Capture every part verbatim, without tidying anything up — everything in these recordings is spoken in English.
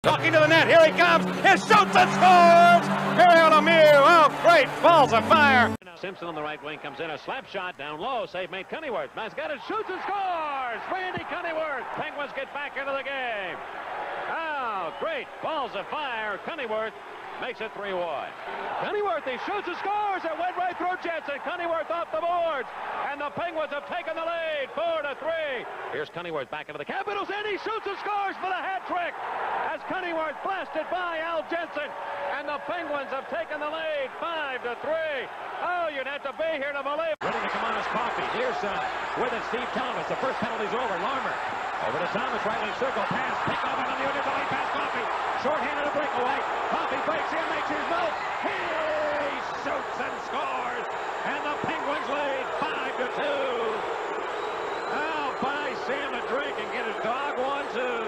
Talking to the net, here he comes, he shoots and scores! Mario Lemieux, oh great, balls of fire! Simpson on the right wing comes in, a slap shot down low, save made Cunneyworth. Man's got it, shoots and scores! Randy Cunneyworth, Penguins get back into the game. Oh, great, balls of fire, Cunneyworth makes it three one. Cunneyworth, he shoots and scores, it went right through Jensen, Cunneyworth off the boards, and the Penguins have taken the lead, four to three. Here's Cunneyworth back into the Capitals, and he shoots and scores for the hat trick, as Cunneyworth blasted by Al Jensen, and the Penguins have taken the lead, five to three. Oh, you'd have to be here to believe. Ready to come on his Coffey, near side, with it Steve Thomas, the first penalty's over, Larmer, over to Thomas, right wing circle, pass, picked up on the unit, the late pass, Coffey, short-handed a breakaway, Coffey breaks in, makes his move, he shoots and scores, and the Penguins lead five to two. Oh, buy Sam a drink and get his dog one, too.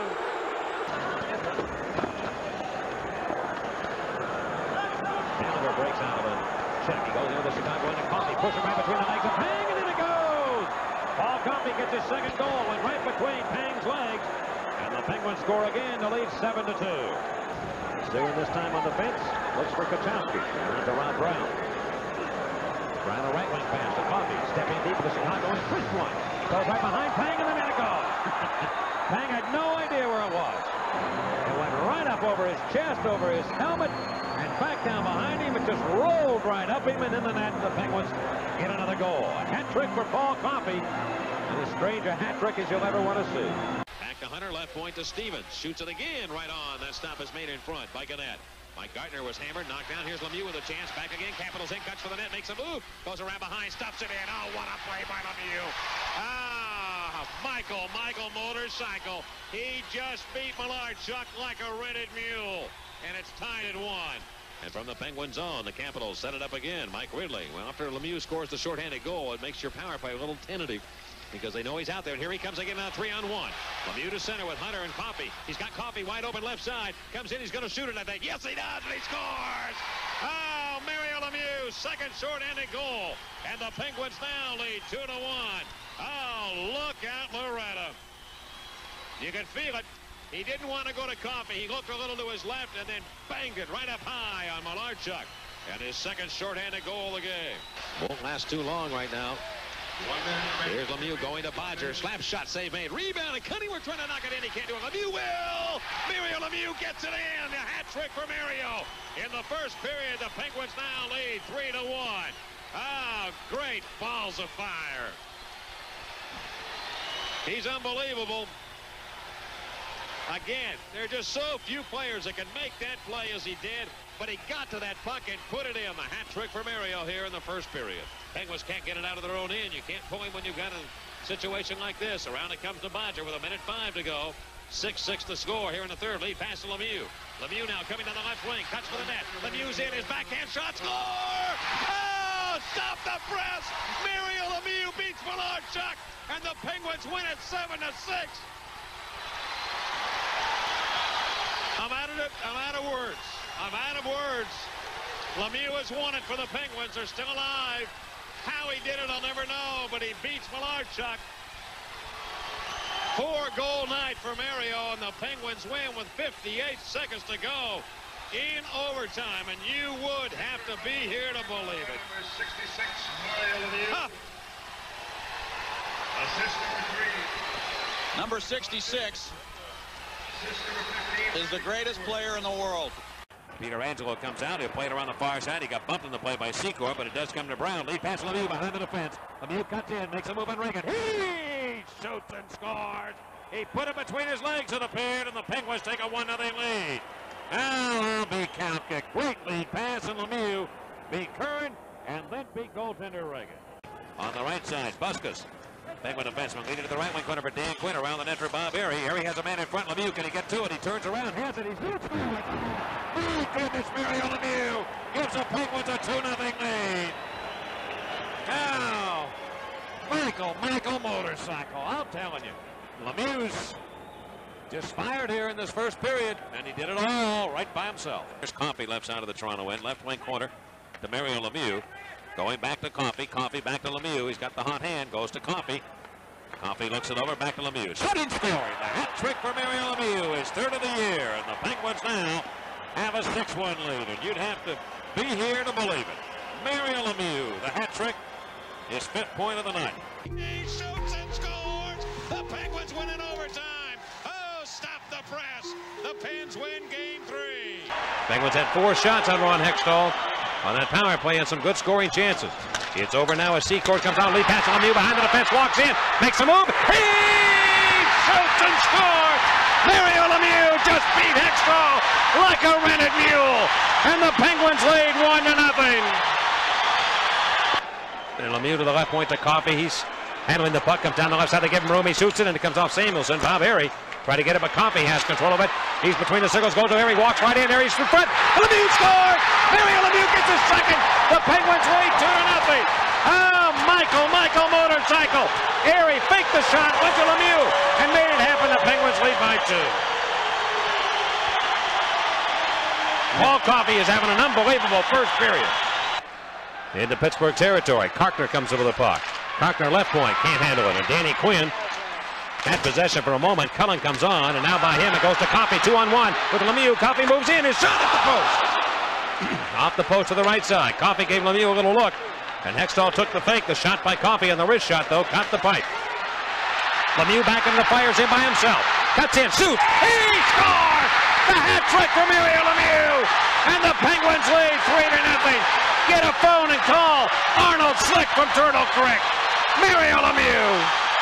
Gallagher breaks out of a check. He goes into the Chicago end of Coffey, push him right between the legs of Pang, and in it goes! Paul Coffey gets his second goal, went right between Pang's legs, and the Penguins score again to lead seven to two. Stewart this time on the fence, looks for Kachowski, around to Rob Brown. Brown a right wing pass to Coffey, stepping deep to the Chicago end, first one. Goes right behind Pang, and then in it goes! Pang had no idea where it was. It went right up over his chest, over his helmet, and back down behind him. It just rolled right up him and in the net. The Penguins get another goal. A hat trick for Paul Coffey, and as strange a hat trick as you'll ever want to see. Back to Hunter, left point to Stevens. Shoots it again right on. That stop is made in front by Gannett. Mike Gardner was hammered, knocked down. Here's Lemieux with a chance. Back again. Capitals in, cuts for the net, makes a move. Goes around behind, stuffs it in. Oh, what a play by Lemieux. Ah, Michael, Michael Motorcycle. He just beat Malarchuk like a rented mule. And it's tied at one. And from the Penguins zone, the Capitals set it up again. Mike Ridley. Well, after Lemieux scores the shorthanded goal, it makes your power play a little tentative, because they know he's out there. And here he comes again now, three on one. Lemieux to center with Hunter and Coffey. He's got Coffey wide open left side. Comes in, he's going to shoot it, I think. Yes, he does, and he scores! Oh, Mario Lemieux, second short-handed goal. And the Penguins now lead two to one. Oh, look out, Loretta. You can feel it. He didn't want to go to Coffey. He looked a little to his left and then banged it right up high on Malarchuk. And his second shorthanded goal of the game. Won't last too long right now. Here's Lemieux going to Bodger. Slap shot, save made. Rebound, and Cunneyworth trying to knock it in. He can't do it. Lemieux will! Mario Lemieux gets it in. A hat trick for Mario. In the first period, the Penguins now lead three to one. Ah, great balls of fire. He's unbelievable. Again, there are just so few players that can make that play as he did, but he got to that puck and put it in. The hat trick for Mario here in the first period. Penguins can't get it out of their own end. You can't pull him when you've got a situation like this. Around it comes to Bodger with a minute five to go. six six to score here in the third. Lead pass to Lemieux. Lemieux now coming down the left wing. Cuts for the net. Lemieux's in. His backhand shot. Score! Oh! Stop the press! Mario Lemieux beats Malarchuk, and the Penguins win it seven to six. I'm out of it. I'm out of words. I'm out of words. Lemieux has won it for the Penguins. They're still alive. How he did it, I'll never know, but he beats Malarchuk. Four-goal night for Mario, and the Penguins win with fifty-eight seconds to go in overtime, and you would have to be here to believe it. Number sixty-six, Mario Lemieux. Huh. Assist number three. Number sixty-six is the greatest player in the world. Peter Angelo comes out. He'll play it around the far side. He got bumped in the play by Secor, but it does come to Brown. Lead pass Lemieux behind the defense. Lemieux cuts in, makes a move on Reagan. He shoots and scores. He put it between his legs, it appeared, and the Penguins take a one nothing lead. Now be count kick. Great lead pass, and Lemieux beat Curran, and then beat goaltender Reagan. On the right side, Buskus. Penguin defenseman leading to the right wing corner for Dan Quinn, around the net for Bob Airy. Airy has a man in front. Lemieux, can he get to it? He turns around, has it, he shoots. My goodness, Mario Lemieux gives the Penguins a two nothing lead. Now, Michael, Michael Motorcycle, I'm telling you. Lemieux's just fired here in this first period, and he did it all right by himself. Here's Coffey, left side of the Toronto end, left wing corner to Mario Lemieux. Going back to Coffey. Coffey back to Lemieux. He's got the hot hand. Goes to Coffey. Coffey looks it over, back to Lemieux. Shooting, scoring. The hat trick for Mario Lemieux, his third of the year. And the Penguins now have a six one lead. And you'd have to be here to believe it. Mario Lemieux, the hat trick, his fifth point of the night. He shoots and scores. The Penguins win in overtime. Oh, stop the press. The Pens win game three. Penguins had four shots on Ron Hextall on that power play and some good scoring chances. It's over now as Secord comes down, lead pass to Lemieux behind the defense, walks in, makes a move. He shoots and scores. Mario Lemieux just beat Hextall like a rented mule, and the Penguins lead one to nothing. And Lemieux to the left point to Coffey. He's handling the puck, comes down the left side. They give him room. He shoots it, and it comes off Samuelson. Bob Harry try to get it, but Coffey has control of it. He's between the circles, goes to Harry, walks right in. Harry's in front. Lemieux scores. Mario Lemieux gets his second. The Penguins lead two to nothing. Oh, Michael, Michael motorcycle. Harry faked the shot, went to Lemieux, and made it happen. The Penguins lead by two. Paul Coffey is having an unbelievable first period. Into Pittsburgh territory. Karkner comes over the puck. Karkner left point, can't handle it. And Danny Quinn had possession for a moment. Cullen comes on, and now by him it goes to Coffey, two on one with Lemieux. Coffey moves in, his shot at the post. Off the post to the right side. Coffey gave Lemieux a little look, and Hextall took the fake. The shot by Coffey on the wrist shot, though, caught the pipe. Lemieux back in the fires in by himself. Cuts in, shoots, he scores! The hat trick for Mario Lemieux, and the Penguins lead three to nothing. Get a phone and call Arnold Slick from Turtle Creek. Mario Lemieux.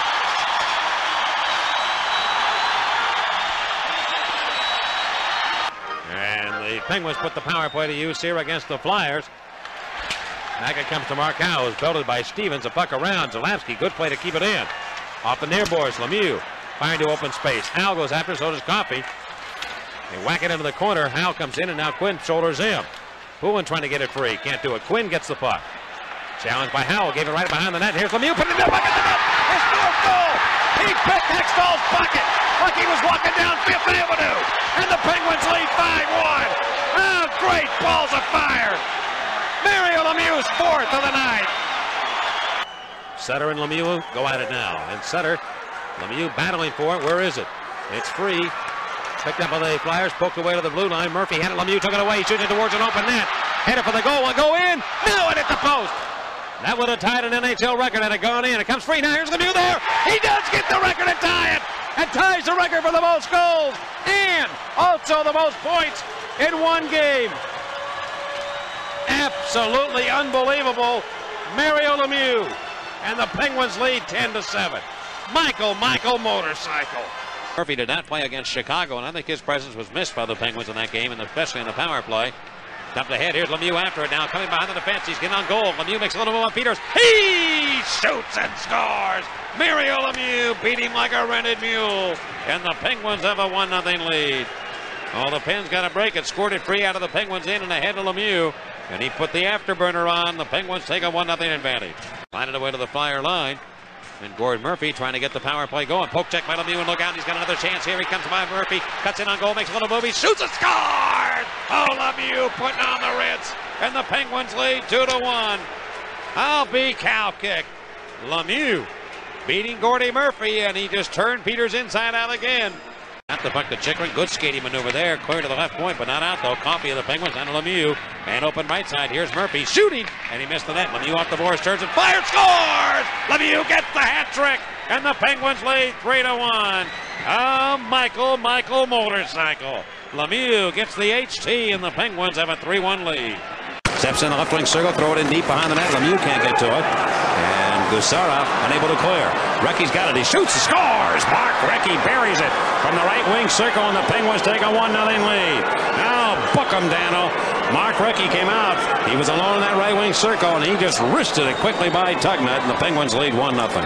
And the Penguins put the power play to use here against the Flyers. Back it comes to Mark Howe, who's belted by Stevens. A puck around. Zalapski, good play to keep it in. Off the near boards, Lemieux firing to open space. Howe goes after, so does Coffey. They whack it into the corner. Howe comes in, and now Quinn shoulders him. Poulin trying to get it free. Can't do it. Quinn gets the puck. Challenged by Howell. Gave it right behind the net. Here's Lemieux. Put it in the bucket. The net. His fourth goal. He picked Hextall's bucket like he was walking down Fifth Avenue. And the Penguins lead five one. Oh, great balls of fire. Mario Lemieux's fourth of the night. Sutter and Lemieux go at it now. And Sutter, Lemieux battling for it. Where is it? It's free. Picked up by the Flyers, poked away to the blue line. Murphy had it, Lemieux took it away, shoots it towards an open net. Headed for the goal, will go in. No, it hit the post. That would have tied an N H L record had it gone in. It comes free, now here's Lemieux there. He does get the record and tie it. And ties the record for the most goals. And also the most points in one game. Absolutely unbelievable. Mario Lemieux. And the Penguins lead ten to seven. Michael, Michael motorcycle. Murphy did not play against Chicago, and I think his presence was missed by the Penguins in that game, and especially in the power play. Dumped ahead. Here's Lemieux after it now. Coming behind the defense. He's getting on goal. Lemieux makes a little move on Peters. He shoots and scores. Mario Lemieux beat him like a rented mule. And the Penguins have a one nothing lead. Oh, the Pens got a break. It scored it free out of the Penguins in and ahead to Lemieux. And he put the afterburner on. The Penguins take a one nothing advantage. Find it away to the Flyer line. And Gord Murphy trying to get the power play going. Poke check by Lemieux and look out. He's got another chance here. He comes by Murphy. Cuts in on goal. Makes a little move. He shoots and scores. Oh, Lemieux putting on the Ritz. And the Penguins lead two to one. I'll be cow kick. Lemieux beating Gordy Murphy. And he just turned Peters inside out again. At the puck to Chikrin. Good skating maneuver there. Clear to the left point, but not out though. Coffey of the Penguins and Lemieux. And open right side. Here's Murphy shooting. And he missed the net. Lemieux off the boards. Turns and fires. Scores! Lemieux gets the hat trick. And the Penguins lead three to one. Oh, Michael, Michael motorcycle. Lemieux gets the H T and the Penguins have a three one lead. Steps in the left wing circle. Throw it in deep behind the net. Lemieux can't get to it. And Gusarov unable to clear. Recchi's got it. He shoots and scores. Mark Recchi buries it from the right wing circle, and the Penguins take a one nothing lead. Now book him, Dano. Mark Recchi came out. He was alone in that right wing circle, and he just wristed it quickly by Tugnut, and the Penguins lead one nothing.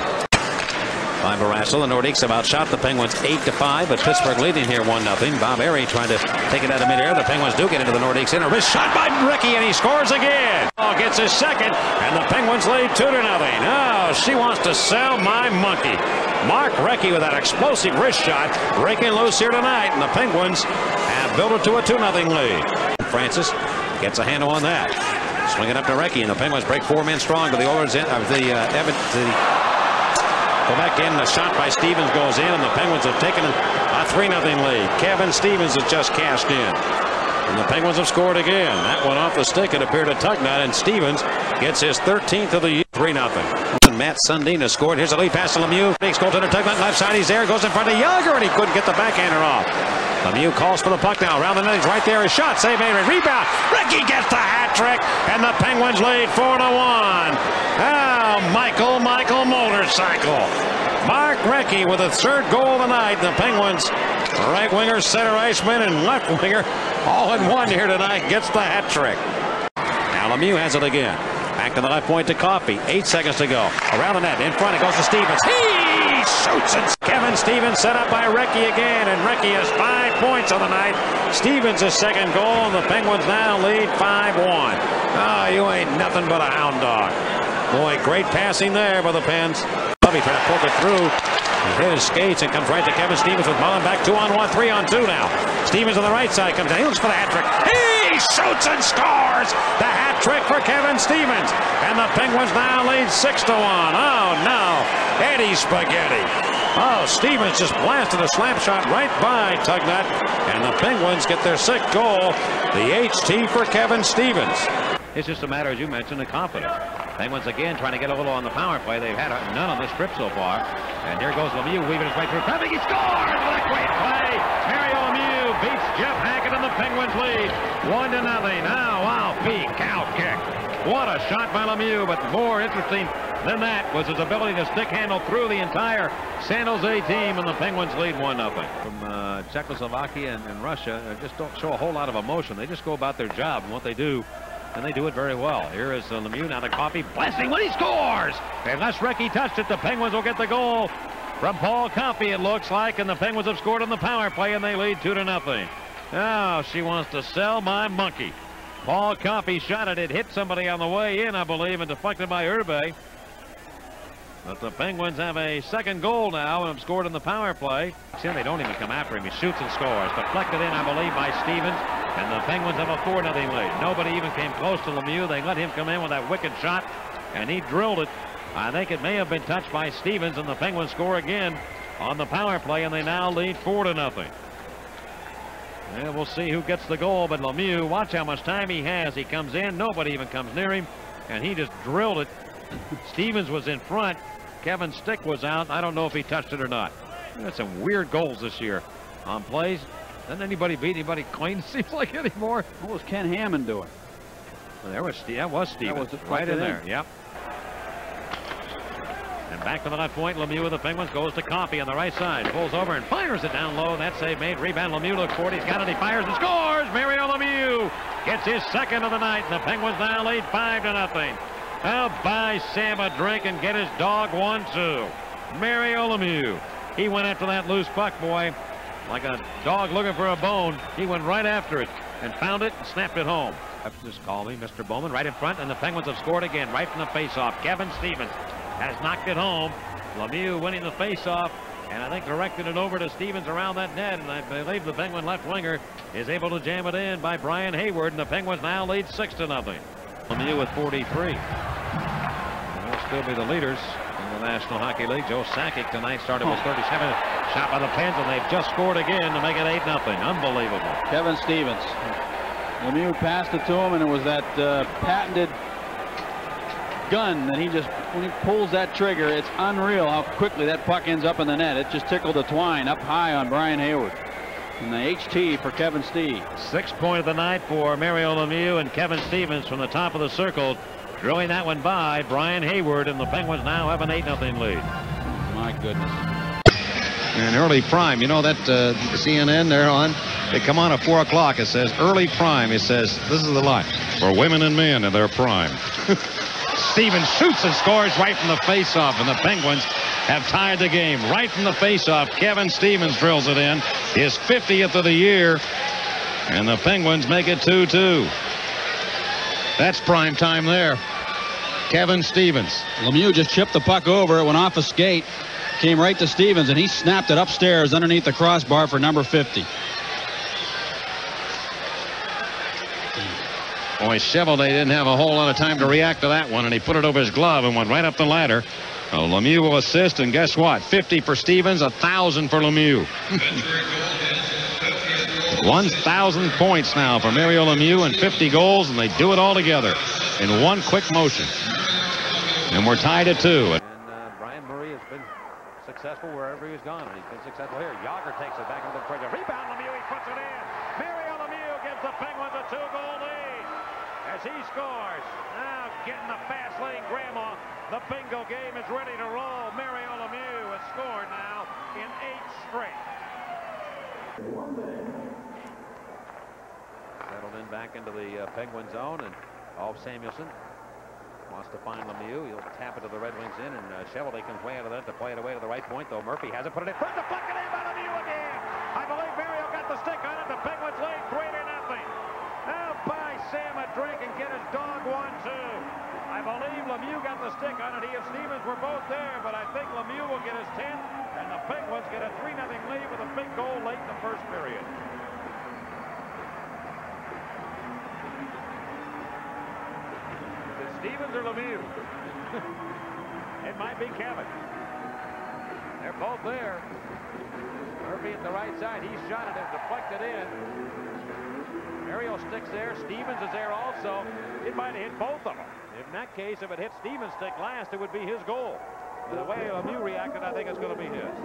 By Barrasso, the Nordiques have outshot the Penguins eight to five, but Pittsburgh leading here one nothing. Bob Airy trying to take it out of midair. The Penguins do get into the Nordiques in a wrist shot by Recchi, and he scores again. Oh, gets his second, and the Penguins lead two to nothing. Oh, she wants to sell my monkey. Mark Recchi with that explosive wrist shot, breaking loose here tonight, and the Penguins have built it to a two nothing lead. Francis gets a handle on that. Swing it up to Recchi, and the Penguins break four men strong to the Oilers' end of the uh, Evan, the Go back in. The shot by Stevens goes in, and the Penguins have taken a three nothing lead. Kevin Stevens has just cashed in. And the Penguins have scored again. That one off the stick. It appeared to Tugnut, and Stevens gets his thirteenth of the year. three nothing. Matt Sundin has scored. Here's a lead pass to Lemieux. Makes goaltender Tugnut left side. He's there. Goes in front of Jagr, and he couldn't get the backhander off. Lemieux calls for the puck now. Around the net. He's right there. His shot. Save made. Rebound. Recchi gets the hat trick, and the Penguins lead four to one. Now, Michael, Michael Motorcycle. Mark Recchi with a third goal of the night. The Penguins, right winger, center iceman, and left winger, all in one here tonight, gets the hat trick. Now Lemieux has it again. Back to the left point to Coffey. Eight seconds to go. Around the net. In front. It goes to Stevens. He shoots it. Kevin Stevens set up by Recchi again, and Recchi has five points on the night. Stevens' his second goal, and the Penguins now lead five one. Oh, you ain't nothing but a hound dog. Boy, great passing there by the Pens. Trying to poke it through. He hit his skates and comes right to Kevin Stevens with Mullen back two on one, three on two now. Stevens on the right side comes down. He looks for the hat trick. He shoots and scores. The hat trick for Kevin Stevens. And the Penguins now lead six to one. Oh no. Eddie Spaghetti. Oh, Stevens just blasted a slap shot right by Tugnut. And the Penguins get their sixth goal. The H T for Kevin Stevens. It's just a matter, as you mentioned, of confidence. Penguins again trying to get a little on the power play. They've had none on this trip so far. And here goes Lemieux weaving his way through traffic. He scores! What a great play! Mario Lemieux beats Jeff Hackett and the Penguins lead one to nothing. Now, wow, peak cow kick. What a shot by Lemieux, but more interesting than that was his ability to stick handle through the entire San Jose team, and the Penguins lead one nothing. From uh, Czechoslovakia and, and Russia, uh, just don't show a whole lot of emotion. They just go about their job and what they do. And they do it very well. Here is uh, Lemieux now to Coffey, blasting when he scores. Unless Recchi touched it, the Penguins will get the goal from Paul Coffey, it looks like, and the Penguins have scored on the power play, and they lead two to nothing. Now she wants to sell my monkey. Paul Coffey shot it. It hit somebody on the way in, I believe, and deflected by Urbe. But the Penguins have a second goal now and have scored on the power play. They don't even come after him. He shoots and scores. Deflected in, I believe, by Stevens. And the Penguins have a four nothing lead. Nobody even came close to Lemieux. They let him come in with that wicked shot, and he drilled it. I think it may have been touched by Stevens, and the Penguins score again on the power play, and they now lead four to nothing. And we'll see who gets the goal, but Lemieux, watch how much time he has. He comes in, nobody even comes near him, and he just drilled it. Stevens was in front. Kevin's stick was out. I don't know if he touched it or not. That's some weird goals this year on plays. Doesn't anybody beat anybody clean, it seems like, anymore. What was Ken Hammond doing? Well, there was, that was Stevens. That was right in, in there. Yep. And back to the left point. Lemieux of the Penguins goes to Coffey on the right side. Pulls over and fires it down low. That save made. Rebound. Lemieux looks for it. He's got it. He fires and scores. Mario Lemieux gets his second of the night. And the Penguins now lead five to nothing. I'll buy Sam a drink and get his dog one, too. Mario Lemieux. He went after that loose puck, boy. Like a dog looking for a bone. He went right after it and found it and snapped it home. Just call me Mister Bowman right in front, and the Penguins have scored again right from the faceoff. Kevin Stevens has knocked it home. Lemieux winning the faceoff, and I think directed it over to Stevens around that net, and I believe the Penguin left winger is able to jam it in by Brian Hayward, and the Penguins now lead six to nothing. Lemieux with forty-three. And they'll still be the leaders in the National Hockey League. Joe Sakic tonight started with thirty-seven. Shot by the Pens, and they've just scored again to make it eight nothing. Unbelievable. Kevin Stevens. Lemieux passed it to him, and it was that uh, patented gun that he just, when he pulls that trigger, it's unreal how quickly that puck ends up in the net. It just tickled the twine up high on Brian Hayward. And the H T for Kevin Stevens. Sixth point of the night for Mario Lemieux and Kevin Stevens from the top of the circle. Drilling that one by Brian Hayward, and the Penguins now have an eight nothing lead. My goodness. And early prime, you know that uh, C N N they're on, they come on at four o'clock. It says early prime. It says this is the line for women and men in their prime. Stevens shoots and scores right from the faceoff, and the Penguins have tied the game right from the faceoff. Kevin Stevens drills it in, his fiftieth of the year, and the Penguins make it two two. That's prime time there. Kevin Stevens. Lemieux just chipped the puck over. It went off a skate. Came right to Stevens, and he snapped it upstairs underneath the crossbar for number fifty. Boy, Chevrolet didn't have a whole lot of time to react to that one, and he put it over his glove and went right up the ladder Well, Lemieux will assist, and guess what? fifty for Stevens, one thousand for Lemieux. one thousand points now for Mario Lemieux and fifty goals, and they do it all together in one quick motion. And we're tied at two. And uh, Brian Murray has been successful wherever he's gone, and he's been successful here. Jagr takes it back into the treasure. Rebound, Lemieux, he puts it in. Mario Lemieux gives the Penguins a two-goal lead as he scores. Now getting the fast lane grandma. The bingo game is ready to roll. Mario Lemieux has scored now in eight straight. Settled in back into the uh, Penguin zone, and Alf Samuelsson wants to find Lemieux. He'll tap it to the Red Wings in, and uh, Chevrolet comes way out of that to play it away to the right point, though Murphy has it, put it in front, deflected in by Lemieux again. I believe Mario got the stick on it. The Penguins lead three to nothing. Now buy Sam a drink and get his dog one, too. I believe Lemieux got the stick on it. He and Stevens were both there, but I think Lemieux will get his tenth, and the Penguins get a three nothing lead with a big goal late in the first period. Is it Stevens or Lemieux? It might be Kevin. They're both there. Murphy at the right side. He shot it and deflected in. Mario sticks there. Stevens is there also. It might have hit both of them. In that case, if it hit Stevens' stick last, it would be his goal. And the way Lemieux reacted, I think it's going to be his.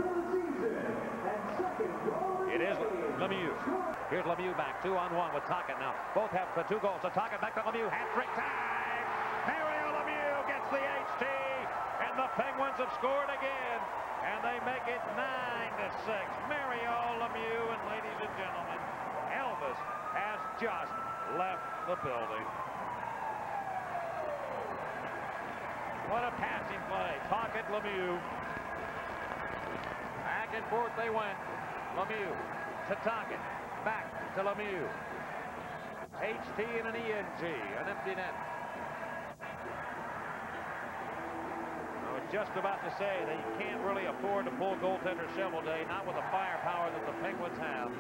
It is Lemieux. Here's Lemieux back, two on one with Tocchet now. Both have the two goals. So Tocchet back to Lemieux. Hat-trick time! Mario Lemieux gets the H T, and the Penguins have scored again. And they make it nine to six. Mario Lemieux, and ladies and gentlemen, Elvis has just left the building. What a passing play. Tocchet, Lemieux. Back and forth they went. Lemieux to Tocchet. Back to Lemieux. H T and an E N G. An empty net. I was just about to say that you can't really afford to pull goaltender Chevrolet, not with the firepower that the Penguins have.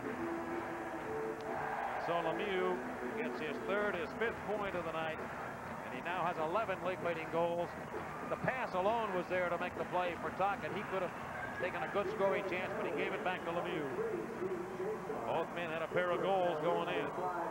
So Lemieux gets his third, his fifth point of the night. He now has eleven league-leading goals. The pass alone was there to make the play for Tocchet. He could have taken a good scoring chance, but he gave it back to Lemieux. Both men had a pair of goals going in.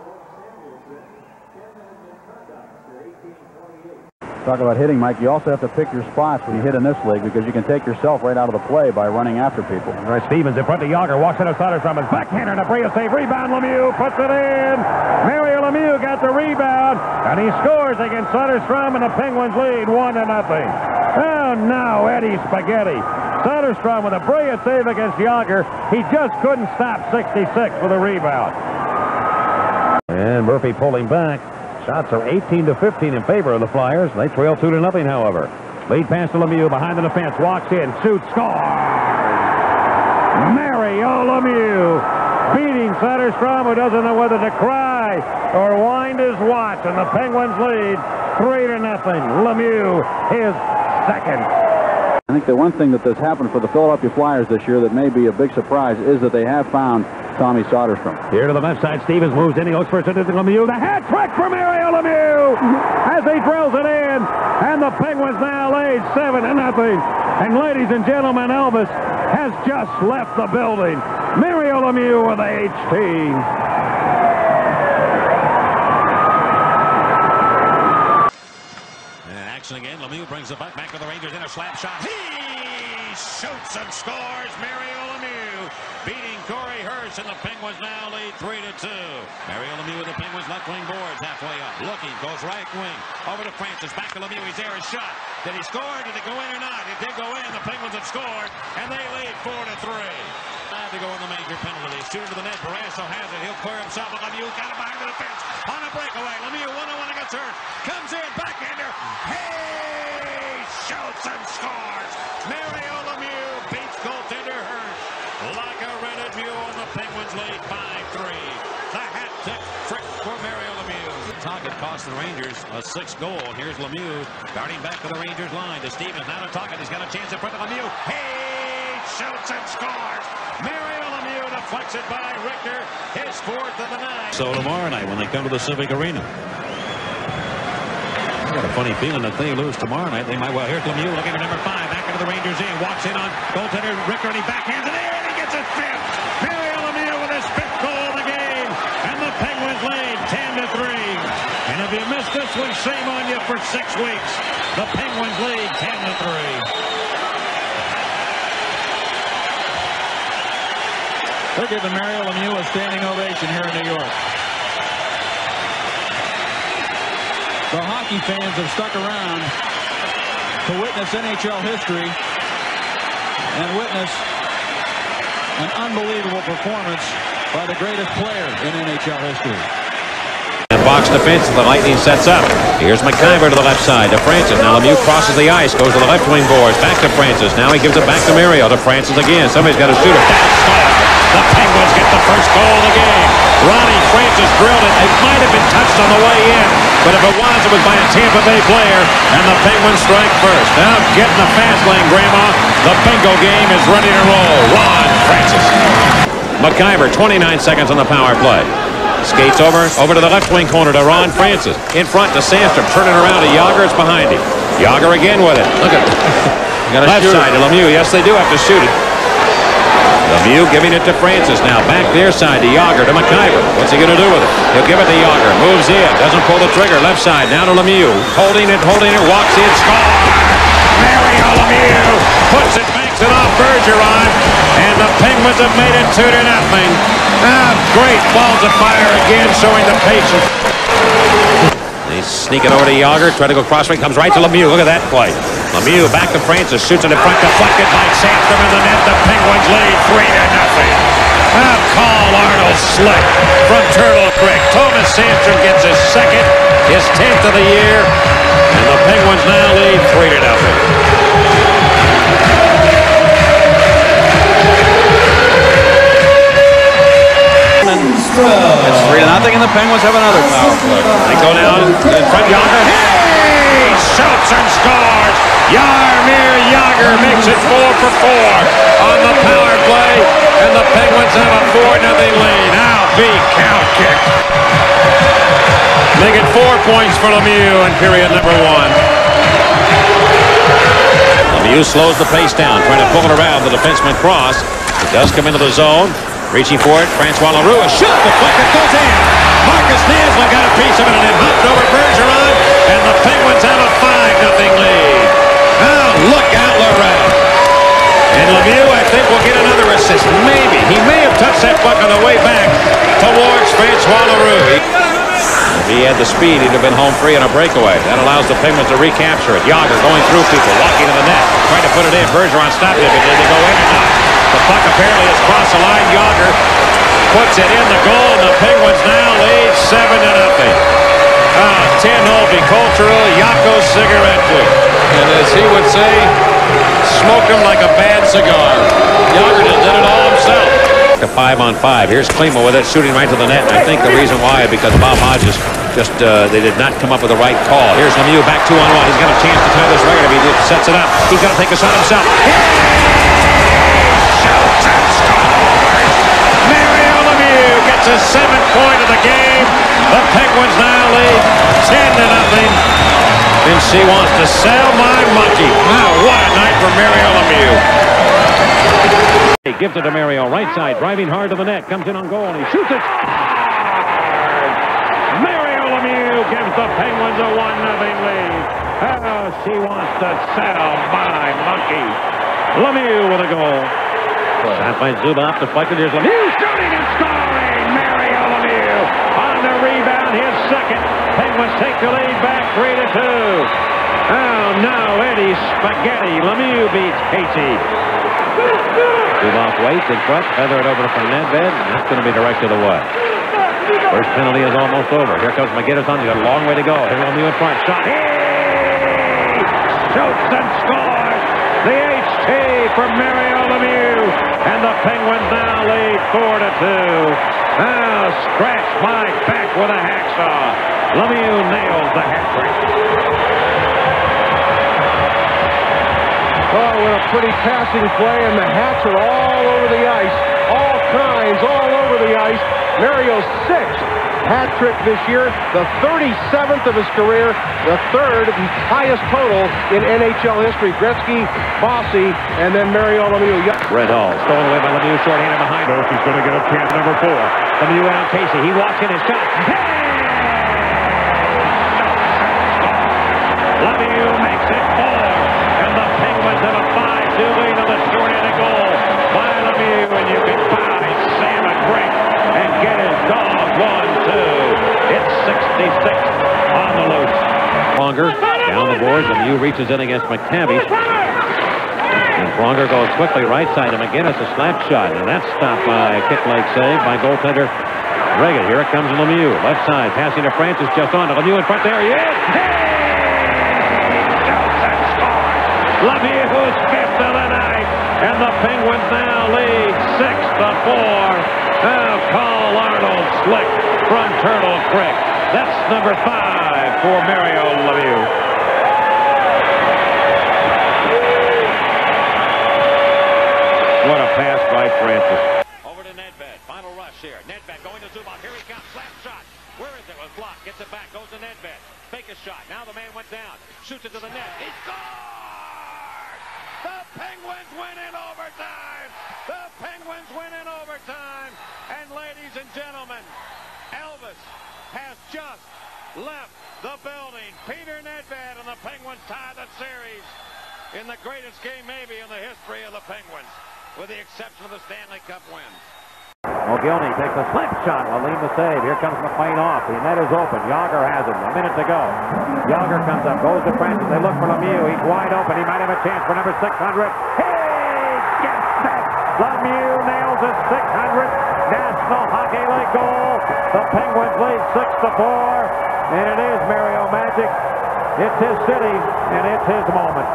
Talk about hitting, Mike. You also have to pick your spots when you hit in this league, because you can take yourself right out of the play by running after people. Right, Stevens in front of Jagr, walks into Soderstrom, his backhander, and a Brea save, rebound, Lemieux puts it in. Mario Lemieux got the rebound, and he scores against Soderstrom, and the Penguins lead one to nothing. Oh, now Eddie Spaghetti. Soderstrom with a brilliant save against Jagr. He just couldn't stop sixty-six with a rebound. And Murphy pulling back. Shots are eighteen to fifteen in favor of the Flyers. They trail two to nothing, however. Lead pass to Lemieux behind the defense. Walks in, shoots, scores! Mario Lemieux beating Soderstrom, who doesn't know whether to cry or wind his watch. And the Penguins lead three to nothing. Lemieux is second. I think the one thing that has happened for the Philadelphia Flyers this year that may be a big surprise is that they have found Tommy Soderstrom. Here to the left side, Stevens moves in. He looks first into Lemieux. The hat trick for Mario Lemieux as he drills it in. And the Penguins now lead seven to nothing. And ladies and gentlemen, Elvis has just left the building. Mario Lemieux with the H T. Action again. Lemieux brings the puck back to the Rangers in a slap shot. He shoots and scores. Mario Lemieux beating Corey Hurst, and the Penguins now lead three to two. Mario Lemieux with the Penguins left wing boards halfway up. Looking, goes right wing. Over to Francis. Back to Lemieux. He's there. His shot. Did he score? Did it go in or not? It did go in. The Penguins have scored, and they lead four to three. Had to go on the major penalty. Shooter to the net. Barrasso has it. He'll clear himself. Lemieux got it behind the defense. On a breakaway. Lemieux one on one against Hurst. Comes in. Backhander. He shoots and scores. Mario Lemieux beats goaltender Hurst. Like a rented view on the Penguins lead five three. The hat trick for Mario Lemieux. Tocchet cost the Rangers a sixth goal. Here's Lemieux darting back to the Rangers line to Stevens. Now to Tocchet. He's got a chance in front of Lemieux. He shoots and scores. Mario Lemieux deflects it by Richter. His fourth of the night. So tomorrow night when they come to the Civic Arena. I got a funny feeling that they lose tomorrow night. They might well. Here's Lemieux looking for number five. Back into the Rangers in. Walks in on goaltender Ricker, and he backhands it in. And he gets his fifth. Mario Lemieux with his fifth goal of the game. And the Penguins lead ten to three. And if you missed this one, shame on you for six weeks. The Penguins lead ten to three. They're giving Mario Lemieux a standing ovation here in New York. The hockey fans have stuck around to witness N H L history and witness an unbelievable performance by the greatest player in N H L history. And box defense, the Lightning sets up. Here's McIver to the left side to Francis. Now Lemieux crosses the ice, goes to the left wing boards, back to Francis. Now he gives it back to Mario, to Francis again. Somebody's got to shoot it. That's score. The Penguins get the first goal of the game. Ronnie Francis drilled it. It might have been touched on the way in, but if it was, it was by a Tampa Bay player, and the Penguins strike first. Now get in the fast lane, Grandma. The bingo game is ready to roll. Ron Francis. McIver, twenty-nine seconds on the power play. Skates over, over to the left wing corner to Ron Francis. In front to Sandstrom, turning around to Jagr. It's behind him. Jagr again with it. Look at it. Left side to Lemieux. Yes, they do have to shoot it. Lemieux giving it to Francis. Now back their side to Jagr, to McIver. What's he going to do with it? He'll give it to Jagr. Moves in. Doesn't pull the trigger. Left side. Now to Lemieux. Holding it, holding it. Walks in. Score! Mario Lemieux puts it, banks it off Bergeron. And the Penguins have made it two to nothing. Ah, great balls of fire again, showing the patience. They sneak it over to Jagr. Try to go crossway. Comes right to Lemieux. Look at that play. Lemieux back to Francis. Shoots it in front. Deflected by Sandstrom in the net. The Penguins lead three to nothing. Ah, call Arnold slick from Turtle Creek. Thomas Sandstrom gets his second, his tenth of the year. And the Penguins now lead three to nothing. It's three to nothing, and the Penguins have another power play. They go down in front. Jagr. Hey! Shoots and scores. Jaromir Jagr makes it four for four on the power play, and the Penguins have a four nothing lead. Now big count kick. Make it four points for Lemieux in period number one. Lemieux slows the pace down, trying to pull it around the defenseman Cross. It does come into the zone. Reaching for it, Francois Leroux, a shot, deflected, goes in. Marcus Naslund got a piece of it and it hopped over Bergeron, and the Penguins have a five nothing lead. Oh, look out, Lorette. And Lemieux, I think, will get another assist. Maybe. He may have touched that puck on the way back towards Francois Leroux. If he had the speed, he'd have been home free on a breakaway. That allows the Penguins to recapture it. Jagr going through people, walking to the net, trying to put it in. Bergeron stopped it, but did it go in or not? The puck apparently has crossed the line. Jagr puts it in the goal, and the Penguins now lead seven to nothing. Ah, ten-hole cultural Yako cigarette too. And as he would say, smoked him like a bad cigar. Jagr just did it all himself. A five on five. Here's Klima with it, shooting right to the net. And I think the reason why, because Bob Hodges just, uh, they did not come up with the right call. Here's Lemieux back two on one. He's got a chance to tie this record if he sets it up. He's got to take a shot himself. Shoots and scores! Mario Lemieux gets his seventh point of the game. The Penguins now lead ten to nothing. And she wants to sell my monkey. Wow, what a night for Mario Lemieux. He gives it to Mario, right side, driving hard to the net, comes in on goal, and he shoots it. Mario Lemieux gives the Penguins a one nothing lead. Oh, she wants to sell my monkey. Lemieux with a goal. Shot by Zubov, deflected. Here's Lemieux shooting and scoring. Mario Lemieux on the rebound, his second. Penguins take the lead back three to two. Oh, no, Eddie Spaghetti. Lemieux beats Casey. Zubov waits in front, feather it over to Fernandez, and that's going to be directed away. First penalty is almost over. Here comes McGinnis on. He's got a long way to go. Here's Lemieux in front. Shot. Hey! Shoots and scores. The H T for Mario Lemieux. And the Penguins now lead four to two. Now scratch my back with a hacksaw. Lemieux nails the hat trick. Oh, what a pretty passing play, and the hats are all over the ice. All kinds, all over the ice. Mario's sixth. hat trick this year, the thirty-seventh of his career, the third highest total in N H L history. Gretzky, Bossy, and then Mario Lemieux. Red Hall stolen away by Lemieux, shorthanded behind him. He's going to get a chance, number four. Lemieux out, Casey. He walks in his shot. Hey! Lemieux makes it four, and the Penguins have a five two lead on the shorthanded goal by Lemieux, and you can buy Sam a drink and get his dog one two. It's sixty-six on the loose. Longer down the boards, Lemieux reaches in against McTavish. And Pronger goes quickly right side to McGinnis, a slap shot, and that's stopped by a kick leg save by goaltender Reagan. Here it comes Lemieux, left side, passing to Francis, just on to Lemieux in front. There he is. Hey! Johnson scores. Lemieux, who's fifth of the night, and the Penguins now lead six to four. Now call Arnold Slick from Turtle Creek. That's number five for Mario Lemieux. What a pass by Francis. Over to Nedved. Final rush here. Nedved going to zoom out. Here he comes. Slap shot. Where is it? Was blocked. Gets it back. Goes to Nedved. Fake a shot. Now the man went down. Shoots it to the net. He scores! The Penguins win in overtime! The Penguins win in overtime! And ladies and gentlemen, Elvis has just left the building. Peter Nedved and the Penguins tie the series in the greatest game maybe in the history of the Penguins, with the exception of the Stanley Cup wins. Mogilny takes a slap shot. Will lead the save. Here comes McLean off. The net is open. Jagr has it. A minute to go. Jagr comes up. Goes to Francis. They look for Lemieux. He's wide open. He might have a chance for number six hundred. He gets that. Lemieux nails his six hundredth National Hockey League goal. The Penguins lead six to four. And it is Mario Magic. It's his city, and it's his moment.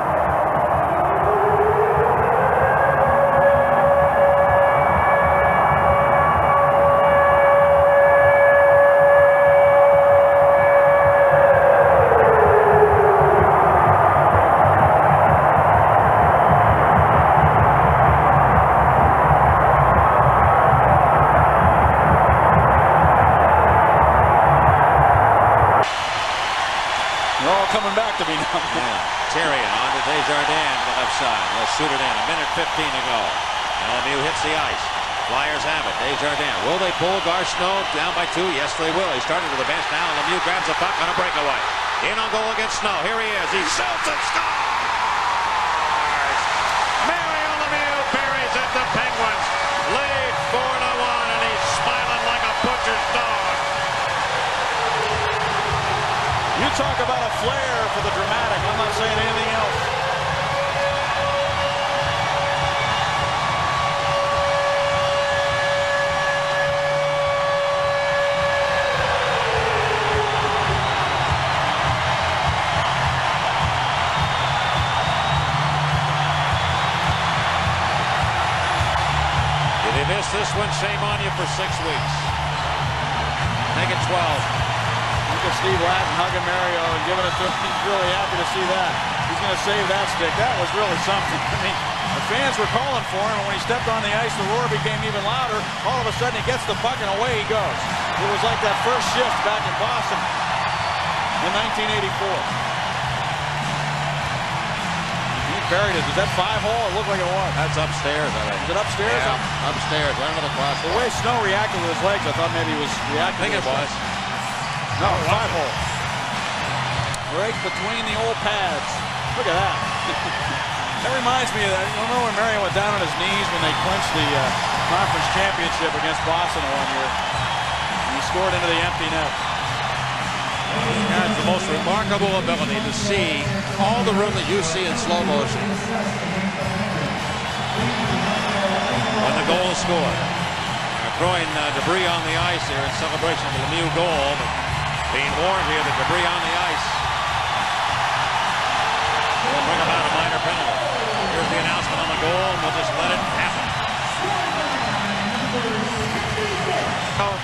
Coming back to me now. Yeah. Terrian on to Desjardins to the left side. They'll shoot it in. A minute fifteen to go. And Lemieux hits the ice. Flyers have it. Desjardins. Will they pull Garceau down by two? Yes, they will. He started to the bench now. Lemieux grabs the puck on a breakaway. In on goal against Snow. Here he is. He shoots and scores! Mario Lemieux buries it. The Penguins lead four to one, and he's smiling like a butcher's dog. You talk about a flair for the dramatic. I'm not saying anything else. If you missed this one, shame on you for six weeks. Make it twelve. Look at Steve Lattin hugging Mario and giving it to him. He's really happy to see that. He's going to save that stick. That was really something. I mean, the fans were calling for him, and when he stepped on the ice, the roar became even louder. All of a sudden, he gets the puck, and away he goes. It was like that first shift back in Boston in nineteen eighty-four. He buried it. Was that five hole? It looked like it was. That's upstairs, I think. Is it upstairs? Yeah, upstairs, right under the cross. The way Snow reacted with his legs, I thought maybe he was reacting. I think it was. No, five hole. Right between the old pads. Look at that. That reminds me of that. You remember when Mario went down on his knees when they clinched the uh, conference championship against Boston one year. And he scored into the empty net. That's the most remarkable ability to see all the room that you see in slow motion. When the goal is scored. They're throwing uh, debris on the ice here in celebration of the Lemieux goal. But being warned here that debris on the ice will bring about a minor penalty. Here's the announcement on the goal, and we'll just let it happen. Oh.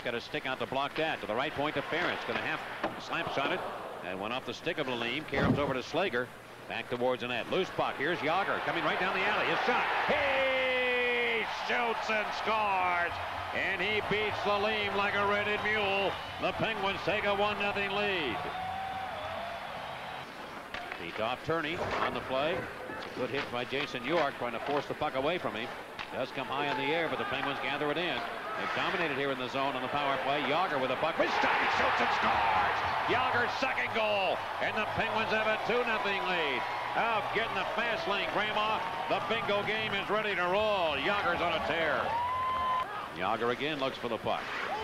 got a stick out to block that. To the right point to Ferentz. Going to have slap shot it. And went off the stick of Lemie. Karam's over to Slager. Back towards the net. Loose puck. Here's Jagr coming right down the alley. His shot. He shoots and scores. And he beats Lemie like a rented mule. The Penguins take a one nothing lead. Beat off Turney on the play. It's a good hit by Jason York trying to force the puck away from him. Does come high in the air, but the Penguins gather it in. They've dominated here in the zone on the power play. Jagr with a puck. His shot, he shoots and scores. Jagr's second goal, and the Penguins have a two nothing lead. Out getting the fast lane, Grandma. The bingo game is ready to roll. Jagr's on a tear. Jagr again looks for the puck.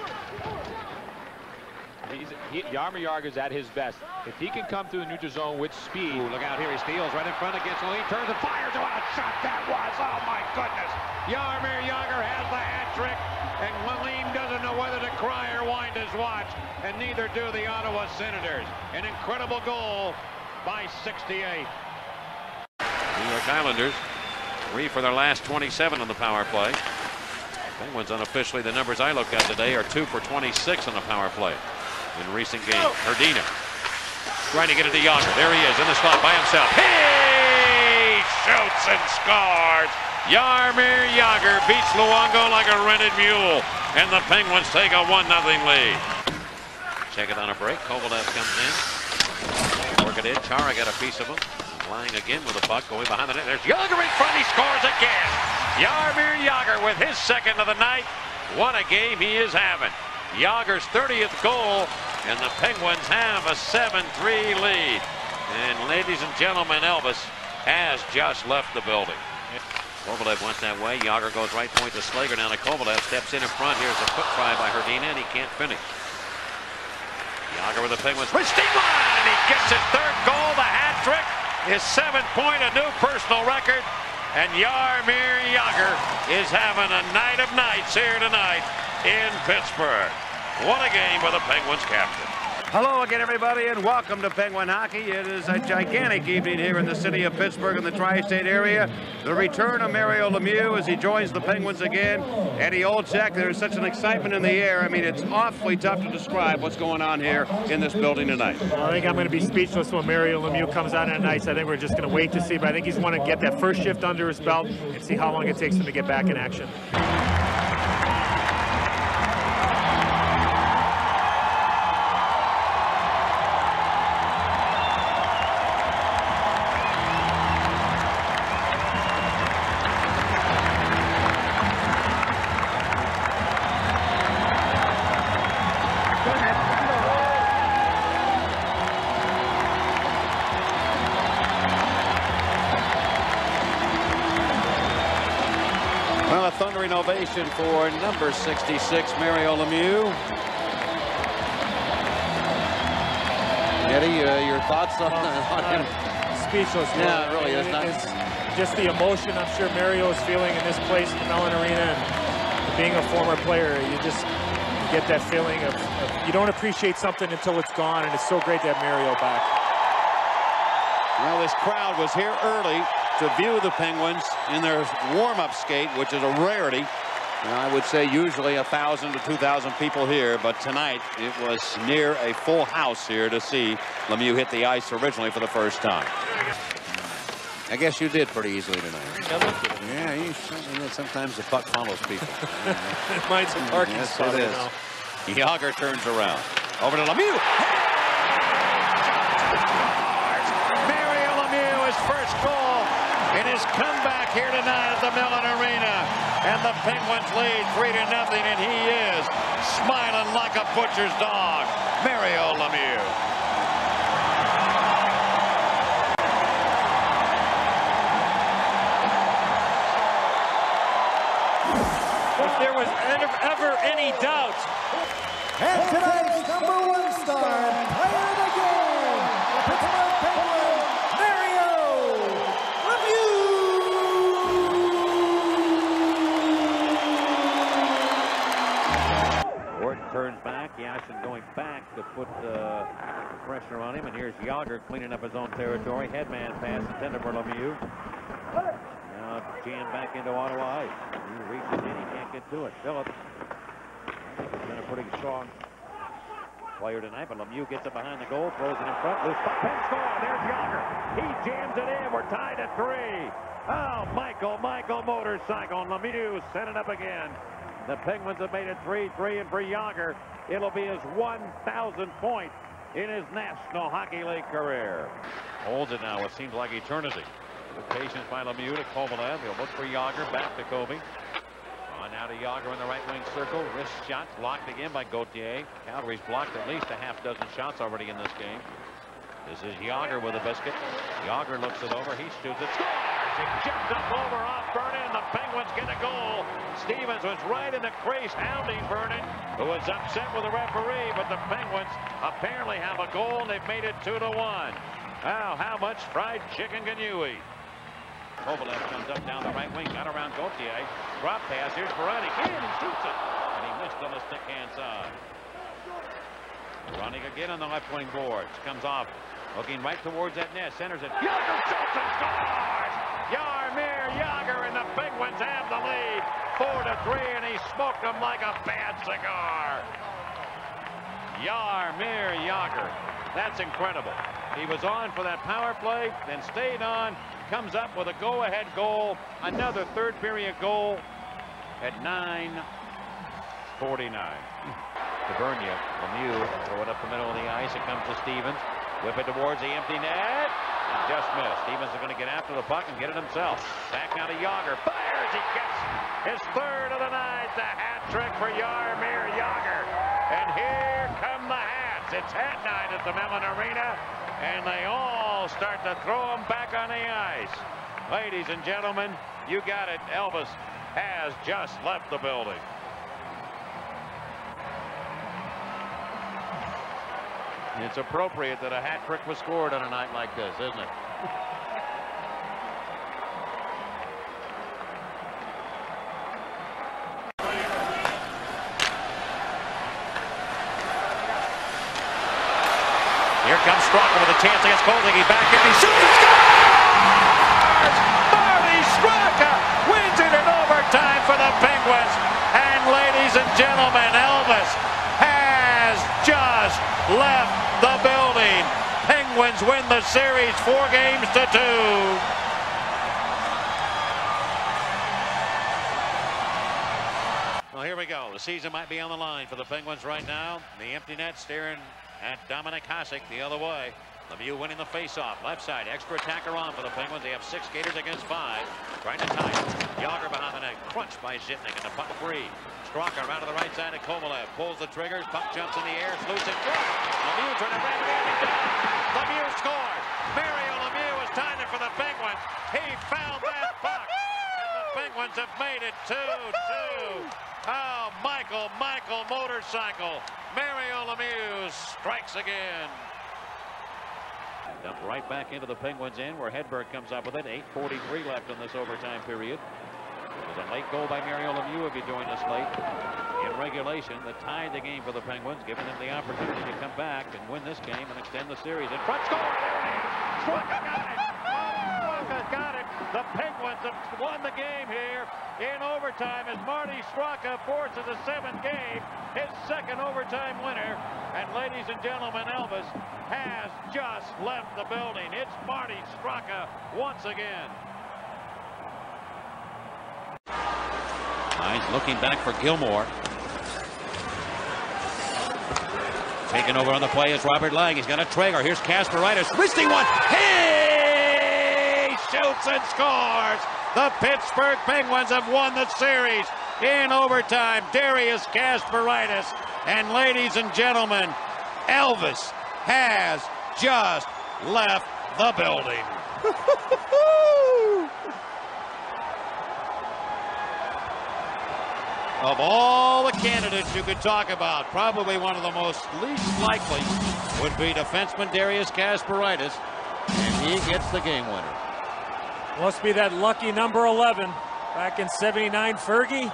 He's, he, Jaromir Jagr's at his best. If he can come through the neutral zone with speed. Ooh, look out here, he steals right in front against Lemie, turns and fires. What a shot that was! Oh my goodness! Jaromir Jagr has the hat trick, and Lemie doesn't know whether to cry or wind his watch, and neither do the Ottawa Senators. An incredible goal by sixty-eight. New York Islanders, three for their last twenty-seven on the power play. Penguins unofficially, the numbers I looked at today are two for twenty-six on the power play in recent games. Herdina trying to get it to Jagr. There he is in the slot by himself. He shoots and scores. Jaromir Jagr beats Luongo like a rented mule, and the Penguins take a one nothing lead. Check it on a break. Kovalev comes in. Work it in. Chara got a piece of him. Lying again with the puck going behind the net. There's Jagr in front. He scores again. Jaromir Jagr with his second of the night. What a game he is having. Jagr's thirtieth goal, and the Penguins have a seven three lead. And ladies and gentlemen, Elvis has just left the building. Kovalev went that way. Jagr goes right point to Slager. Now to Kovalev, steps in in front. Here's a quick try by Herdina, and he can't finish. Jagr with the Penguins. With Stigline, and he gets his third goal, the hat trick. His seventh point, a new personal record. And Jaromir Jagr is having a night of nights here tonight in Pittsburgh. What a game by the Penguins captain. Hello again, everybody, and welcome to Penguin Hockey. It is a gigantic evening here in the city of Pittsburgh in the tri-state area. The return of Mario Lemieux as he joins the Penguins again. Eddie Olczyk, there's such an excitement in the air. I mean, it's awfully tough to describe what's going on here in this building tonight. Well, I think I'm going to be speechless when Mario Lemieux comes out on ice. I think we're just going to wait to see, but I think he's want to get that first shift under his belt and see how long it takes him to get back in action. Thundering ovation for number sixty-six, Mario Lemieux. Eddie, uh, your thoughts on, on him? Speechless. Yeah, it really is. Not... It's just the emotion I'm sure Mario is feeling in this place, in the Mellon Arena, and being a former player, you just you get that feeling of, of you don't appreciate something until it's gone, and it's so great to have Mario back. Well, this crowd was here early to view the Penguins in their warm-up skate, which is a rarity. And I would say usually a thousand to two thousand people here, but tonight it was near a full house here to see Lemieux hit the ice originally for the first time. I guess you did pretty easily tonight. Yeah, you certainly did. Sometimes the puck follows people. Mine's a parking yes, spot. It is. Jagr turns around. Over to Lemieux. Mario Lemieux, his first goal in his comeback here tonight at the Mellon Arena. And the Penguins lead three to nothing, and he is smiling like a butcher's dog. Mario Lemieux. If there was ever any doubt. And tonight's number one star, player of the game, the Pittsburgh Penguins, Mario Lemieux. Gordon turns back. Yashin going back to put uh, pressure on him. And here's Jagr cleaning up his own territory. Headman pass intended for Lemieux. Now jammed back into Ottawa ice. He reaches in. He can't get to it. Phillips. He's going to pretty strong player tonight, but Lemieux gets it behind the goal, throws it in front, loose puck, and score. There's Jagr. He jams it in. We're tied at three. Oh, Michael, Michael motorcycle. And Lemieux set it up again. The Penguins have made it three three, and for Jagr, it'll be his one thousandth point in his National Hockey League career. Holds it now. It seems like eternity. With patience by Lemieux to Kovalev. He'll look for Jagr. Back to Kobe. On now to Jagr in the right wing circle. Wrist shot blocked again by Gauthier. Calgary's blocked at least a half dozen shots already in this game. This is Jagr with a biscuit. Jagr looks it over. He shoots it. Scores! It jumps up over off Vernon, and the Penguins get a goal. Stevens was right in the crease, hounding Vernon, who was upset with the referee, but the Penguins apparently have a goal, and they've made it two to one. Wow, how much fried chicken can you eat? Kovalev comes up down the right wing, got around Gauthier. Drop pass, here's Veronic in and shoots it. And he missed on the stick hand side. Veronic again on the left wing boards. Comes off, looking right towards that net, centers it. Jagr shoots and scores! Jaromir Jagr, and the Penguins have the lead. Four to three, and he smoked them like a bad cigar. Jaromir Jagr. That's incredible. He was on for that power play, then stayed on, comes up with a go-ahead goal, another third period goal at nine forty-nine. To Bernier, Lemieux throw it up the middle of the ice. It comes to Stevens. Whip it towards the empty net. And just missed. Stevens is going to get after the puck and get it himself. Back now to Jagr. Fires. He gets his third of the night. The hat trick for Jaromir Jagr. And here come the hats. It's hat night at the Mellon Arena. And they all start to throw them back on the ice. Ladies and gentlemen, you got it. Elvis has just left the building. It's appropriate that a hat trick was scored on a night like this, isn't it? Here comes Straka with a chance against Kolding. Back in, he shoots and scores! Marty Straka wins it in overtime for the Penguins. And ladies and gentlemen, Elvis has just left the building. Penguins win the series four games to two. Well, here we go. The season might be on the line for the Penguins right now. The empty net staring at Dominic Hasek the other way. Lemieux winning the faceoff. Left side, extra attacker on for the Penguins. They have six skaters against five. Trying to tie it. Jagr behind the net. Crunched by Zitnik, and the puck free. Straka around to the right side of Kovalev. Pulls the triggers. Puck jumps in the air. It's loose and front. Lemieux trying to ram it in. He does. Lemieux scores. Mario Lemieux has tied it for the Penguins. He found that puck. And the Penguins have made it two two. Oh, Michael, Michael motorcycle. Mario Lemieux strikes again. Dumped right back into the Penguins' end where Hedberg comes up with it. eight forty-three left in this overtime period. It was a late goal by Mario Lemieux if he joined us late in regulation that tied the game for the Penguins, giving them the opportunity to come back and win this game and extend the series. In front, score! There it is! Straka got it! Straka got it! The Penguins have won the game here in overtime as Marty Straka forces a seventh game, his second overtime winner. And ladies and gentlemen, Elvis has just left the building. It's Marty Straka once again. Hines looking back for Gilmore. Taking over on the play is Robert Lange. He's got a Traeger. Here's Kasparaitis. Twisting one. He shoots and scores. The Pittsburgh Penguins have won the series in overtime. Darius Kasparaitis. And ladies and gentlemen, Elvis has just left the building. Of all the candidates you could talk about, probably one of the most least likely would be defenseman Darius Kasparaitis, and he gets the game winner. Must be that lucky number eleven back in seventy-nine, Fergie.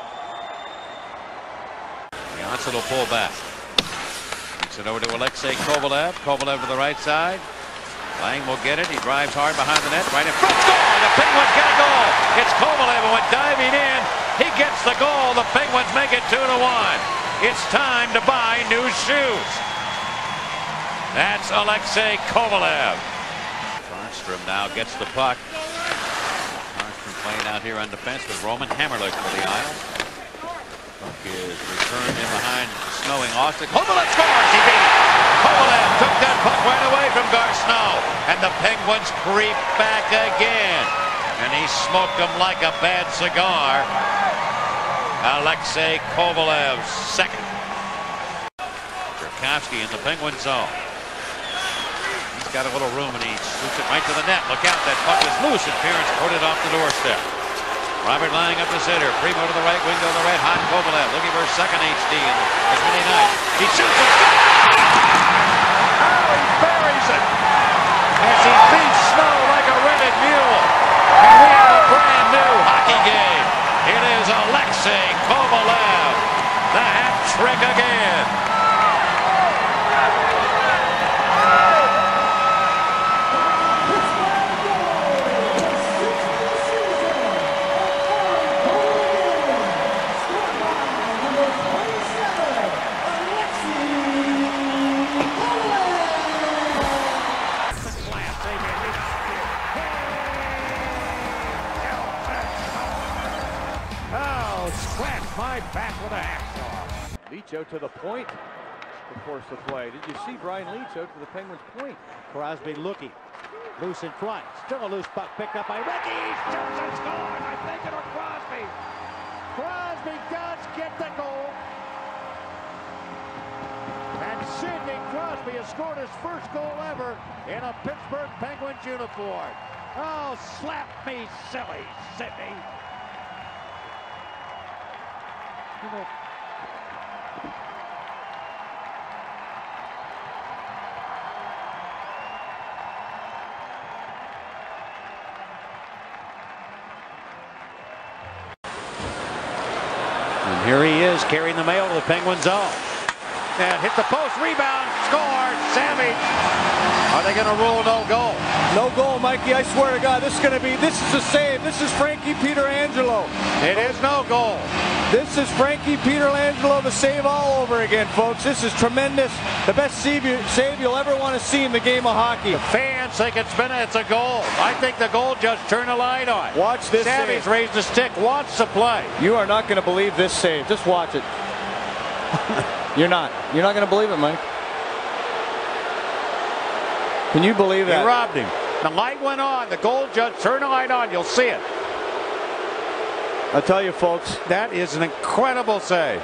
Johnson will pull back. Takes it over to Alexei Kovalev. Kovalev to the right side. Lange will get it. He drives hard behind the net. Right in front. Score! The Penguins get a goal. It's Kovalev who went diving in. He gets the goal. The Penguins make it two to one. it's time to buy new shoes. That's Alexei Kovalev. Markstrom now gets the puck. Markstrom playing out here on defense with Roman Hammerlich for the Isles. Puck is returned in behind Snowing Austin. Kovalev scores! He beat it! Kovalev took that puck right away from Gar Snow. And the Penguins creep back again. And he smoked them like a bad cigar. Alexei Kovalev's second. Jerkowski in the Penguin zone. He's got a little room and he shoots it right to the net. Look out, that puck is loose and Ference put it off the doorstep. Robert Lange up the center. Primo to the right wing to the red hot. Kovalev looking for a second H D in as many nights. He shoots it. Oh, he buries it as he beats Snow like a rented mule. And we have a brand new hockey game. It is Alexei Kovalev. The hat trick again. Back with a hacksaw. Leacho to the point to force the play. Did you see Brian Leacho to the Penguins' point? Crosby looking. Loose in front. Still a loose puck picked up by Ricky. Shoots and scores. I think it'll Crosby. Crosby does get the goal. And Sidney Crosby has scored his first goal ever in a Pittsburgh Penguins uniform. Oh, slap me silly, Sidney. You know, and here he is carrying the mail to the Penguin zone. And hit the post, rebound, scored, Savage. Are they going to rule no goal? No goal, Mikey. I swear to God, this is going to be, this is a save. This is Frankie Pietrangelo. It is no goal. This is Frankie Pietrangelo, the save all over again, folks. This is tremendous. The best save, you, save you'll ever want to see in the game of hockey. The fans think it's been it's a goal. I think the goal judge turned the light on. Watch this Savage save. raised the stick, wants to play. You are not going to believe this save. Just watch it. You're not. You're not going to believe it, Mike. Can you believe that? He robbed him. The light went on. The goal judge turned the light on. You'll see it. I'll tell you, folks. That is an incredible save.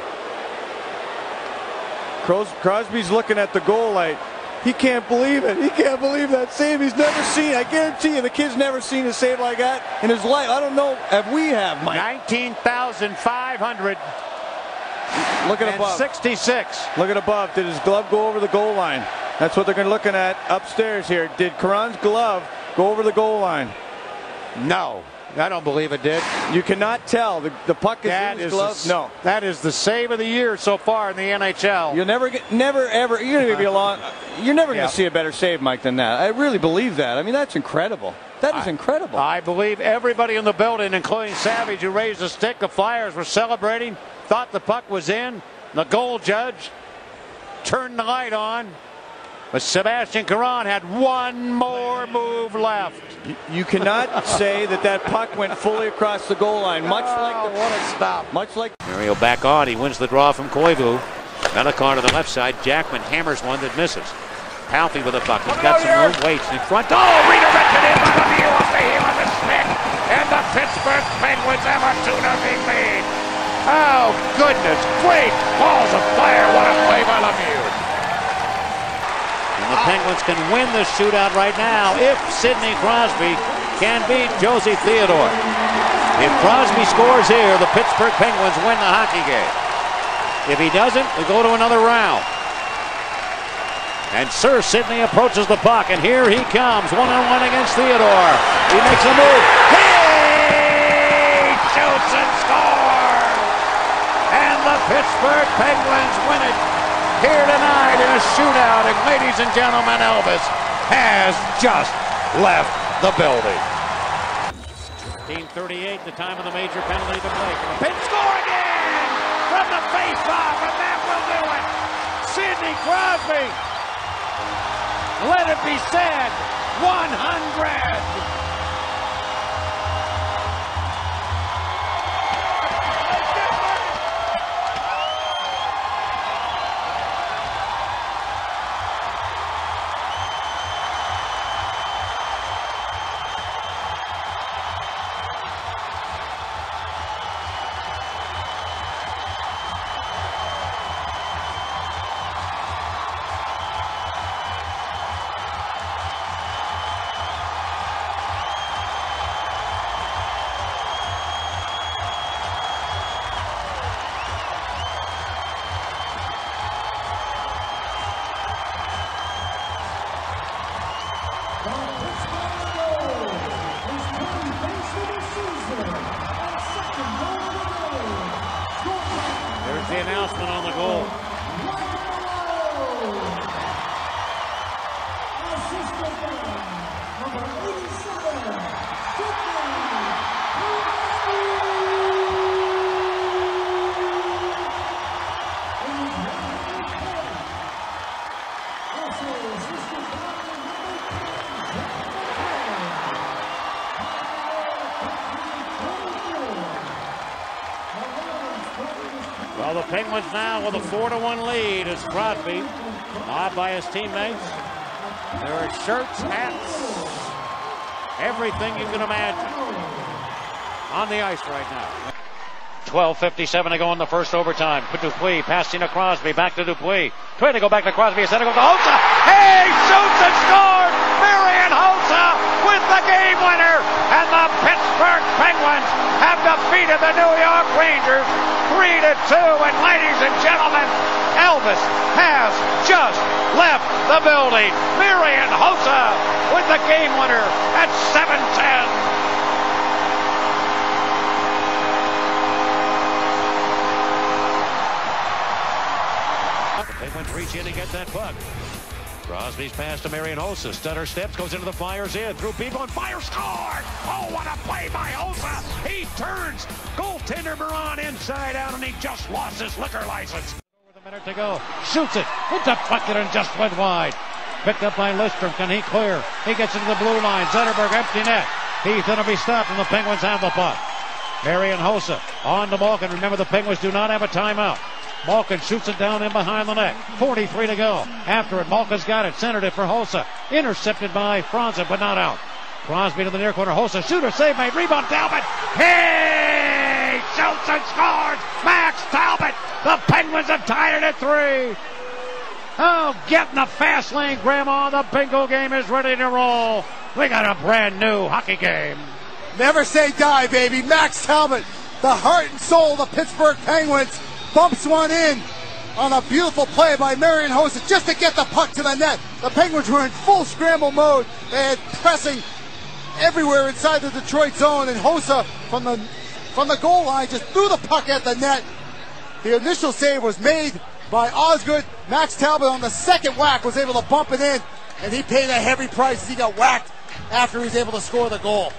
Cros Crosby's looking at the goal light. He can't believe it. He can't believe that save. He's never seen. I guarantee you, the kid's never seen a save like that in his life. I don't know. Have we have, Mike? nineteen thousand five hundred. Look at above. sixty-six. Look at above. Did his glove go over the goal line? That's what they're going to looking at upstairs here. Did Caron's glove go over the goal line? No. I don't believe it did. You cannot tell. The, the puck is that in his is glove. The, no. That is the save of the year so far in the N H L. You'll never get, never, ever, you're going to be a long, you're never going to yeah. see a better save, Mike, than that. I really believe that. I mean, that's incredible. That is I, incredible. I believe everybody in the building, including Savage, who raised the stick. The Flyers were celebrating, thought the puck was in. The goal judge turned the light on. But Sebastian Caron had one more move left. You, you cannot say that that puck went fully across the goal line. Much oh, like the what a stop. Much like Mario back on. He wins the draw from Koivu. Melikar to the left side. Jackman hammers one that misses. Palffy with the puck. He's got some room. Waits in front. Oh, redirected in by Lemieux off the heel of the stick. And the Pittsburgh Penguins have a two nothing lead. Oh, goodness. Great balls of fire. What a play by Lemieux. And the Penguins can win the shootout right now if Sidney Crosby can beat Josie Theodore. If Crosby scores here, the Pittsburgh Penguins win the hockey game. If he doesn't, we go to another round. And Sir Sidney approaches the puck, and here he comes, one-on-one against Theodore. He makes a move. He shoots and scores! And the Pittsburgh Penguins win it here tonight in a shootout. And ladies and gentlemen, Elvis has just left the building. fifteen thirty-eight, the time of the major penalty to play. Pitt score again from the face-off, and that will do it. Sidney Crosby. Let it be said, one hundred. There's the announcement on the goal. Well, the Penguins now with a four to one lead as Crosby, awed by his teammates. There are shirts, hats, everything you can imagine on the ice right now. twelve fifty-seven to go in the first overtime. Dupuis passing to Crosby, back to Dupuis. Trying to go back to Crosby, instead of go to Hossa. He shoots and scores! Marian Hossa with the game winner! And the Pittsburgh Penguins have defeated the New York Rangers three to two. And ladies and gentlemen, Elvis has just left the building. Marian Hossa with the game winner at seven ten. The Penguins reach in and get that puck. Crosby's pass to Marian Hossa. Stutter steps, goes into the Flyers in. Through people and Fire scores! Oh, what a play by Hossa! He turns goaltender Moran inside out, and he just lost his liquor license. With a minute to go. Shoots it. It deflected and just went wide. Picked up by Listrom. Can he clear? He gets into the blue line. Zetterberg empty net. He's going to be stopped, and the Penguins have the puck. Marian Hossa on to Malkin. Remember, the Penguins do not have a timeout. Malkin shoots it down in behind the net. forty-three to go. After it, Malkin's got it. Centered it for Hossa. Intercepted by Franzen, but not out. Crosby to the near corner. Hossa, shooter, save made. Rebound, Talbot. He shoots and scores. Max Talbot. The Penguins have tied it at three. Oh, get in the fast lane, Grandma. The bingo game is ready to roll. We got a brand new hockey game. Never say die, baby. Max Talbot, the heart and soul of the Pittsburgh Penguins, bumps one in on a beautiful play by Marian Hossa just to get the puck to the net. The Penguins were in full scramble mode. They had pressing everywhere inside the Detroit zone, and Hossa from the from the goal line just threw the puck at the net. The initial save was made by Osgood. Max Talbot on the second whack was able to bump it in, and he paid a heavy price as he got whacked after he was able to score the goal.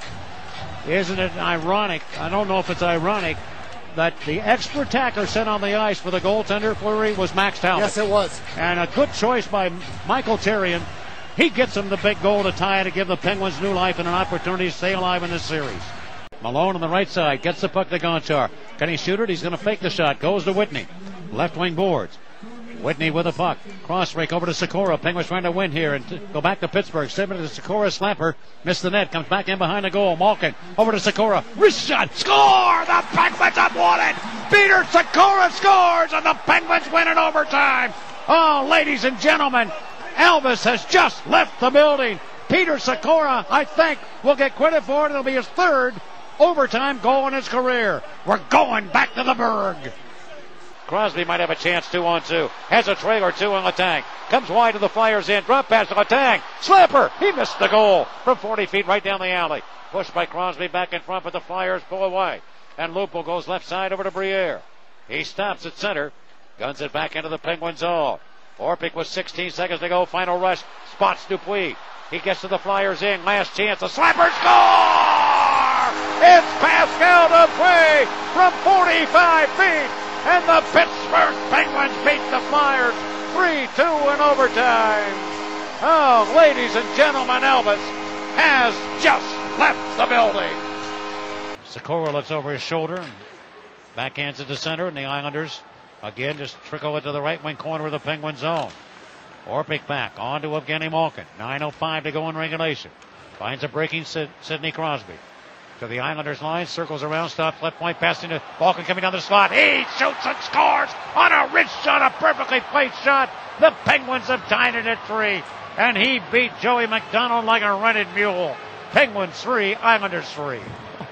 Isn't it ironic? I don't know if it's ironic that the extra attacker sent on the ice for the goaltender flurry was Max Talbot. Yes, it was. And a good choice by Michael Therrien. He gets him the big goal to tie it to give the Penguins new life and an opportunity to stay alive in this series. Malone on the right side gets the puck to Gonchar. Can he shoot it? He's going to fake the shot. Goes to Whitney. Left wing boards. Whitney with the puck. Cross break over to Sikora. Penguins trying to win here and t- go back to Pittsburgh. Seven to Sikora. Slapper. Missed the net. Comes back in behind the goal. Malkin over to Sikora. Wrist shot. Score! The Penguins have won it! Peter Sikora scores and the Penguins win in overtime. Oh, ladies and gentlemen, Elvis has just left the building. Peter Sikora, I think, will get credit for it. It'll be his third overtime goal in his career. We're going back to the Berg. Crosby might have a chance, two on two. Has a trailer, two on Letang. Comes wide to the Flyers in. Drop pass to Letang. Slapper. He missed the goal from forty feet right down the alley. Pushed by Crosby back in front, but the Flyers pull away. And Lupo goes left side over to Briere. He stops at center. Guns it back into the Penguin zone. Orpik with sixteen seconds to go. Final rush. Spots Dupuis. He gets to the Flyers in. Last chance. A slapper. Score! It's Pascal Dupuis from forty-five feet. and the Pittsburgh Penguins beat the Flyers three two in overtime. Oh, ladies and gentlemen, Elvis has just left the building. Sikora looks over his shoulder and backhands it to center, and the Islanders again just trickle it to the right wing corner of the Penguin zone. Orpik back on to Evgeni Malkin. nine oh five to go in regulation. Finds a breaking Sid- Sidney Crosby. To the Islanders line, circles around, stops left point, passing to Malkin coming down the slot. He shoots and scores on a wrist shot, a perfectly placed shot. The Penguins have tied it at three, and he beat Joey McDonald like a rented mule. Penguins three, Islanders three.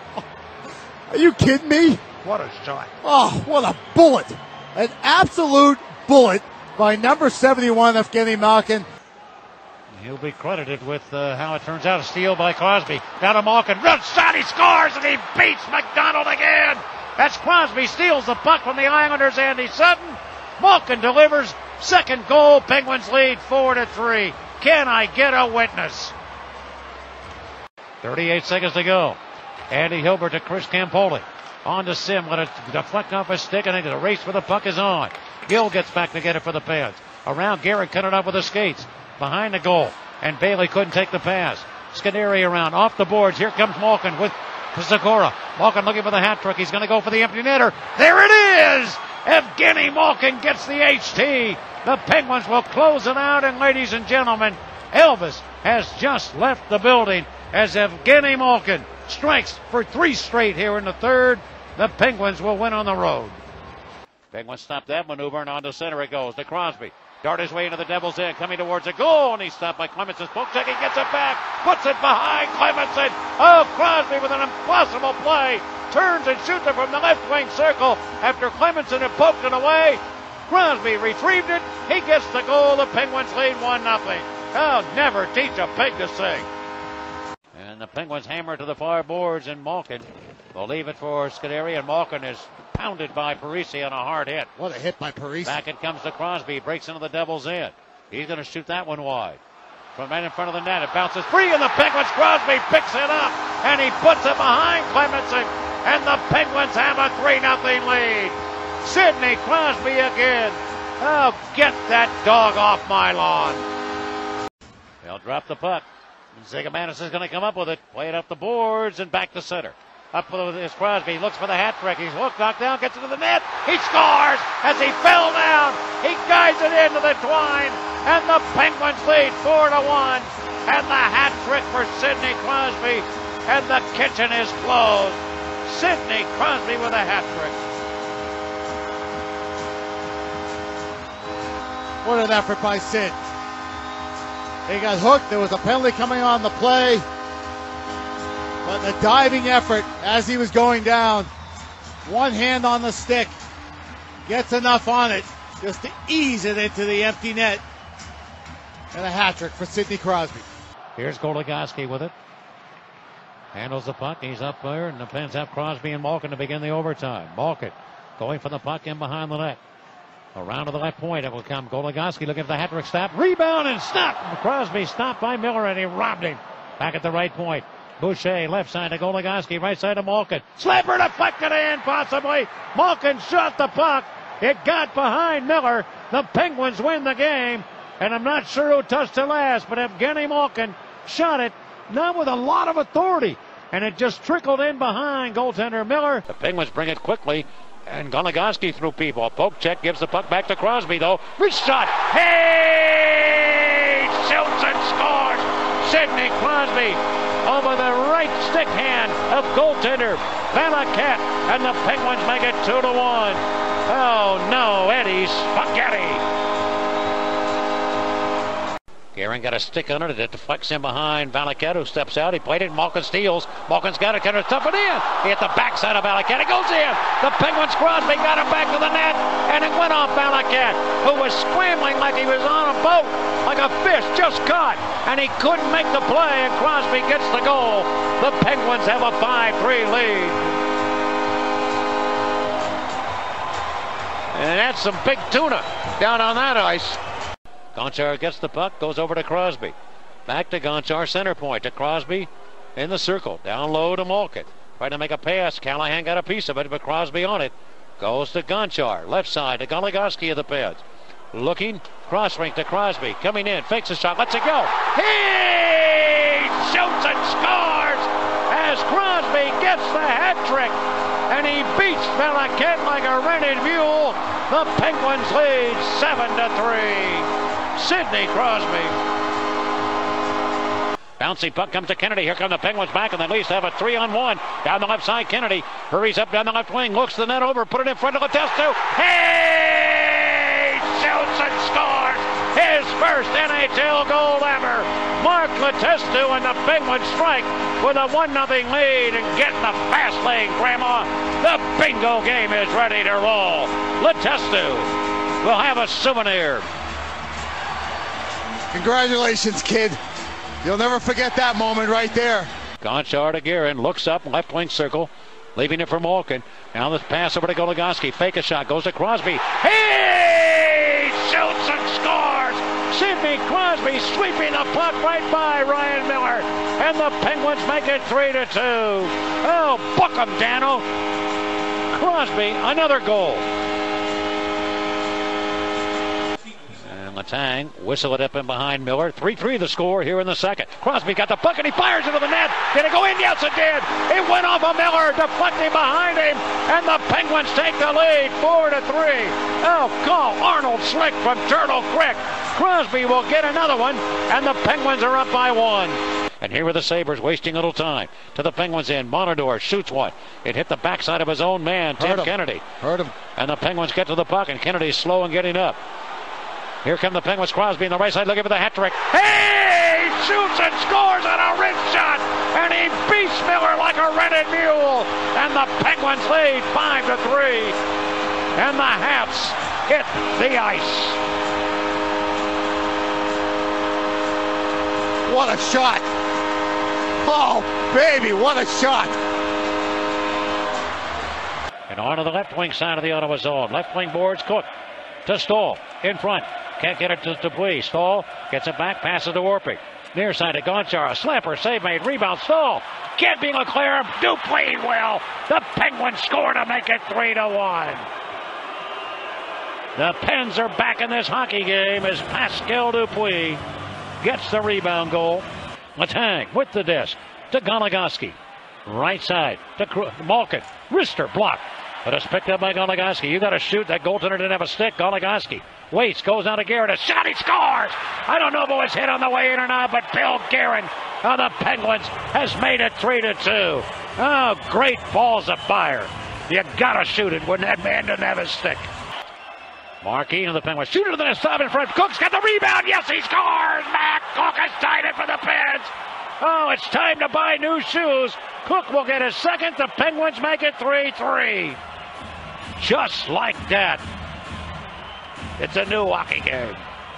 Are you kidding me? What a shot. Oh, what a bullet. An absolute bullet by number seventy-one, Evgeni Malkin. He'll be credited with uh, how it turns out. A steal by Crosby. Down to Malkin. Run shot. He scores, and he beats McDonald again. That's Crosby steals the puck from the Islanders. Andy Sutton. Malkin delivers. Second goal. Penguins lead four to three. Can I get a witness? thirty-eight seconds to go. Andy Hilbert to Chris Campoli. On to Sim. Let it deflect off his stick, and then the race for the puck is on. Gill gets back to get it for the Pens. Around Garrett, cut it up with the skates. Behind the goal, and Bailey couldn't take the pass. Scudery around, off the boards. Here comes Malkin with Sikora. Malkin looking for the hat trick. He's going to go for the empty netter. There it is! Evgeni Malkin gets the H T. The Penguins will close it out, and ladies and gentlemen, Elvis has just left the building as Evgeni Malkin strikes for three straight here in the third. The Penguins will win on the road. Penguins stop that maneuver, and on to center it goes to Crosby. Dart his way into the Devil's End, coming towards a goal, and he's stopped by Clemenson. Poke-check, he gets it back, puts it behind Clemenson. Oh, Crosby with an impossible play, turns and shoots it from the left wing circle after Clemenson had poked it away. Crosby retrieved it, he gets the goal, the Penguins lead one nothing. Oh, never teach a pig to sing. And the Penguins hammer to the far boards, and Malkin will leave it for Scudery, and Malkin is pounded by Parisi on a hard hit. What a hit by Parisi. Back it comes to Crosby. Breaks into the Devil's End. He's going to shoot that one wide. From right in front of the net. It bounces free, and the Penguins, Crosby picks it up, and he puts it behind Clemenson, and the Penguins have a three nothing lead. Sidney Crosby again. Oh, get that dog off my lawn. They'll drop the puck. Zigomanis is going to come up with it. Play it up the boards and back to center. Up with his Crosby. He looks for the hat trick. He's hooked, knocked down, gets it to the net. He scores as he fell down. He guides it into the twine, and the Penguins lead four to one. And the hat trick for Sidney Crosby, and the kitchen is closed. Sidney Crosby with a hat trick. What an effort by Sid. He got hooked. There was a penalty coming on the play. But the diving effort as he was going down, one hand on the stick, gets enough on it just to ease it into the empty net. And a hat trick for Sidney Crosby. Here's Goligoski with it. Handles the puck. He's up there, and the Pens have Crosby and Malkin to begin the overtime. Malkin going for the puck in behind the net. Around to the left point, it will come. Goligoski looking for the hat trick stop. Rebound and stop. Crosby stopped by Miller, and he robbed him. Back at the right point. Boucher, left side to Goligoski, right side to Malkin. Slapper deflected in, possibly. Malkin shot the puck. It got behind Miller. The Penguins win the game, and I'm not sure who touched it last, but Evgeni Malkin shot it, not with a lot of authority, and it just trickled in behind goaltender Miller. The Penguins bring it quickly, and Goligoski through people. Poke check, gives the puck back to Crosby, though. Reach shot. Hey! Shoots and scores. Sidney Crosby over the right stick hand of goaltender Valakat, and the Penguins make it two to one. Oh no, Eddie Spaghetti. Guerin got a stick on it. It deflects in behind Valakat, who steps out. He played it. Malkin steals. Malkin's got it. Can stuff it in. He hit the backside of Valakat. It goes in. The Penguins Crosby got it back to the net, and it went off Valakat, who was scrambling like he was on a boat, like a fish just caught, and he couldn't make the play, and Crosby gets the goal. The Penguins have a five three lead. And that's some big tuna down on that ice. Gonchar gets the puck, goes over to Crosby. Back to Gonchar, center point to Crosby in the circle. Down low to Malkin. Trying to make a pass. Callahan got a piece of it, but Crosby on it. Goes to Gonchar. Left side to Goligoski of the Peds. Looking. Cross rink to Crosby. Coming in. Fakes a shot. Lets it go. He shoots and scores as Crosby gets the hat trick. And he beats Malkin like a rented mule. The Penguins lead seven to three. Sidney Crosby. Bouncy puck comes to Kennedy. Here come the Penguins back, and they at least have a three on one. Down the left side, Kennedy hurries up down the left wing, looks the net over, put it in front of Letestu. He shoots and scores his first N H L goal ever. Mark Letestu and the Penguins strike with a one nothing lead and get in the fast lane, Grandma. The bingo game is ready to roll. Letestu will have a souvenir. Congratulations, kid. You'll never forget that moment right there. Gonchar to Guerin, looks up, left wing circle, leaving it for Malkin. Now this pass over to Goligoski. Fake a shot, goes to Crosby. He shoots and scores! Sidney Crosby sweeping the puck right by Ryan Miller. And the Penguins make it three to two. Oh, book 'em, Dano. Crosby, another goal. Letang whistle it up in behind Miller. three three the score here in the second. Crosby got the puck and he fires into the net. Did it go in? Yes, it did. It went off of Miller, deflecting behind him, and the Penguins take the lead four to three. Oh, call Arnold Slick from Turtle Creek. Crosby will get another one, and the Penguins are up by one. And here are the Sabres wasting a little time. To the Penguins in. Monador shoots one. It hit the backside of his own man, Tim Kennedy. Heard him. And the Penguins get to the puck, and Kennedy's slow in getting up. Here come the Penguins. Crosby on the right side looking for the hat trick. He shoots and scores on a wrist shot, and he beats Miller like a rented mule. And the Penguins lead five to three. And the Hats hit the ice. What a shot. Oh, baby, what a shot. And on to the left wing side of the Ottawa zone. Left wing boards, Cook to Stahl in front. Can't get it to Dupuis. Stahl gets it back, passes to Warpig. Near side to Gonchar. A slapper, save made, rebound. Stahl can't be Leclerc. Dupuis will. The Penguins score to make it three to one. The Pens are back in this hockey game as Pascal Dupuis gets the rebound goal. Letang with the disc to Goligoski. Right side to Malkin. Wrister blocked. But it's picked up by Goligoski. You got to shoot. That goaltender didn't have a stick. Goligoski waits, goes out to Guerin. A shot, he scores! I don't know if it was hit on the way in or not, but Bill Guerin of the Penguins has made it three to two. Oh, great balls of fire. You got to shoot it when that man doesn't have his stick. Marquis of the Penguins. Shoot it to the stop in front. Cook's got the rebound. Yes, he scores! Matt Cook has tied it for the Pens. Oh, it's time to buy new shoes. Cook will get his second. The Penguins make it three three. Just like that. It's a new hockey game.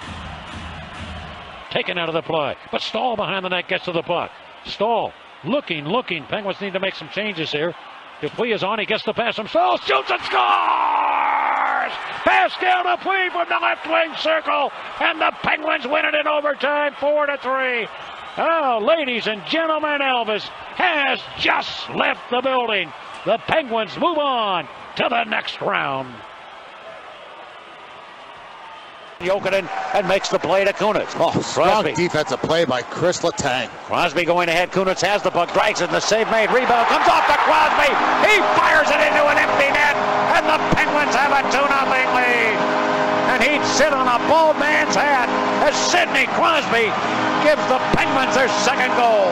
Taken out of the play. But Stahl behind the net gets to the puck. Stahl looking, looking. Penguins need to make some changes here. Dupuis is on. He gets the pass from Stahl. Shoots and scores! Pascal Dupuis from the left wing circle. And the Penguins win it in overtime. Four to three. Oh, ladies and gentlemen, Elvis has just left the building. The Penguins move on to the next round. Jokinen and makes the play to Kunitz. Oh, strong Crosby. defensive play by Chris Letang. Crosby going ahead. Kunitz has the puck, drags it, and the save made. Rebound comes off to Crosby. He fires it into an empty net, and the Penguins have a two nothing lead. And he'd sit on a bald man's hat as Sidney Crosby gives the Penguins their second goal.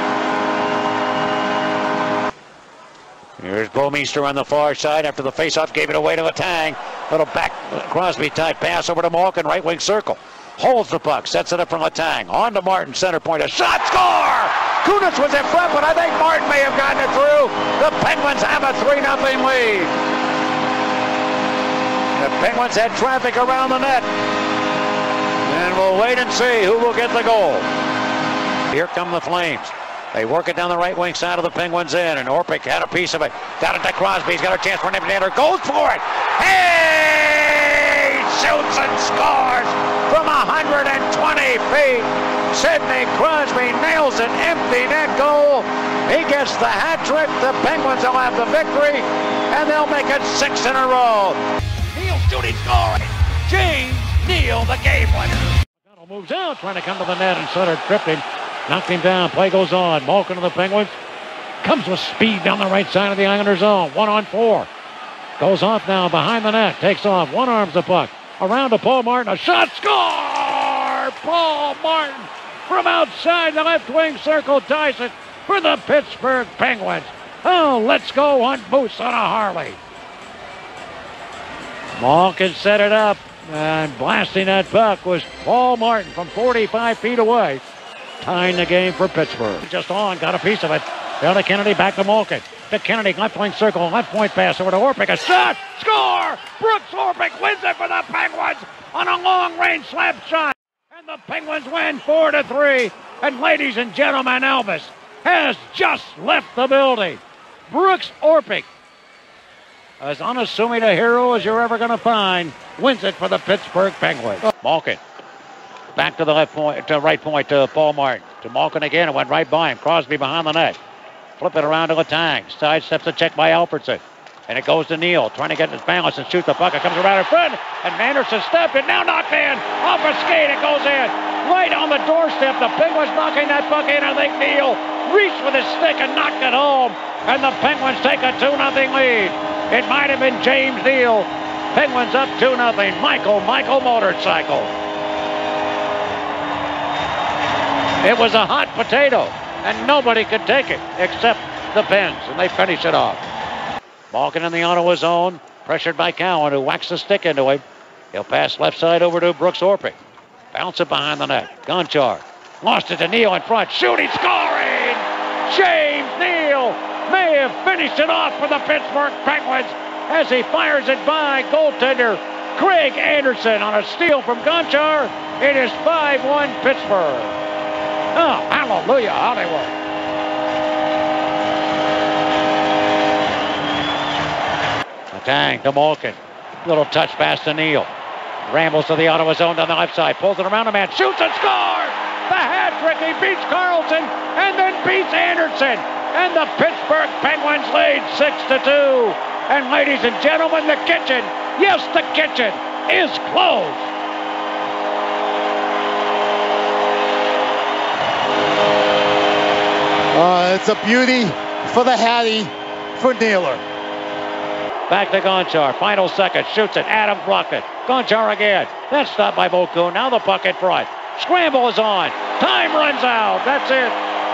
Here's Bouwmeester on the far side after the faceoff gave it away to Letang. Little back Crosby type pass over to Malkin, right wing circle. Holds the puck, sets it up from Letang. On to Martin, center point, a shot, score! Kunitz was in front, but I think Martin may have gotten it through. The Penguins have a three nothing lead. The Penguins had traffic around the net. And we'll wait and see who will get the goal. Here come the Flames. They work it down the right wing side of the Penguins in, and Orpik had a piece of it. Got it to Crosby. He's got a chance for an empty netter. Goes for it. Hey! shoots and scores from one hundred twenty feet. Sidney Crosby nails an empty net goal. He gets the hat trick. The Penguins will have the victory, and they'll make it six in a row. Neal shooting, scoring. James Neal, the game winner. Moves out, trying to come to the net, and Sutter tripped him, knocked him down. Play goes on. Malkin of the Penguins comes with speed down the right side of the Islander zone. One on four. Goes off now behind the net. Takes off. One arms the puck. Around to Paul Martin. A shot. Score! Paul Martin from outside the left wing circle ties it for the Pittsburgh Penguins. Oh, let's go on Moose on a Harley. Malkin set it up. And blasting that puck was Paul Martin from forty-five feet away, tying the game for Pittsburgh. Just on, got a piece of it. Down to Kennedy, back to Malkin. To Kennedy, left wing circle, left point pass over to Orpik. A shot, score! Brooks Orpik wins it for the Penguins on a long-range slap shot. And the Penguins win four to three. And ladies and gentlemen, Elvis has just left the building. Brooks Orpik, as unassuming a hero as you're ever going to find, wins it for the Pittsburgh Penguins. Malkin back to the left point, to right point to Paul Martin. To Malkin again, it went right by him. Crosby behind the net. Flip it around to Letang. Sidesteps a check by Alfredson. And it goes to Neal, trying to get his balance and shoot the puck. It comes around in front, and Anderson stepped it, now knocked in. Off a skate, it goes in. Right on the doorstep, the Penguins knocking that puck in. I think Neal reached with his stick and knocked it home. And the Penguins take a two nothing lead. It might have been James Neal. Penguins up two nothing. Michael, Michael motorcycle. It was a hot potato, and nobody could take it except the Pens, and they finish it off. Malkin in the Ottawa zone, pressured by Cowan, who whacks the stick into him. He'll pass left side over to Brooks Orpik. Bounce it behind the net. Gonchar lost it to Neal in front. Shooting, scoring! James Neal may have finished it off for the Pittsburgh Penguins as he fires it by goaltender Craig Anderson on a steal from Gonchar. It is five one Pittsburgh. Oh, hallelujah, Hollywood. Tang to Malkin. Little touch pass to Neal. Rambles to the Ottawa zone down the left side. Pulls it around a man. Shoots and scores! The hat trick. He beats Carlson and then beats Anderson. And the Pittsburgh Penguins lead six to two. And ladies and gentlemen, the kitchen, yes, the kitchen is closed. Uh, it's a beauty for the Hattie, for Naylor. Back to Gonchar. Final second. Shoots it. Adams blocked it. Gonchar again. That's stopped by Mokoon. Now the puck in front. Scramble is on. Time runs out. That's it.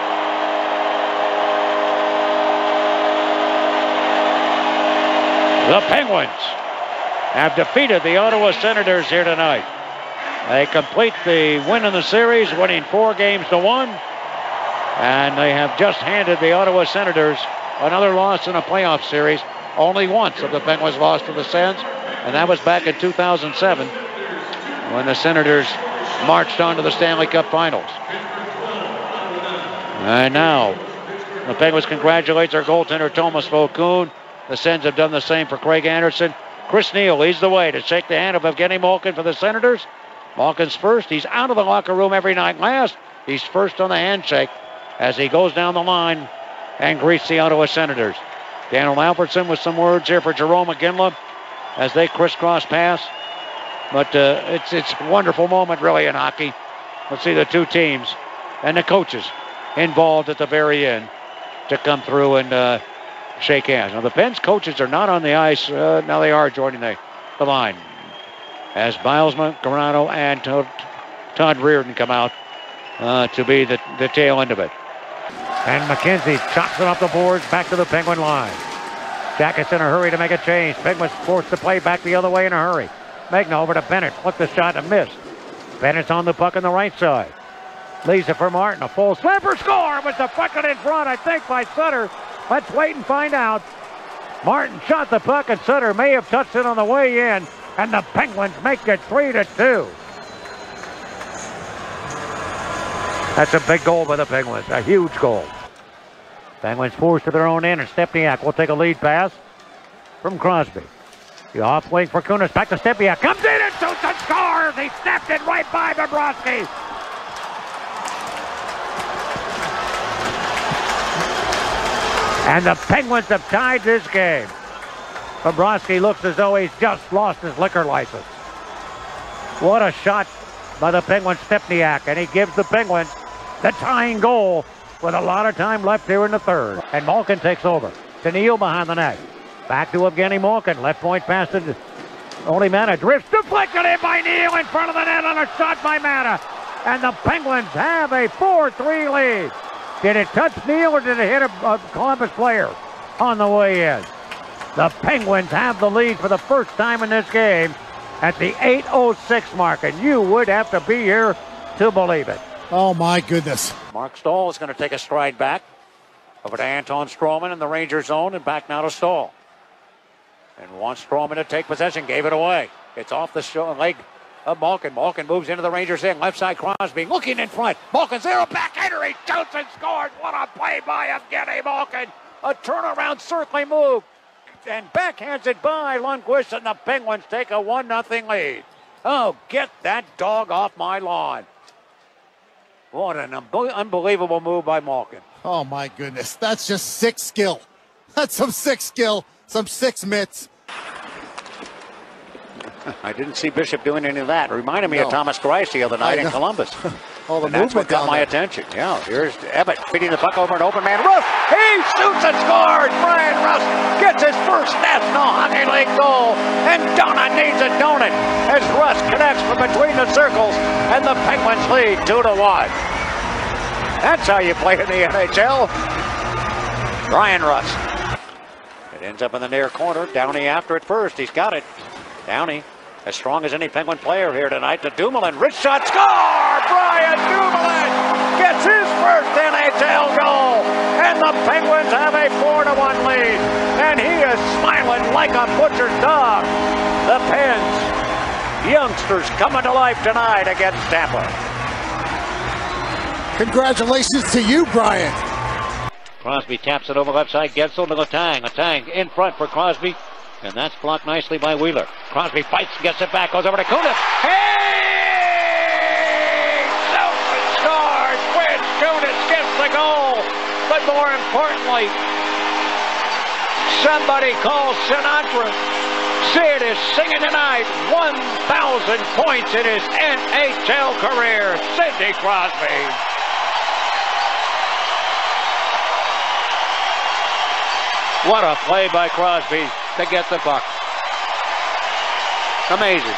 The Penguins have defeated the Ottawa Senators here tonight. They complete the win in the series, winning four games to one. And they have just handed the Ottawa Senators another loss in a playoff series. Only once have the Penguins lost to the Sens, and that was back in two thousand seven when the Senators marched on to the Stanley Cup Finals. And now the Penguins congratulate their goaltender Thomas Mokoon. The Sens have done the same for Craig Anderson. Chris Neal leads the way to shake the hand of Evgeni Malkin for the Senators. Malkin's first. He's out of the locker room every night. Last, he's first on the handshake as he goes down the line and greets the Ottawa Senators. Daniel Alfredson with some words here for Jerome McGinley as they crisscross pass. But uh, it's it's a wonderful moment, really, in hockey. Let's see the two teams and the coaches involved at the very end to come through and uh, shake hands. Now, the Pens coaches are not on the ice. Uh, now they are joining the, the line as Bilesman, Carano, and Todd, Todd Reardon come out uh, to be the, the tail end of it. And McKenzie chops it off the boards back to the Penguin line. Jacket's in a hurry to make a change. Penguins forced to play back the other way in a hurry. Magna over to Bennett. Flipped the shot and missed. Bennett's on the puck on the right side. Leaves it for Martin. A full slapper score. Was deflected in front, I think, by Sutter. Let's wait and find out. Martin shot the puck, and Sutter may have touched it on the way in. And the Penguins make it three to two. That's a big goal by the Penguins, a huge goal. Penguins forced to their own end, and Stepniak will take a lead pass from Crosby. The off wing for Kunis. Back to Stepia. Comes in and shoots and scores. He snapped it right by Bobrovsky. And the Penguins have tied this game. Bobrovsky looks as though he's just lost his liquor license. What a shot by the Penguins, Stepniak, and he gives the Penguins the tying goal with a lot of time left here in the third. And Malkin takes over. To Neal behind the net. Back to Evgeni Malkin. Left point pass to only Mana. Drifts deflected in by Neal in front of the net on a shot by Mana. And the Penguins have a four three lead. Did it touch Neal or did it hit a, a Columbus player on the way in? The Penguins have the lead for the first time in this game at the eight oh six mark, and you would have to be here to believe it. Oh, my goodness. Mark Stahl is going to take a stride back over to Anton Stroman in the Ranger zone and back now to Stahl. And wants Stroman to take possession, gave it away. It's off the show, leg of Malkin. Malkin moves into the Rangers in. Left side Crosby looking in front. Malkin's there, a backhander. He shoots and scores. What a play by Evgeni Malkin. A turnaround circling move. And backhands it by Lundqvist, and the Penguins take a one nothing lead. Oh, get that dog off my lawn. What an unbelievable move by Malkin. Oh, my goodness. That's just sick skill. That's some sick skill. Some six mitts. I didn't see Bishop doing any of that. It reminded me No. of Thomas Greiss the other night in Columbus. All the and that's what movement got down my there. attention. Yeah, here's Ebbett feeding the puck over an open man. Russ, he shoots and scores. Brian Russ gets his first National Hockey League goal. And Donna needs a donut as Russ connects from between the circles. And the Penguins lead two to one. That's how you play in the N H L. Brian Russ. It ends up in the near corner. Downey after it first. He's got it. Downey, as strong as any Penguin player here tonight, to Dumoulin. Rich shot, score! Brian Dumoulin gets his first N H L goal. And the Penguins have a four to one lead. And he is smiling like a butcher's dog. The Pens, youngsters coming to life tonight against Tampa. Congratulations to you, Brian. Crosby taps it over left side. Gensel to Letang. Letang in front for Crosby. And that's blocked nicely by Wheeler. Crosby fights, gets it back, goes over to Kunis. Hey! Selfie scores! Quinn Kunis gets the goal. But more importantly, somebody calls Sinatra. Sid is singing tonight. one thousand points in his N H L career. Sidney Crosby. What a play by Crosby to get the puck. Amazing.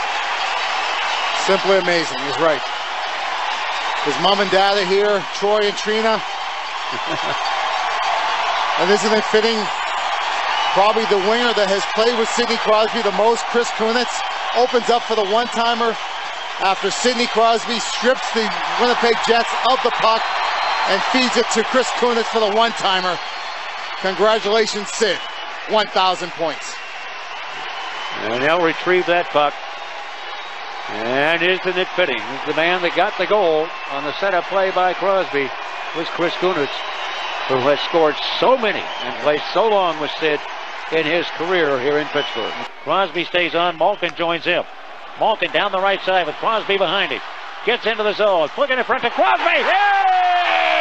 Simply amazing. He's right. His mom and dad are here, Troy and Trina. And isn't it fitting? Probably the winger that has played with Sidney Crosby the most, Chris Kunitz, opens up for the one-timer after Sidney Crosby strips the Winnipeg Jets of the puck and feeds it to Chris Kunitz for the one-timer. Congratulations, Sid. one thousand points. And he'll retrieve that puck. And isn't it fitting? The man that got the goal on the setup play by Crosby was Chris Kunitz, who has scored so many and played so long with Sid in his career here in Pittsburgh. Crosby stays on. Malkin joins him. Malkin down the right side with Crosby behind him. Gets into the zone. Flicking in front to Crosby. Hey!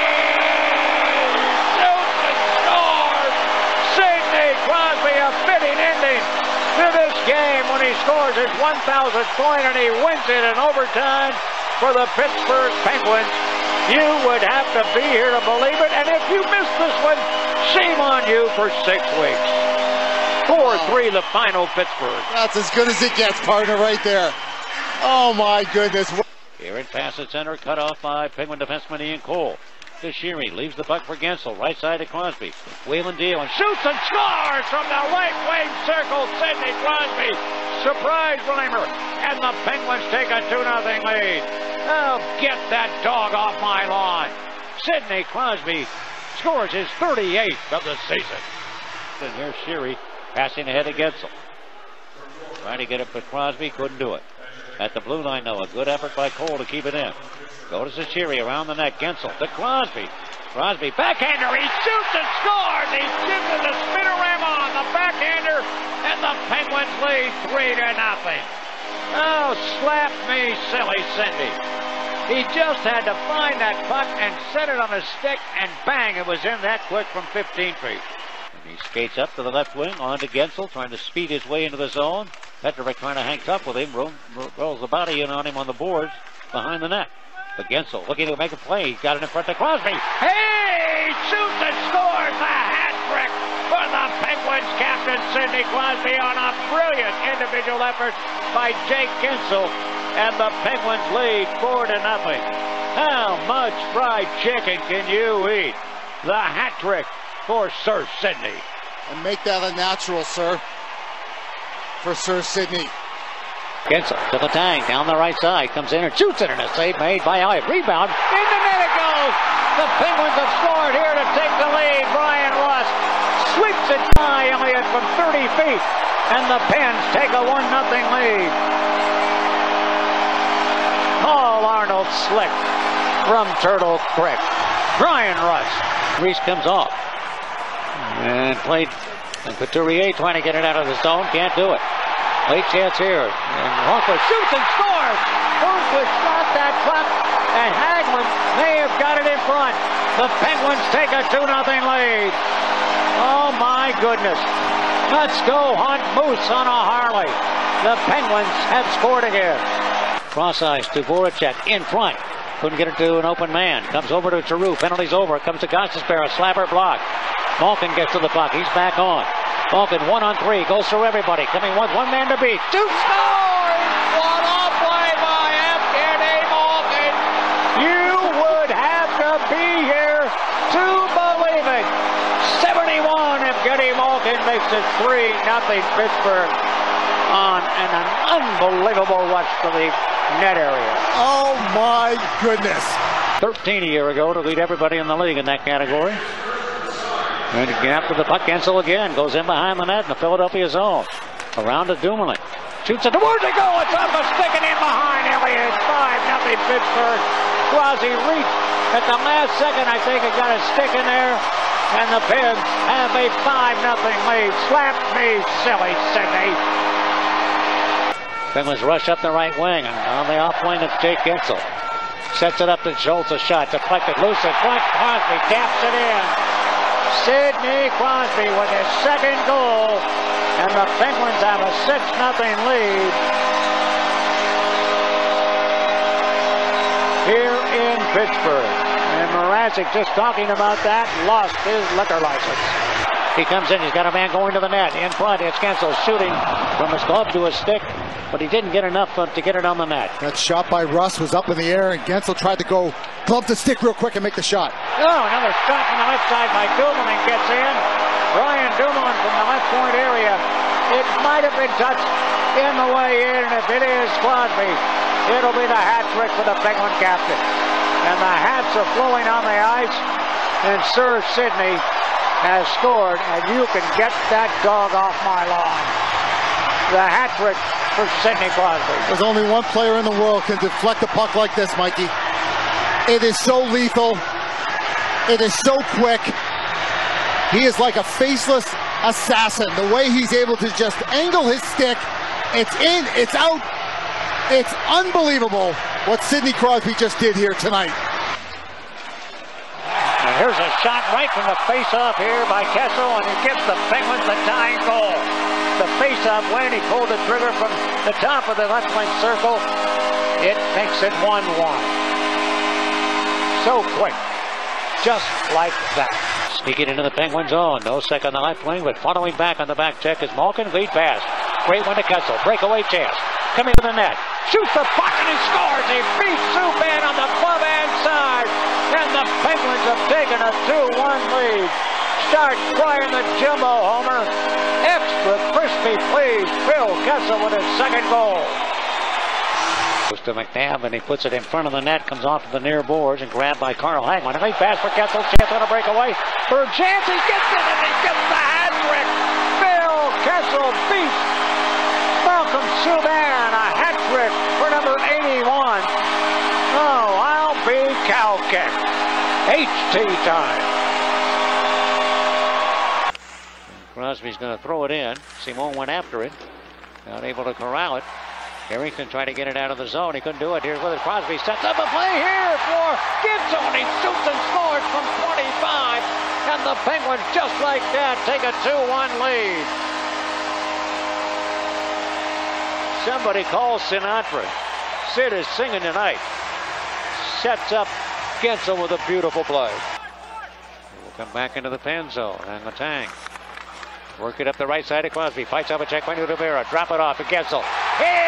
Crosby, a fitting ending to this game when he scores his one thousandth point and he wins it in overtime for the Pittsburgh Penguins. You would have to be here to believe it, and if you missed this one, shame on you for six weeks. four three the final, Pittsburgh. That's as good as it gets, partner, right there. Oh, my goodness. Here in pass at center, cut off by Penguin defenseman Ian Cole. To Sheary, leaves the puck for Gensel, right side to Crosby. Wheeling deal and shoots and scores from the right wing circle. Sidney Crosby, surprise Reimer, and the Penguins take a two nothing lead. Oh, get that dog off my lawn. Sidney Crosby scores his thirty-eighth of the season. And here's Sheary passing ahead of Gensel. Trying to get it for Crosby, couldn't do it. At the blue line, though, a good effort by Cole to keep it in. Go to Sachiri around the net. Gensel to Crosby. Crosby, backhander. He shoots and scores. He gives it the spinorama on the backhander. And the Penguins lead three to nothing. Oh, slap me silly, Cindy. He just had to find that puck and set it on his stick, and bang, it was in that quick from fifteen feet. And he skates up to the left wing, on to Gensel, trying to speed his way into the zone. Petrovic trying to hang tough with him, ro ro rolls the body in on him on the boards behind the net. But Gensel looking to make a play. He's got it in front of Crosby. Hey, shoots and scores the hat trick for the Penguins captain Sidney Crosby on a brilliant individual effort by Jake Gensel. And the Penguins lead four to nothing. How much fried chicken can you eat? The hat trick for Sir Sidney. And make that a natural, sir, for Sir Sidney. Gensel to the tank, down the right side, comes in and shoots it, and a save made by Elliott. Rebound, in the net it goes! The Penguins have scored here to take the lead. Brian Russ sweeps it by Elliott from thirty feet, and the Pens take a one nothing lead. Paul Arnold slick from Turtle Creek. Brian Russ. Reese comes off. And played, and Couturier trying to get it out of the zone, can't do it. Late chance here, and Hornquist shoots and scores! Hornquist shot that puck, and Hagelin may have got it in front. The Penguins take a two nothing lead. Oh my goodness. Let's go hunt moose on a Harley. The Penguins have scored again. Cross ice to Voracek in front. Couldn't get it to an open man. Comes over to Giroux. Penalty's over. Comes to Gostisbehere. Slapper block. Malkin gets to the puck. He's back on. Malkin one on three. Goes through everybody. Coming with one man to beat. Two scores! What a play by Evgeni Malkin. You would have to be here to believe it. seventy-one. Evgeni Malkin makes it three nothing Pittsburgh on an, an unbelievable rush to the net area. Oh my goodness. thirteen a year ago to lead everybody in the league in that category. And after the puck, Gensel again goes in behind the net in the Philadelphia zone. Around to Dumoulin. Shoots it towards the goal. It's off a stick and in behind Elliott. five nothing Pittsburgh. Crosby reached at the last second, I think, and got a stick in there. And the Pens have a five nothing lead. Slap me silly, Sidney. Penguins rush up the right wing, and on the off wing it's Jake Gensel. Sets it up to Schultz, a shot deflected loose in front. Crosby taps it in. Sidney Crosby with his second goal, and the Penguins have a six nothing lead here in Pittsburgh. And Mrazek, just talking about that, lost his liquor license. He comes in, he's got a man going to the net. In front, it's Gensel shooting from his glove to his stick, but he didn't get enough to get it on the net. That shot by Russ was up in the air, and Gensel tried to go glove to stick real quick and make the shot. Oh, another shot from the left side by Dumoulin gets in. Brian Dumoulin from the left point area. It might have been touched in the way in, and if it is Crosby, it'll be the hat trick for the Penguin captain. And the hats are flowing on the ice, and Sir Sidney has scored, and you can get that dog off my lawn. The hat trick for Sidney Crosby. There's only one player in the world can deflect a puck like this, Mikey. It is so lethal. It is so quick. He is like a faceless assassin. The way he's able to just angle his stick. It's in, it's out. It's unbelievable what Sidney Crosby just did here tonight. And here's a shot right from the face-off here by Kessel, and he gives the Penguins the tying goal. The face-off win, he pulled the trigger from the top of the left wing circle. It makes it one one. So quick, just like that. Sneaking into the Penguin zone, no second on the left wing, but following back on the back check is Malkin. Lead pass, great one to Kessel, breakaway chance, coming to the net, shoots the puck and he scores. He beats Subban on the glove hand side, and the Penguins have taken a two one lead. Start trying the jumbo homer. Extra crispy, please. Phil Kessel with his second goal. Goes to McNabb, and he puts it in front of the net, comes off of the near boards, and grabbed by Carl Hagman. A pass for Kessel, chance on a breakaway. For chance, he gets it, and he gets the hat trick. Phil Kessel beats Malcolm Subban, a hat trick for number eighty-one. Oh, I'll be cow kicked. H T time. Crosby's going to throw it in. Simone went after it. Not able to corral it. Harrington tried to get it out of the zone. He couldn't do it. Here's where Crosby sets up a play here for Gibson. He shoots and scores from twenty-five. And the Penguins, just like that, take a two one lead. Somebody calls Sinatra. Sid is singing tonight. Sets up Gensel with a beautiful play. We'll come back into the pen zone. And the tank. Work it up the right side of Crosby. Fights off a check by Nudavera. Drop it off to Gensel. He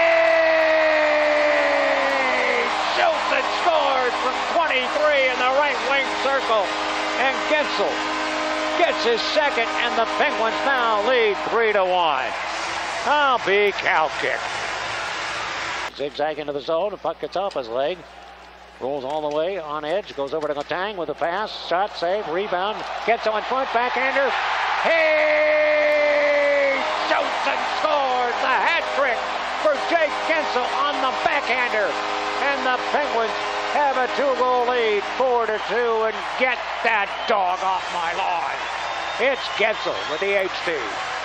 shoots and scores from twenty-three in the right wing circle. And Gensel gets his second, and the Penguins now lead three to one. I'll be cow kick. Zigzag into the zone. The puck gets off his leg. Rolls all the way on edge. Goes over to Latang with a pass. Shot, save, rebound. Gensel in front. Backhander. He shoots and scores the hat trick for Jake Gensel on the backhander. And the Penguins have a two-goal lead, four to two, and get that dog off my lawn. It's Gensel with the H D.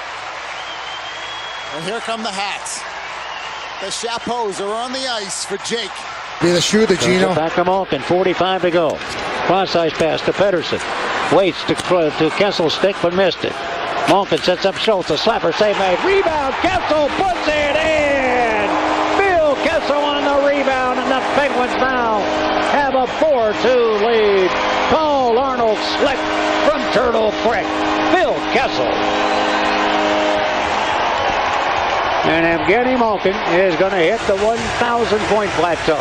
And here come the hats. The chapeaus are on the ice for Jake. Be the shooter, Gino. Back to Malkin, forty-five to go. Cross-ice pass to Pedersen. Waits to, to Kessel's stick, but missed it. Malkin sets up Schultz, a slapper save made. Rebound, Kessel puts it in! Bill Kessel on the rebound, and the Penguins now have a four two lead. Paul Arnold slick from Turtle Creek. Bill Kessel. And Evgeni Malkin is going to hit the one thousand point plateau.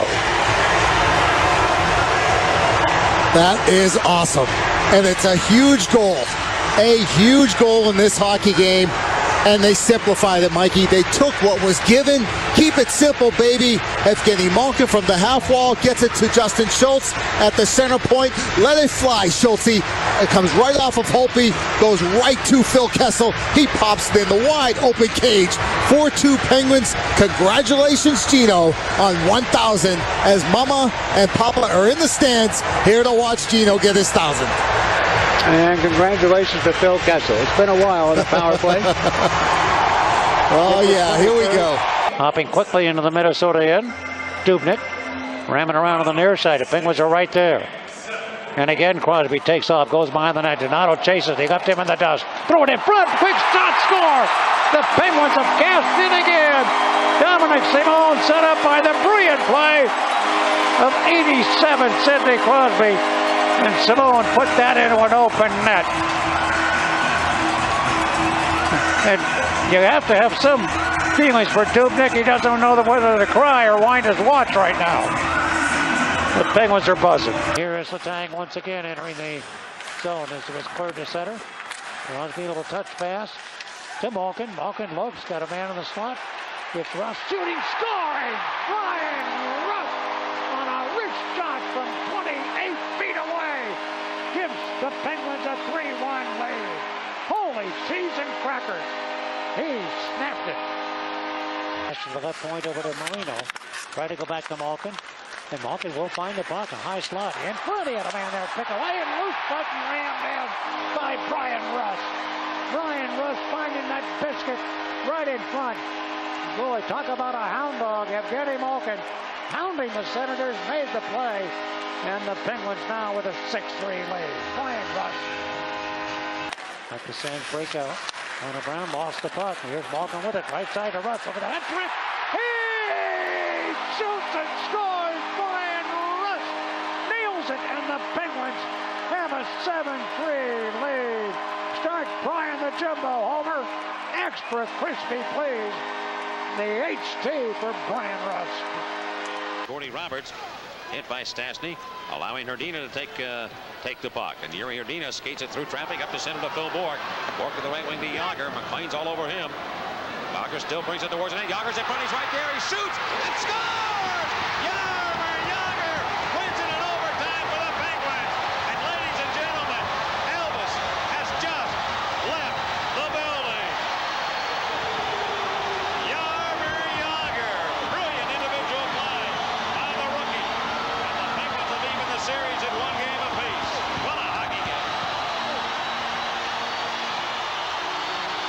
That is awesome. And it's a huge goal. A huge goal in this hockey game. And they simplified it, Mikey. They took what was given. Keep it simple, baby. Evgeni Malkin from the half wall gets it to Justin Schultz at the center point. Let it fly, Schultz. It comes right off of Holtby, goes right to Phil Kessel. He pops it in the wide open cage. four two Penguins. Congratulations, Gino, on one thousand, as Mama and Papa are in the stands here to watch Gino get his thousand. And congratulations to Phil Kessel. It's been a while on the power play. Oh, yeah, here we go. Hopping quickly into the Minnesota end. Dubnyk ramming around on the near side. The Penguins are right there. And again, Crosby takes off, goes behind the net. Donato chases. He left him in the dust. Throw it in front. Quick shot, score. The Penguins have cast in again. Dominic Simone set up by the brilliant play of eighty-seven Sidney Crosby. And Simone put that into an open net. And you have to have some feelings for Dubnyk. He doesn't know whether to cry or wind his watch right now. The Penguins are buzzing. Here is Letang once again entering the zone as it was cleared to center. Crosby, a little touch pass to Malkin. Malkin looks, got a man in the slot. It's Russ shooting, scoring! Brian Russ on a wrist shot from twenty-eight feet away gives the Penguins a three one lead. Holy cheese and crackers. He snapped it. That's to the left point over to Marino. Try to go back to Malkin. And Malkin will find the puck. A high slot. In front of the man there. Pick away and loose puck and rammed in by Brian Russ. Brian Russ finding that biscuit right in front. Boy, talk about a hound dog. Evgeni Malkin hounding the Senators, made the play. And the Penguins now with a six three lead. Brian Russ. At the Sands breakout. Connor Brown lost the puck. Here's Malkin with it. Right side to Russ. Over the hat trick. He shoots and scores. Brian Russ nails it. And the Penguins have a seven three lead. Start Brian the Jumbo Homer. Extra crispy, please. The H T for Brian Russ. Gordy Roberts hit by Stastny, allowing Herdina to take uh, take the puck. And Yuri Herdina skates it through traffic up the center to Phil Bourque. Bourque to the right wing to Jagr. McLean's all over him. Jagr still brings it towards the net. Jagr's in front. He's right there. He shoots and scores! Jaromir Jagr wins it in overtime for the Penguins. And ladies and gentlemen, Elvis has just left the building. Jaromir Jagr, brilliant individual play by the rookie. And the Penguins have even the series in one game apiece. What a hockey game.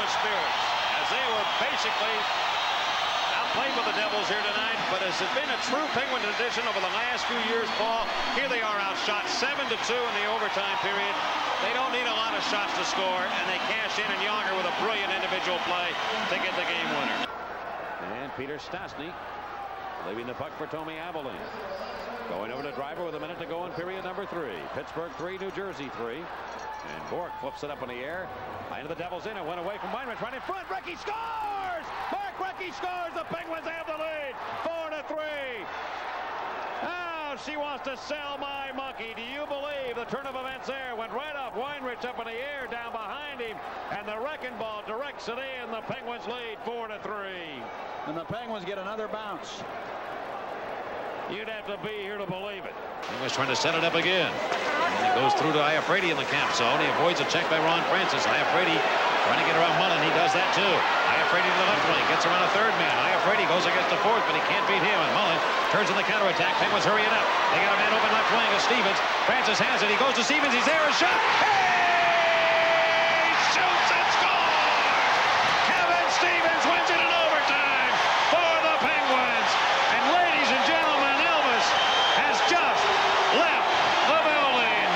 spirits as they were basically outplayed with the Devils here tonight, but as has been a true Penguin tradition over the last few years, Paul, here they are outshot seven to two in the overtime period. They don't need a lot of shots to score, and they cash in and Jagr with a brilliant individual play to get the game winner. And Peter Stastny leaving the puck for Tommy Abilene. Going over to Driver with a minute to go in period number three. Pittsburgh three, New Jersey three. And Bork flips it up in the air. Into the Devils in. It went away from Weinrich. Right in front. Recchi scores! Mark Recchi scores. The Penguins have the lead. Four to three. Oh, she wants to sell my monkey. Do you believe the turn of events there? Went right up. Weinrich up in the air, down behind him. And the wrecking ball directs it in. The Penguins lead four to three. And the Penguins get another bounce. You'd have to be here to believe it. He was trying to set it up again. And he goes through to Iafrate in the cap zone. He avoids a check by Ron Francis. Iafrate trying to get around Mullen. He does that too. Iafrate to the left wing. Gets around a third man. Iafrate goes against the fourth, but he can't beat him. And Mullen turns in the counterattack. Penguins hurry it up. They got a man open left wing. It's Stevens. Francis has it. He goes to Stevens. He's there. A shot. Hey! Shoots and scores! Kevin Stevens wins it in overtime for the Penguins. And ladies and gentlemen, Elvis has just left the building.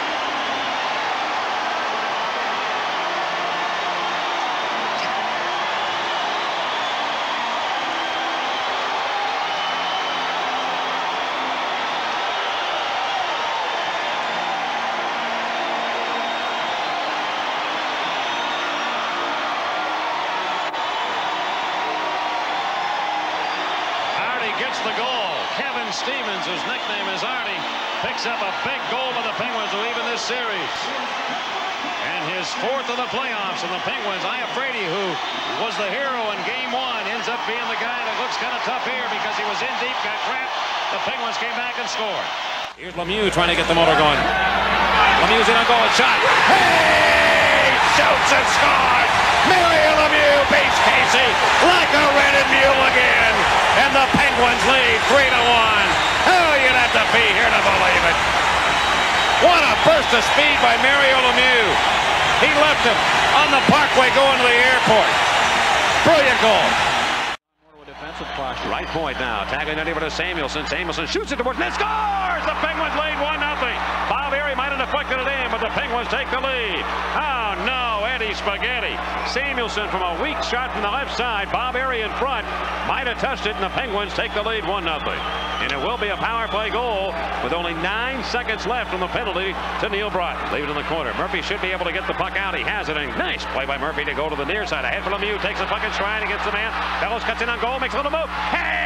Gets the goal. Kevin Stevens, whose nickname is Artie, picks up a big goal for the Penguins to even this series. And his fourth of the playoffs, and the Penguins, Iafrate, who was the hero in game one, ends up being the guy that looks kind of tough here because he was in deep, got trapped. The Penguins came back and scored. Here's Lemieux trying to get the motor going. Lemieux's in on goal, and shot. Hey! Shoots and scores! Mario Lemieux beats Casey like a rented mule again. And the Penguins lead three to one. Oh, you'd have to be here to believe it. What a burst of speed by Mario Lemieux. He left him on the parkway going to the airport. Brilliant goal. Defensive posture. Right point now. Tagging over to Samuelson. Samuelson shoots it towards net. Scores! The Penguins lead one nothing. Bob Erie might have deflected it in, but the Penguins take the lead. Oh no, Eddie Spaghetti. Samuelson from a weak shot from the left side. Bob Erie in front. Might have touched it, and the Penguins take the lead one nothing. And it will be a power play goal with only nine seconds left on the penalty to Neil Broughton. Leave it in the corner. Murphy should be able to get the puck out. He has it. And nice play by Murphy to go to the near side. Ahead for Lemieux. Takes the puck in stride against the man. Bellows cuts in on goal. Makes a little move.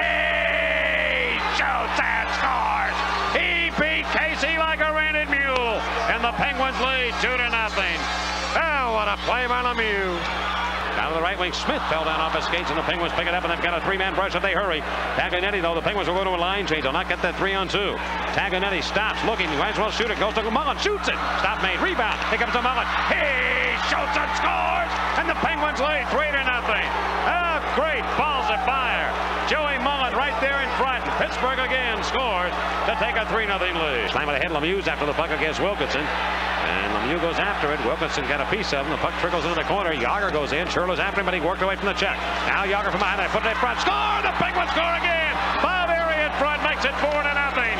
Hey! Shoots and scores! He beat Casey like a rented mule. And the Penguins lead two to nothing. Oh, what a play by Lemieux. Down to the right wing, Smith fell down off his skates, and the Penguins pick it up, and they've got a three-man brush if they hurry. Taglianetti, though, the Penguins will go to a line change. They'll not get that three on two. Taglianetti stops, looking, he might as well shoot it. Goes to Mullen, shoots it. Stop made, rebound. Here comes to Mullen. He shoots and scores, and the Penguins lead three to nothing. Oh, great balls of fire. Joey Mullen right there in front. Pittsburgh again scores to take a three nothing lead. Slam of the head, Lemieux after the puck against Wilkinson. And Lemieux goes after it. Wilkinson got a piece of him. The puck trickles into the corner. Jagr goes in. Sherlo's after him, but he worked away from the check. Now Jagr from behind. They put it in front. Score! The Penguins score again. Bob Erie in front makes it four to nothing.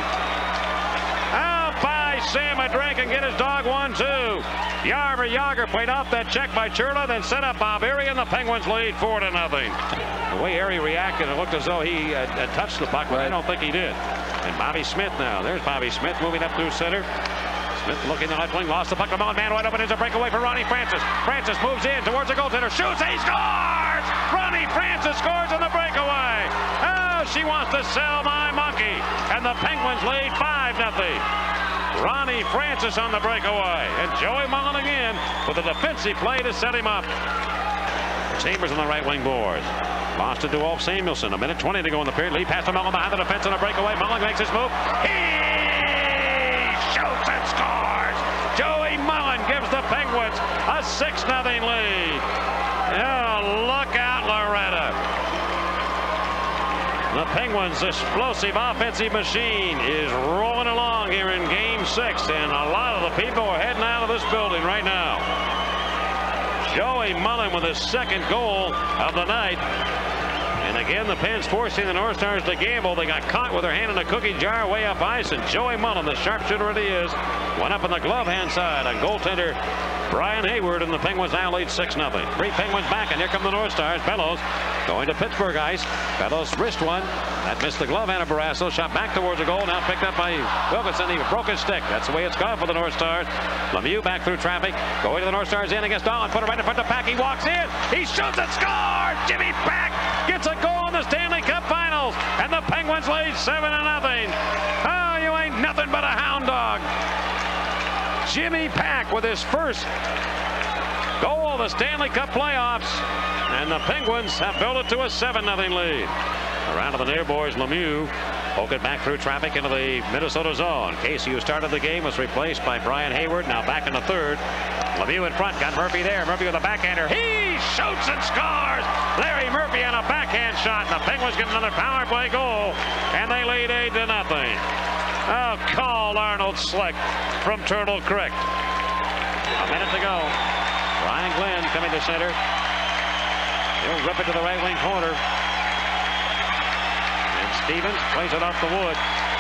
I'll buy Sam a drink and get his dog one, too. Jaromir Jagr played off that check by Churla, then set up Bob Erie, and the Penguins lead four to nothing. The way Erie reacted, it looked as though he had, had touched the puck, but I don't think he did. And Bobby Smith now. There's Bobby Smith moving up through center. Smith looking the left wing, lost the puck to Mullen, man wide open, there's a breakaway for Ronnie Francis. Francis moves in towards the goaltender, shoots, he scores! Ronnie Francis scores on the breakaway. Oh, she wants to sell my monkey. And the Penguins lead five nothing. Ronnie Francis on the breakaway. And Joey Mullen again with a defensive play to set him up. Chambers on the right wing boards. Lost it to Wolf Samuelson. A minute twenty to go in the period. Lead pass to Mullen behind the defense on a breakaway. Mullen makes his move. He shoots and scores. Joey Mullen gives the Penguins a six nothing lead. Oh, look out, Loretta. The Penguins' explosive offensive machine is rolling along here in game six, and a lot of the people are heading out of this building right now. Joey Joey Mullen with his second goal of the night. And again, the Pens forcing the North Stars to gamble. They got caught with their hand in a cookie jar way up ice, and Joey Mullen, the sharpshooter that he is, went up on the glove hand side on goaltender Brian Hayward, and the Penguins now lead six nothing. Three Penguins back, and here come the North Stars. Bellows going to Pittsburgh ice. Bellows wrist one. That missed the glove hand of Barrasso. Shot back towards the goal. Now picked up by Wilkinson. He broke his stick. That's the way it's gone for the North Stars. Lemieux back through traffic. Going to the North Stars in against Dahlin. Put it right in front of Pack. He walks in. He shoots and scores. Jimmy Pack gets a goal in the Stanley Cup Finals, and the Penguins lead seven to nothing. Oh, you ain't nothing but a hound dog. Jimmy Pack with his first goal of the Stanley Cup playoffs, and the Penguins have built it to a seven nothing lead. Around to the near boys, Lemieux poke it back through traffic into the Minnesota zone. Casey, who started the game, was replaced by Brian Hayward, now back in the third. Lemieux in front, got Murphy there. Murphy with a backhander. He shoots and scores. Larry Murphy on a backhand shot, and the Penguins get another power play goal, and they lead eight to nothing. Oh, call Arnold Slick from Turtle Creek. A minute to go. Ryan Glenn coming to center. He'll rip it to the right wing corner. And Stevens plays it off the wood.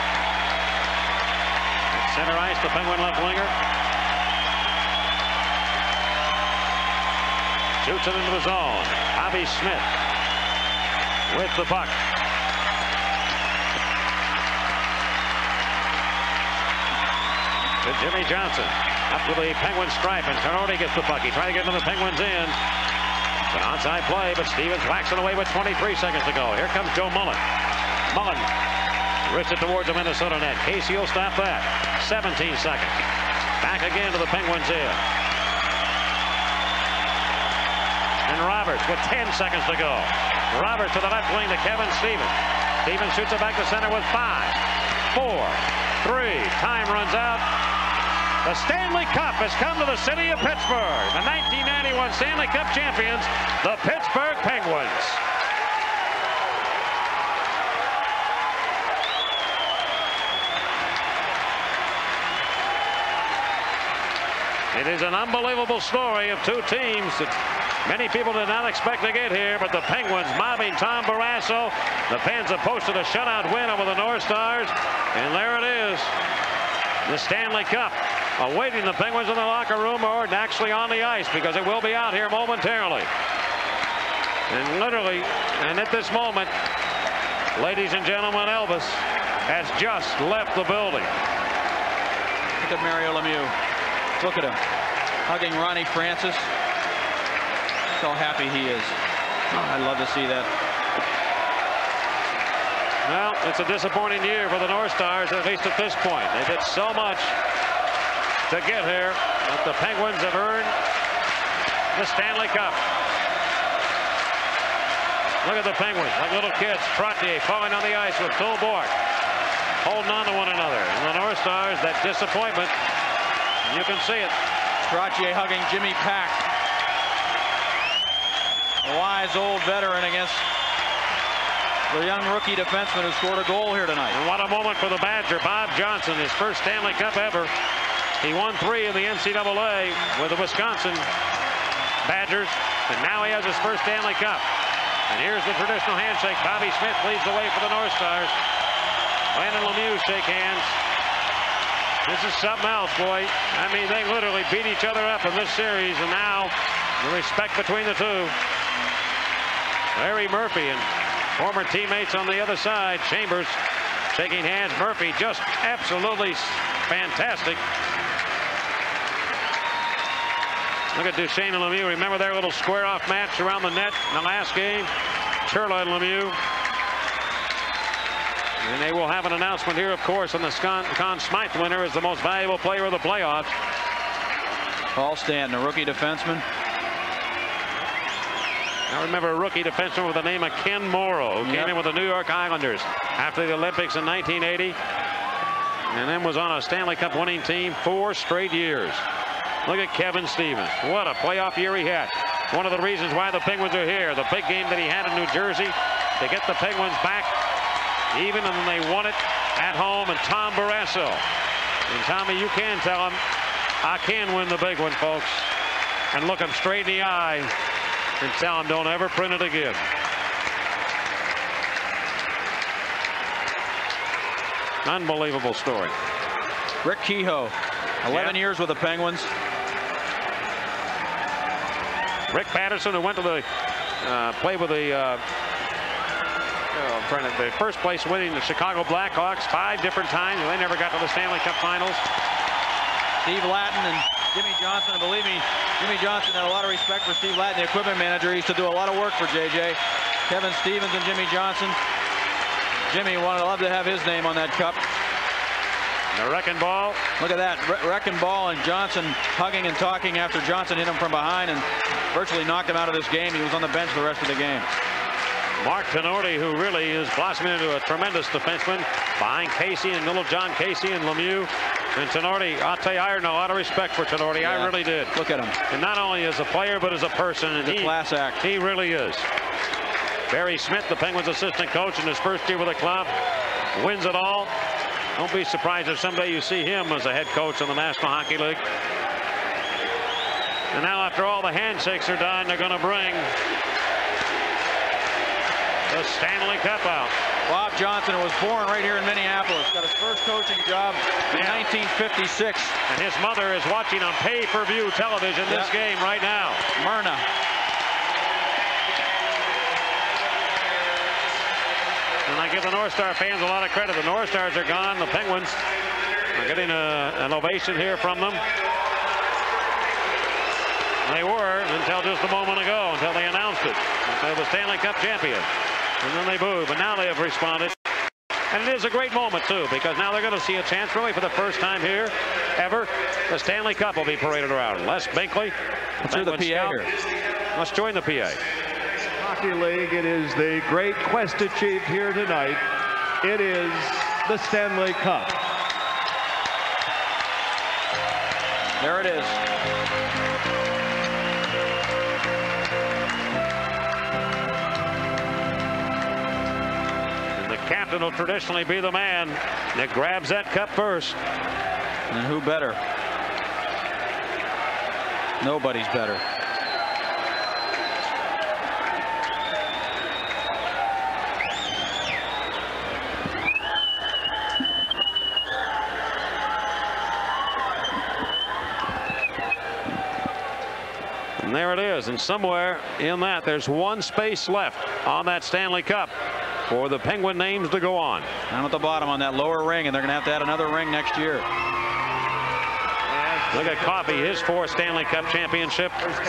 At center ice, the Penguin left winger. Shoots it into the zone. Bobby Smith with the puck. To Jimmy Johnson. Up to the Penguin stripe, and Terodi gets the puck. He tried to get into the Penguins in. It's an onside play, but Stevens whacks it away with twenty-three seconds to go. Here comes Joe Mullen. Mullen wrists it towards the Minnesota net. Casey will stop that. seventeen seconds. Back again to the Penguins in. And Roberts with ten seconds to go. Roberts to the left wing to Kevin Stevens. Stevens shoots it back to center with five, four, three. Time runs out. The Stanley Cup has come to the city of Pittsburgh. The nineteen ninety-one Stanley Cup champions, the Pittsburgh Penguins. It is an unbelievable story of two teams that many people did not expect to get here, but the Penguins mobbing Tom Barrasso. The Pens have posted a shutout win over the North Stars, and there it is. The Stanley Cup awaiting the Penguins in the locker room, or actually on the ice, because it will be out here momentarily. And literally, and at this moment, ladies and gentlemen, Elvis has just left the building. Look at Mario Lemieux. Look at him hugging Ronnie Francis. Look how happy he is. Oh, I'd love to see that. Well, it's a disappointing year for the North Stars, at least at this point. They did so much to get here, but the Penguins have earned the Stanley Cup. Look at the Penguins, like little kids. Trottier falling on the ice with Phil Bourque, holding on to one another. And the North Stars, that disappointment, you can see it. Trottier hugging Jimmy Pack. A wise old veteran against the young rookie defenseman who scored a goal here tonight. And what a moment for the Badger. Bob Johnson, his first Stanley Cup ever. He won three in the N C double A with the Wisconsin Badgers, and now he has his first Stanley Cup. And here's the traditional handshake. Bobby Smith leads the way for the North Stars. Glenn and Lemieux shake hands. This is something else, boy. I mean, they literally beat each other up in this series, and now the respect between the two. Larry Murphy and former teammates on the other side. Chambers shaking hands. Murphy just absolutely fantastic. Look at Duchesne and Lemieux. Remember their little square-off match around the net in the last game? Turla and Lemieux. And they will have an announcement here, of course, on the Conn Smythe winner as the most valuable player of the playoffs. Paul Stanton, a rookie defenseman. I remember a rookie defenseman with the name of Ken Morrow, who yep. came in with the New York Islanders after the Olympics in nineteen eighty, and then was on a Stanley Cup winning team four straight years. Look at Kevin Stevens. What a playoff year he had. One of the reasons why the Penguins are here. The big game that he had in New Jersey to get the Penguins back even, and then they won it at home. And Tom Barrasso. And Tommy, you can tell him, I can win the big one, folks. and look him straight in the eye and tell him don't ever print it again. Unbelievable story. Rick Kehoe, eleven yeah. years with the Penguins. Rick Patterson, who went to the uh, play with the uh, oh, I'm trying to, the first place winning the Chicago Blackhawks five different times. They never got to the Stanley Cup Finals. Steve Lattin and Jimmy Johnson, and believe me, Jimmy Johnson had a lot of respect for Steve Lattin, the equipment manager. He used to do a lot of work for J J. Kevin Stevens and Jimmy Johnson. Jimmy wanted to love to have his name on that cup. The wrecking ball. Look at that, Re wrecking ball, and Johnson hugging and talking after Johnson hit him from behind and virtually knocked him out of this game. He was on the bench the rest of the game. Mark Tenorti, who really is blossoming into a tremendous defenseman behind Casey and little John Casey and Lemieux. And Tenorti, I'll tell you, I had a lot of respect for Tenorti. Yeah. I really did. Look at him. And not only as a player, but as a person. And He's he, a class act. He really is. Barry Smith, the Penguins assistant coach in his first year with the club, wins it all. Don't be surprised if someday you see him as a head coach in the National Hockey League. And now after all the handshakes are done, they're going to bring the Stanley Cup out. Bob Johnson was born right here in Minneapolis. Got his first coaching job in yeah. nineteen fifty-six. And his mother is watching on pay-per-view television this yeah. game right now. Myrna. And I give the North Star fans a lot of credit. The North Stars are gone. The Penguins are getting a, an ovation here from them. They were until just a moment ago, until they announced it. They're the Stanley Cup champion. And then they booed, but now they have responded. And it is a great moment, too, because now they're going to see a chance, really, for the first time here, ever. The Stanley Cup will be paraded around. Les Binkley. Let's hear the P A here. Let's join the P A. Hockey League, it is the great quest achieved here tonight. It is the Stanley Cup. There it is. And the captain will traditionally be the man that grabs that cup first. And who better? Nobody's better. And there it is, and somewhere in that there's one space left on that Stanley Cup for the Penguin names to go on. Down at the bottom on that lower ring, and they're going to have to add another ring next year. Look at Coffey, his fourth Stanley Cup championship.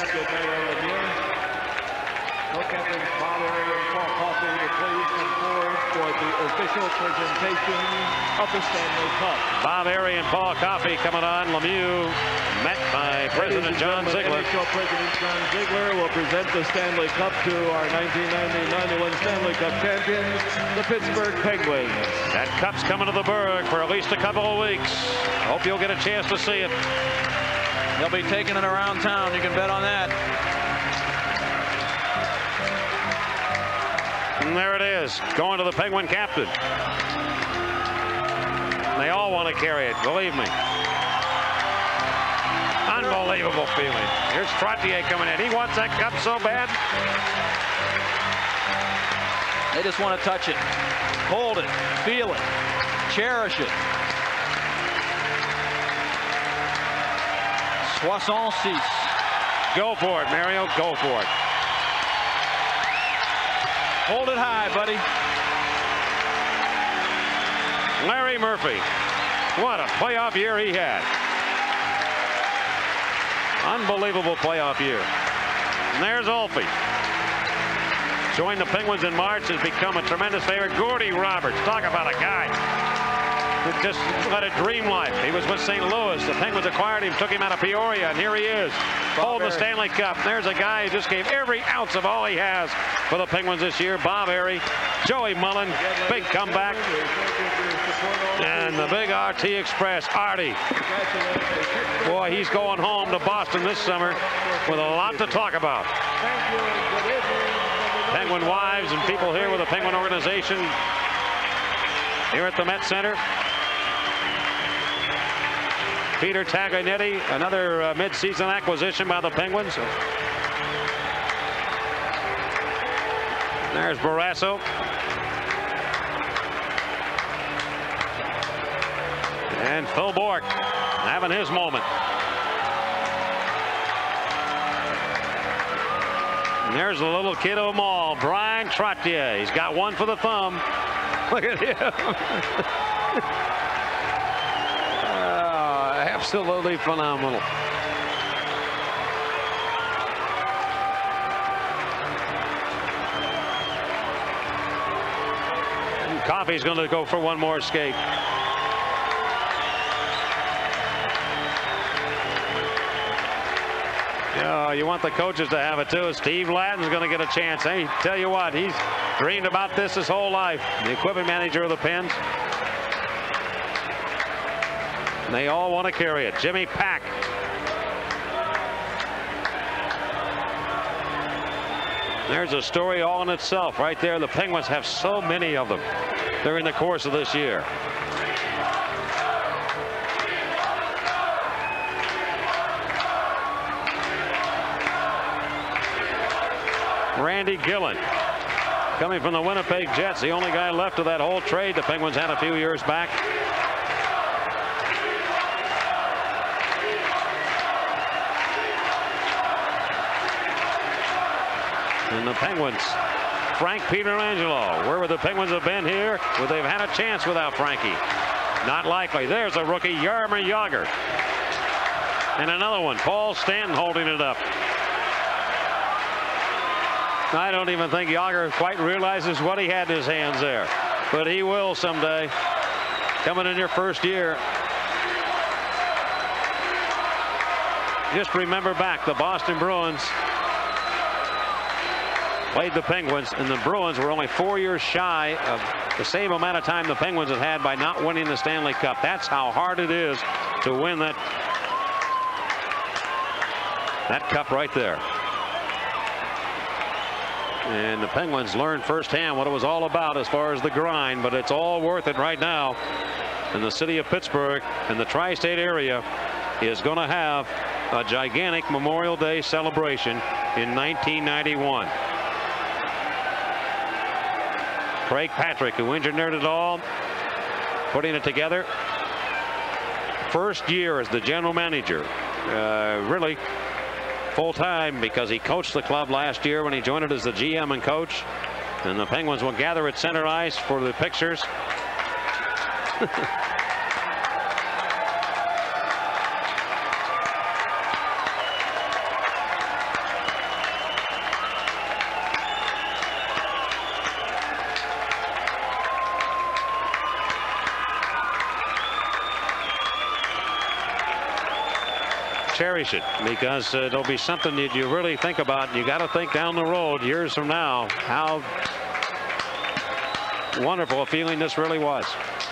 For the official presentation of the Stanley Cup. Bob Airy and Paul Coffey coming on. Lemieux met by President John Ziegler. N H L President John Ziegler will present the Stanley Cup to our nineteen ninety ninety-one Stanley Cup champions, the Pittsburgh Penguins. That cup's coming to the Burgh for at least a couple of weeks. Hope you'll get a chance to see it. They'll be taking it around town. You can bet on that. And there it is, going to the Penguin captain. They all want to carry it, believe me. Unbelievable feeling. Here's Trottier coming in. He wants that cup so bad. They just want to touch it, hold it, feel it, cherish it. soixante-six. Go for it, Mario, go for it. Hold it high, buddy. Larry Murphy. What a playoff year he had. Unbelievable playoff year. And there's Ulfie. Joined the Penguins in March, has become a tremendous favorite. Gordy Roberts, talk about a guy who just led a dream life. He was with Saint Louis. The Penguins acquired him, took him out of Peoria, and here he is, holding the Stanley Cup. There's a guy who just gave every ounce of all he has for the Penguins this year. Bob Airy, Joey Mullen, big comeback. And the big R T Express, Artie. Boy, he's going home to Boston this summer with a lot to talk about. Penguin wives and people here with the Penguin organization here at the Met Center. Peter Taglianetti, another uh, mid-season acquisition by the Penguins. There's Barrasso. And Phil Bourque having his moment. And there's the little kid of them all, Brian Trottier. He's got one for the thumb. Look at him. Oh, absolutely phenomenal. And Coffey's going to go for one more skate. Oh, you want the coaches to have it too. Steve Lattin's going to get a chance. Hey, tell you what, he's dreamed about this his whole life. The equipment manager of the Pens. And they all want to carry it. Jimmy Pack. There's a story all in itself right there. The Penguins have so many of them during the course of this year. Randy Gillen coming from the Winnipeg Jets, the only guy left of that whole trade the Penguins had a few years back. And the Penguins, Frank Pietrangelo. Where would the Penguins have been here? Would they have had a chance without Frankie? Not likely. There's a rookie, Jaromir Jagr. And another one, Paul Stanton holding it up. I don't even think Jagr quite realizes what he had in his hands there, but he will someday. Coming in your first year. Just remember back, the Boston Bruins played the Penguins, and the Bruins were only four years shy of the same amount of time the Penguins have had by not winning the Stanley Cup. That's how hard it is to win that, that cup right there. And the Penguins learned firsthand what it was all about as far as the grind, but it's all worth it right now. And the city of Pittsburgh and the tri-state area is going to have a gigantic Memorial Day celebration in nineteen ninety-one. Craig Patrick, who engineered it all, putting it together. First year as the general manager, uh, really full-time, because he coached the club last year when he joined it as the G M and coach. And the Penguins will gather at center ice for the pictures. Cherish it, because uh, it'll be something that you really think about. You got to think down the road, years from now, how wonderful a feeling this really was.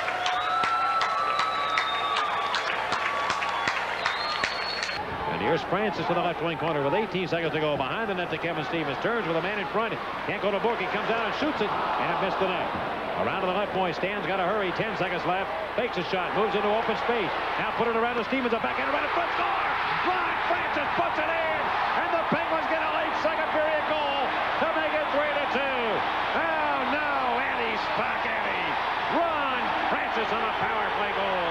And here's Francis to the left wing corner with eighteen seconds to go. Behind the net to Kevin Stevens. Turns with a man in front. Can't go to Bourque. He comes out and shoots it, and it missed the net. Around to the left point. Stan's got to hurry. ten seconds left. Fakes a shot. Moves into open space. Now put it around to Stevens. A backhand around the front. Score! Ron Francis puts it in. And the Penguins get a late second period goal to make it three to two. Oh, no. Andy Spaghetti. Ron Francis on a power play goal.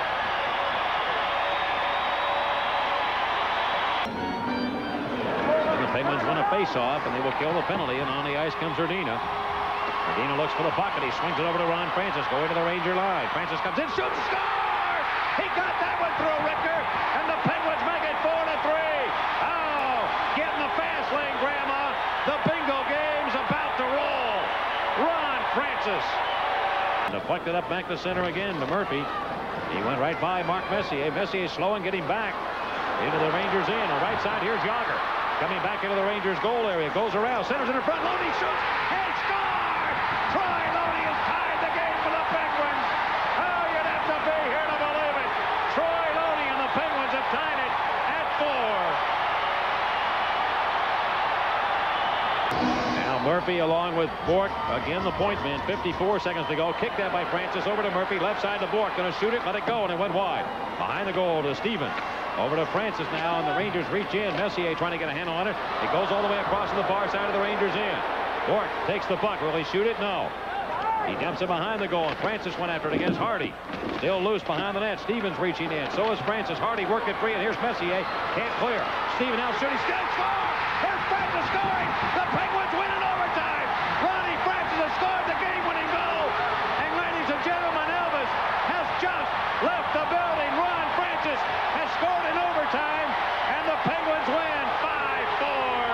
And the Penguins win a face-off, and they will kill the penalty. And on the ice comes Erdina. Erdina looks for the puck, and he swings it over to Ron Francis, going to the Ranger line. Francis comes in, shoots, scores! He got that one through Richter, and the Penguins make it four to three. Oh, getting the fast lane, Grandma. The bingo game's about to roll. Ron Francis. Deflected up back to center again to Murphy. He went right by Mark Messier. Messier slow and getting back into the Rangers in. On the right side, here's Jagr. Coming back into the Rangers goal area. Goes around, centers in the front. Loney shoots. Hey, score! Troy Loney has tied the game for the Penguins. Oh, you'd have to be here to believe it. Troy Loney and the Penguins have tied it at four. Now Murphy along with Bork, again the point man, fifty-four seconds to go. Kick that by Francis over to Murphy, left side to Bork, going to shoot it, let it go, and it went wide. Behind the goal to Stevens. Over to Francis now, and the Rangers reach in. Messier trying to get a handle on it. It goes all the way across to the far side of the Rangers end. Bork takes the puck. Will he shoot it? No. He dumps it behind the goal, and Francis went after it against Hardy. Still loose behind the net. Stevens reaching in. So is Francis. Hardy working free, and here's Messier. Can't clear. Steven now shooting. Still score! There's Francis scoring! The Penguins win in overtime! Ronnie Francis has scored the game-winning goal! And ladies and gentlemen, Elvis has just left the building. Ron Francis has scored in overtime, and the Penguins win five four.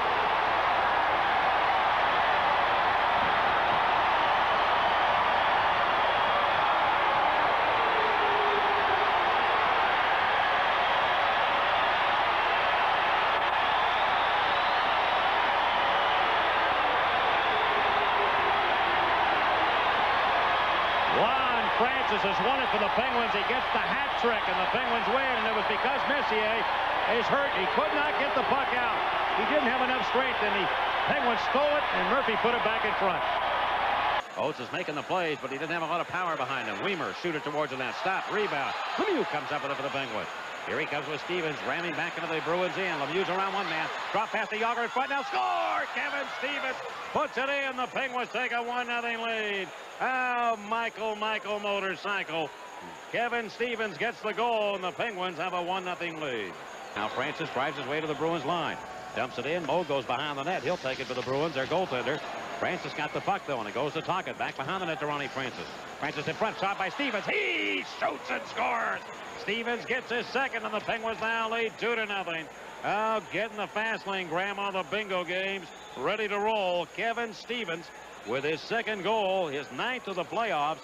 Francis has won it for the Penguins. He gets the hat trick, and the Penguins win, and it was because Messier is hurt. He could not get the puck out. He didn't have enough strength, and the Penguins stole it, and Murphy put it back in front. Oates is making the plays, but he didn't have a lot of power behind him. Weimer shoot it towards the net. Stop, rebound. Lemieux comes up with it for the Penguins. Here he comes with Stevens, ramming back into the Bruins in. Lemieux's around one man. Drop past the Jagr in front. Now score! Kevin Stevens puts it in. The Penguins take a one nothing lead. Oh, Michael, Michael motorcycle. Kevin Stevens gets the goal, and the Penguins have a one nothing lead. Now Francis drives his way to the Bruins line. Dumps it in. Moe goes behind the net. He'll take it for the Bruins, their goaltender. Francis got the puck, though, and it goes to Tocchet. Back behind the net to Ronnie Francis. Francis in front, shot by Stevens. He shoots and scores. Stevens gets his second, and the Penguins now lead two to nothing. Oh, getting the fast lane, Grandma, the bingo games, ready to roll. Kevin Stevens with his second goal, his ninth of the playoffs.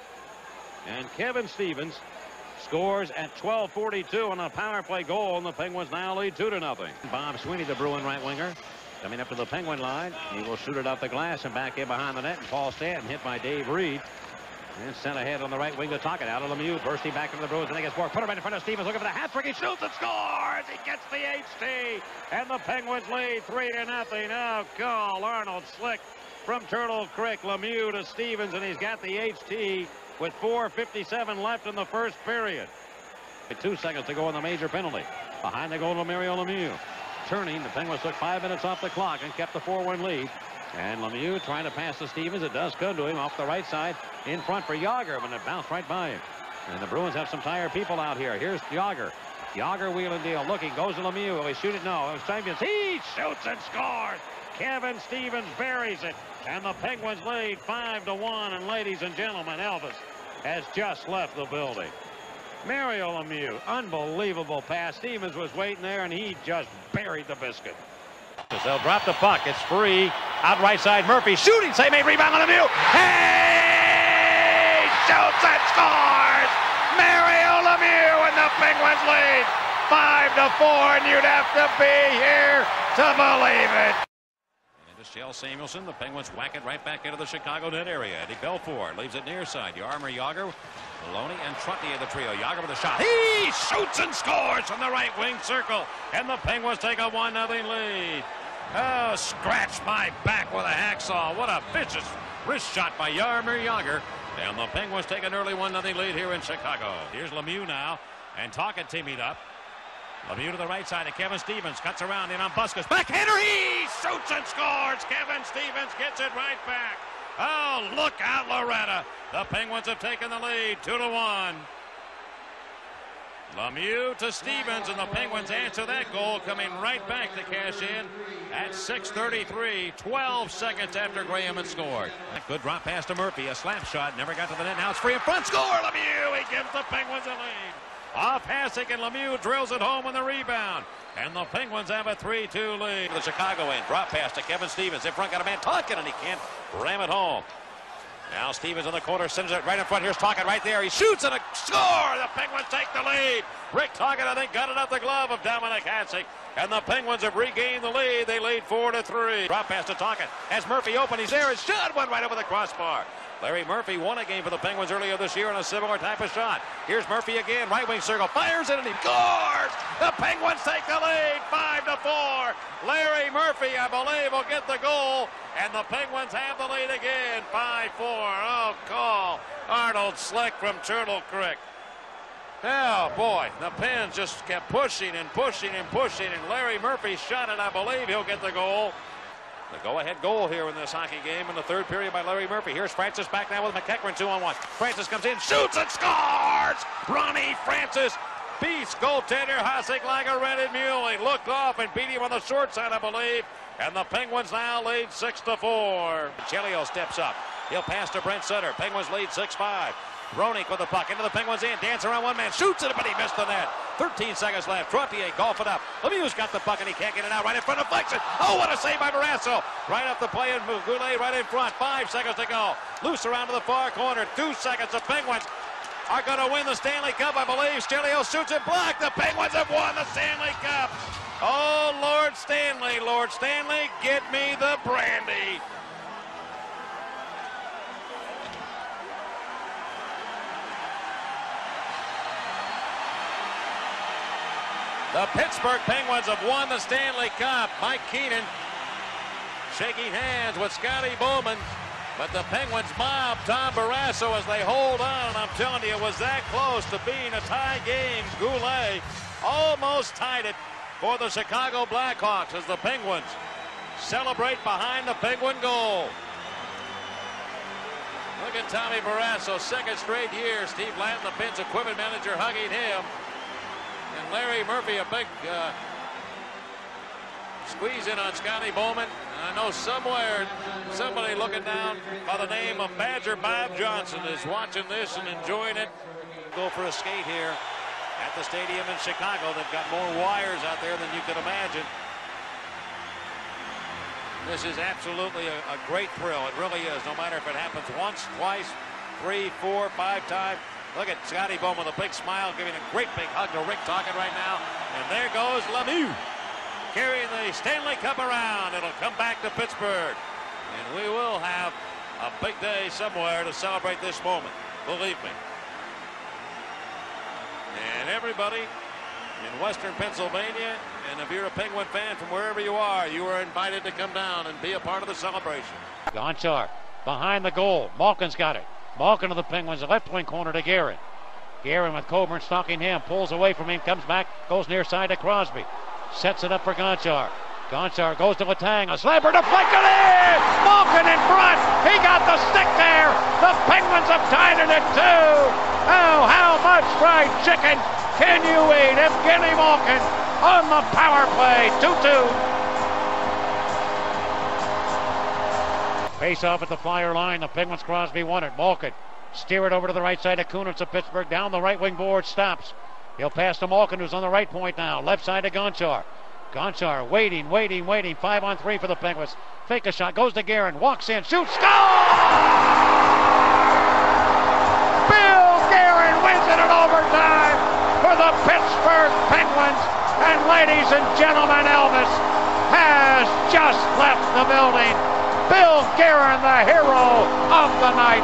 And Kevin Stevens scores at twelve forty-two on a power play goal, and the Penguins now lead two to nothing. Bob Sweeney, the Bruin right winger, coming up to the Penguin line. He will shoot it off the glass and back in behind the net, and Paul Stanton hit by Dave Reed. And sent ahead on the right wing to Tocchet. Out of Lemieux, bursting back into the Bruins, and they get Bork. Put it right in front of Stevens, looking for the hat trick. He shoots and scores. He gets the H T, and the Penguins lead three to nothing. Oh, goal! Arnold Slick from Turtle Creek. Lemieux to Stevens, and he's got the H T with four fifty-seven left in the first period. Two seconds to go on the major penalty. Behind the goal to Mario Lemieux. Turning, the Penguins took five minutes off the clock and kept the four one lead. And Lemieux trying to pass to Stevens. It does come to him off the right side in front for Jagr, when it bounced right by him. And the Bruins have some tired people out here. Here's Jagr. Jagr wheeling deal, looking, goes to Lemieux. Will he shoot it? No. It was champions. He shoots and scores. Kevin Stevens buries it. And the Penguins lead five to one. And ladies and gentlemen, Elvis has just left the building. Mario Lemieux, unbelievable pass. Stevens was waiting there, and he just buried the biscuit. They'll drop the puck. It's free. Out right side, Murphy shooting. Save made, rebound on Lemieux. Hey! Shoots and scores! Mario Lemieux, and the Penguins lead five to four, and you'd have to be here to believe it. And to Shell Samuelson, the Penguins whack it right back into the Chicago net area. Eddie Belfour leaves it near side. Jaromir Jagr, Maloney, and Trottier the trio. Jagr with a shot. He shoots and scores from the right wing circle, and the Penguins take a one nothing lead. Oh, scratch my back with a hacksaw. What a vicious wrist shot by Jaromir Jagr. And the Penguins take an early one nothing lead here in Chicago. Here's Lemieux now, and Tocchet teaming up. Lemieux to the right side, and Kevin Stevens cuts around in on Busquets. Backhander, he shoots and scores. Kevin Stevens gets it right back. Oh, look out, Loretta. The Penguins have taken the lead, two to one. Lemieux to Stevens, and the Penguins answer that goal, coming right back to cash in at six thirty-three, twelve seconds after Graham had scored. Good drop pass to Murphy, a slap shot, never got to the net, now it's free in front, score! Lemieux, he gives the Penguins a lead. Off Hasek, and Lemieux drills it home on the rebound. And the Penguins have a three two lead. The Chicago end, drop pass to Kevin Stevens. In front got a man, Tocchet, and he can't ram it home. Now Stevens in the corner, sends it right in front. Here's Tocchet right there. He shoots and a score. The Penguins take the lead. Rick Tocchet, I think, got it off the glove of Dominic Hasek. And the Penguins have regained the lead. They lead four to three. Drop pass to Tocchet. Has Murphy open. He's there. His shot went right over the crossbar. Larry Murphy won a game for the Penguins earlier this year on a similar type of shot. Here's Murphy again, right wing circle, fires it, and he scores! The Penguins take the lead, five to four. Larry Murphy, I believe, will get the goal, and the Penguins have the lead again, five four. Oh, call. Arnold Slick from Turtle Creek. Oh, boy, the Pens just kept pushing and pushing and pushing, and Larry Murphy shot it. I believe he'll get the goal. The go-ahead goal here in this hockey game in the third period by Larry Murphy. Here's Francis back now with McEachran, two on one. Francis comes in, shoots and scores! Ronnie Francis beats goaltender Hasek like a rented mule. He looked off and beat him on the short side, I believe. And the Penguins now lead six to four. Chelio steps up. He'll pass to Brent Sutter. Penguins lead six five. Roenick with the puck into the Penguins in. Dance around one man. Shoots it, but he missed the net. thirteen seconds left. Trottier golf it up. Lemieux's got the puck and he can't get it out. Right in front of Flexen. Oh, what a save by Barrasso. Right up the play and Goulet right in front. Five seconds to go. Loose around to the far corner. Two seconds. The Penguins are going to win the Stanley Cup, I believe. Stelio shoots it blocked. The Penguins have won the Stanley Cup. Oh, Lord Stanley, Lord Stanley, get me the brandy. The Pittsburgh Penguins have won the Stanley Cup. Mike Keenan shaking hands with Scotty Bowman. But the Penguins mob Tom Barrasso as they hold on. I'm telling you, it was that close to being a tie game. Goulet almost tied it for the Chicago Blackhawks as the Penguins celebrate behind the Penguin goal. Look at Tommy Barrasso, second straight year. Steve Lattin, the Pens equipment manager, hugging him. And Larry Murphy, a big uh, squeeze in on Scotty Bowman. And I know somewhere, somebody looking down by the name of Badger Bob Johnson is watching this and enjoying it. Go for a skate here at the stadium in Chicago. They've got more wires out there than you could imagine. This is absolutely a, a great thrill. It really is, no matter if it happens once, twice, three, four, five times. Look at Scotty Bowman with a big smile, giving a great big hug to Rick Tocchet right now. And there goes Lemieux, carrying the Stanley Cup around. It'll come back to Pittsburgh. And we will have a big day somewhere to celebrate this moment, believe me. And everybody in Western Pennsylvania, and if you're a Penguin fan from wherever you are, you are invited to come down and be a part of the celebration. Gonchar behind the goal. Malkin's got it. Malkin to the Penguins, the left wing corner to Guerin. Guerin with Coburn stalking him, pulls away from him, comes back, goes near side to Crosby. Sets it up for Gonchar. Gonchar goes to Letang, a slapper deflected in! Malkin in front! He got the stick there! The Penguins have tied it at two! Oh, how much fried chicken can you eat? Evgeni Malkin on the power play, two two. Face off at the Flyer line. The Penguins, Crosby won it. Malkin steer it over to the right side of Kunitz of Pittsburgh. Down the right wing board, stops. He'll pass to Malkin, who's on the right point now. Left side to Gonchar. Gonchar waiting, waiting, waiting. Five on three for the Penguins. Fake a shot, goes to Guerin, walks in, shoots, score! Bill Guerin wins it in overtime for the Pittsburgh Penguins. And ladies and gentlemen, Elvis has just left the building. Bill Guerin, the hero of the night.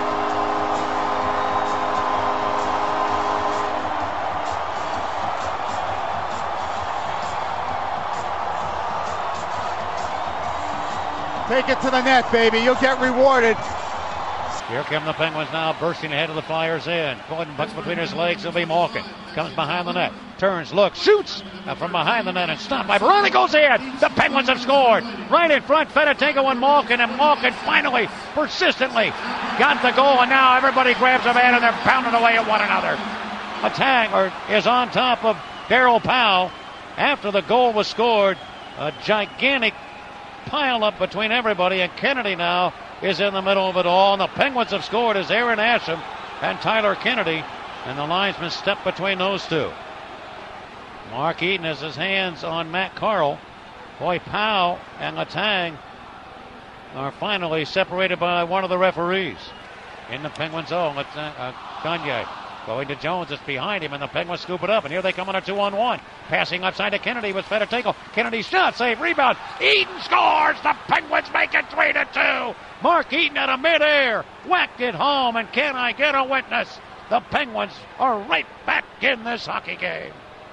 Take it to the net, baby. You'll get rewarded. Here come the Penguins now, bursting ahead of the Flyers in. Pulling pucks between his legs, it'll be Malkin. Comes behind the net, turns, looks, shoots uh, from behind the net and stopped by Baroni, goes in. The Penguins have scored. Right in front, Fedotenko and Malkin, and Malkin finally, persistently, got the goal, and now everybody grabs a man and they're pounding away at one another. Letang or is on top of Daryl Powell after the goal was scored. A gigantic pile up between everybody, and Kennedy now is in the middle of it all, and the Penguins have scored as Aaron Asham and Tyler Kennedy, and the linesman stepped between those two. Mark Eaton has his hands on Matt Carl. Boy, Powell and Letang are finally separated by one of the referees. In the Penguins zone, uh, Gagne going to Jones, it's behind him, and the Penguins scoop it up, and here they come on a two-on-one. Passing upside to Kennedy with Fedotenko. Kennedy's shot, save, rebound. Eaton scores! The Penguins make it three to two. Mark Eaton out of midair, whacked it home, and can I get a witness? The Penguins are right back in this hockey game.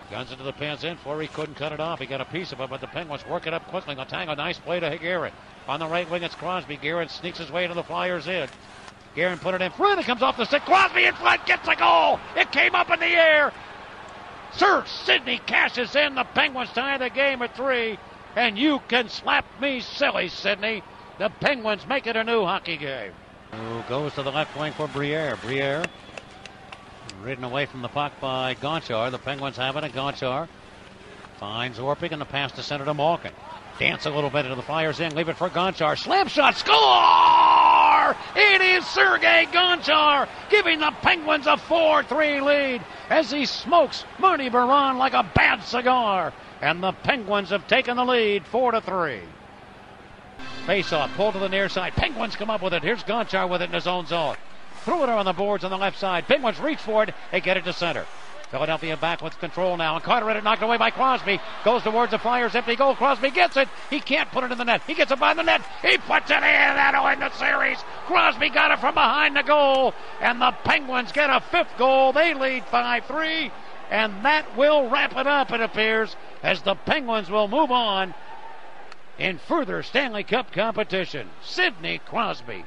Guns into the Pens in. Fleury couldn't cut it off. He got a piece of it, but the Penguins work it up quickly. Latang, a nice play to Garrett. On the right wing, it's Crosby. Garrett sneaks his way into the Flyers' in. Garrett put it in front. It comes off the stick. Crosby in front. Gets a goal. It came up in the air. Sir Sidney cashes in. The Penguins tie the game at three. And you can slap me silly, Sidney. The Penguins make it a new hockey game. Who goes to the left wing for Briere. Briere ridden away from the puck by Gonchar. The Penguins have it, and Gonchar finds Orpik, and the pass to center to Malkin. Dance a little bit into the Flyers in. Leave it for Gonchar. Slam shot. Score! It is Sergei Gonchar giving the Penguins a four three lead as he smokes Marty Baron like a bad cigar. And the Penguins have taken the lead four to three. Face-off, pulled to the near side. Penguins come up with it. Here's Gonchar with it in his own zone. Threw it on the boards on the left side. Penguins reach for it. They get it to center. Philadelphia back with control now. And Carter had it knocked away by Crosby. Goes towards the Flyers. Empty goal. Crosby gets it. He can't put it in the net. He gets it by the net. He puts it in. That'll end the series. Crosby got it from behind the goal. And the Penguins get a fifth goal. They lead five three. And that will wrap it up, it appears, as the Penguins will move on in further Stanley Cup competition. Sidney Crosby.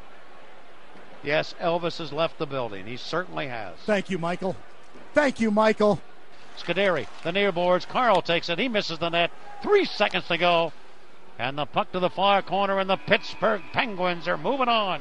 Yes, Elvis has left the building. He certainly has. Thank you, Michael. Thank you, Michael. Scuderi, the near boards. Carl takes it. He misses the net. Three seconds to go. And the puck to the far corner, and the Pittsburgh Penguins are moving on.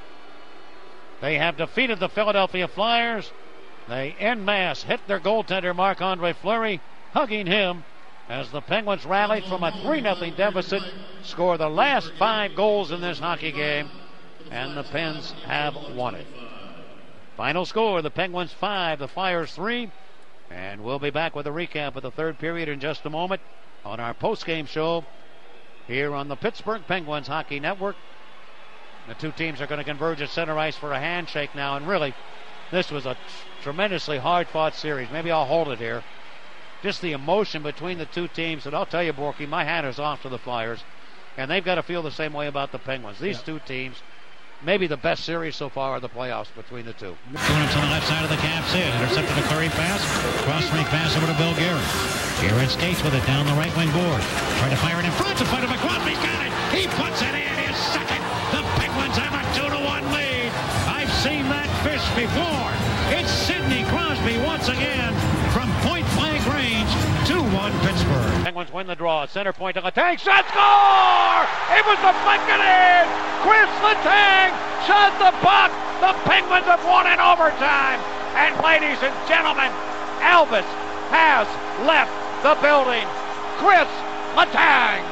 They have defeated the Philadelphia Flyers. They en masse hit their goaltender, Marc-Andre Fleury, hugging him as the Penguins rallied from a three nothing deficit, score the last five goals in this hockey game, and the Pens have won it. Final score, the Penguins five, the Flyers three, and we'll be back with a recap of the third period in just a moment on our post-game show here on the Pittsburgh Penguins Hockey Network. The two teams are going to converge at center ice for a handshake now, and really, this was a tremendously hard-fought series. Maybe I'll hold it here. Just the emotion between the two teams, and I'll tell you, Borky, my hat is off to the Flyers, and they've got to feel the same way about the Penguins. These yeah. two teams, maybe the best series so far of the playoffs between the two. Going up to the left side of the Caps in. Intercepted a Curry pass. Cross-ring pass over to Bill Garrett. Garrett skates with it down the right wing board. Trying to fire it in front. To fight it, Crosby's got it. He puts it in his second. The Penguins have a two to one lead. I've seen that fish before. It's Sidney Crosby once again from point-blank range. two one Pittsburgh. Penguins win the draw. Center point to Latang. Shot, score! It was deflected in! Chris Latang shot the puck. The Penguins have won in overtime. And ladies and gentlemen, Elvis has left the building. Chris Latang.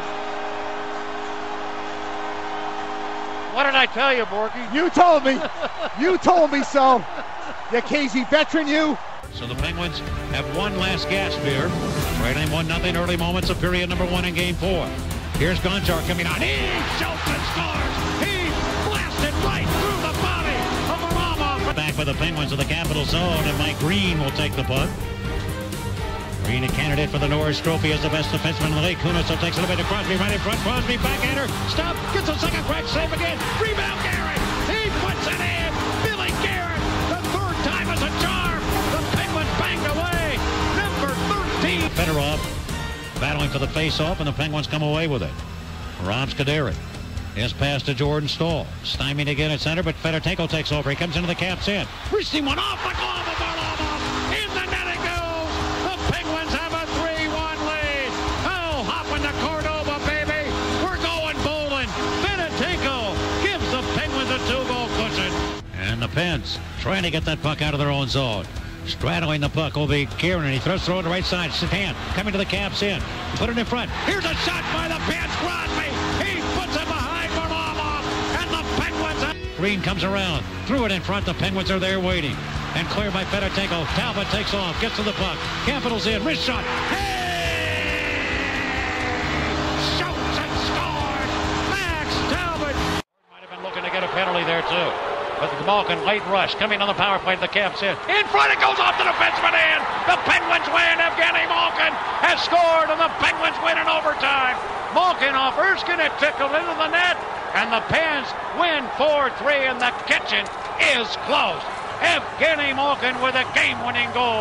What did I tell you, Borky? You told me. You told me so. You Casey veteran, you. So the Penguins have one last gasp here. Trailing one nothing early moments of period number one in game four. Here's Gonchar coming on. He shoots and scores. He blasted right through the body of Varlamov. Back for the Penguins of the Capital Zone, and Mike Green will take the punt. Green, a candidate for the Norris Trophy as the best defenseman in the league. Kunis takes it a bit to Crosby right in front. Crosby backhander. Stop. Gets a second crack. Save again. Rebound Garrett. He puts it in. Billy Garrett. The third time as a charm. The Penguins banged away. Number thirteen. Fedorov battling for the face-off, and the Penguins come away with it. Rob Scuderi. His pass to Jordan Staal. Stymied again at center, but Fedortenko takes over. He comes into the Caps in. Wristing one off the glove of Varlamov. In the net it goes. The Penguins have a three one lead. Oh, hopping to Cordova, baby. We're going bowling. Fedortenko gives the Penguins a two-goal cushion. And the Pens trying to get that puck out of their own zone. Straddling the puck will be Kieran, and he throws throw to the right side. Satan coming to the Caps in. Put it in front. Here's a shot by the Pens. Crosby. He puts it behind Varlamov. And the Penguins. Have... Green comes around. Threw it in front. The Penguins are there waiting. And cleared by Fedortenko. Talbot takes off. Gets to the puck. Capitals in. Wrist shot. Hey! Shoots and scores. Max Talbot. Might have been looking to get a penalty there too. But the Malkin late rush coming on the power play to the Caps in. In front, it goes off the defenseman in. The Penguins win. Evgeni Malkin has scored, and the Penguins win in overtime. Malkin off Erskine, it tickled into the net, and the Pens win four three, and the kitchen is closed. Evgeni Malkin with a game-winning goal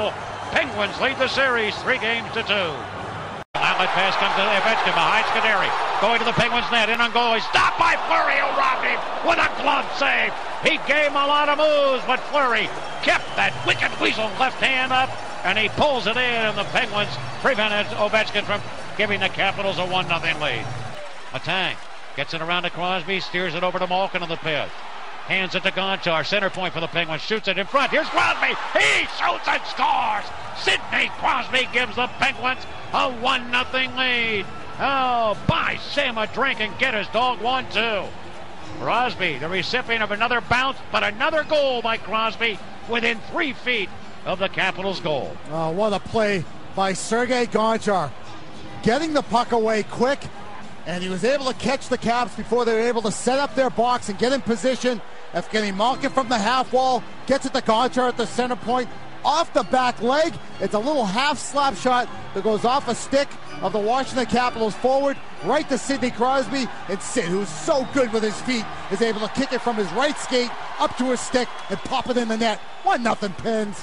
Penguins lead the series three games to two. Outlet pass comes to Evgeni behind Scuderi. Going to the Penguins net, in on goal. He's stopped by Fleury, who robbed him with a glove save. He gave him a lot of moves, but Fleury kept that wicked weasel left hand up, and he pulls it in, and the Penguins prevented Ovechkin from giving the Capitals a one nothing lead. Letang gets it around to Crosby, steers it over to Malkin on the pitch. Hands it to Gonchar, center point for the Penguins, shoots it in front. Here's Crosby, he shoots and scores! Sidney Crosby gives the Penguins a one nothing lead. Oh, buy Sam a drink and get his dog one two. Crosby, the recipient of another bounce, but another goal by Crosby within three feet of the Capitals' goal. Oh, what a play by Sergei Gonchar. Getting the puck away quick, and he was able to catch the Caps before they were able to set up their box and get in position. Evgeni Malkin from the half wall gets it to Gonchar at the center point. Off the back leg, it's a little half slap shot that goes off a stick of the Washington Capitals forward, right to Sidney Crosby, and Sid, who's so good with his feet, is able to kick it from his right skate up to his stick and pop it in the net. one nothing Pens.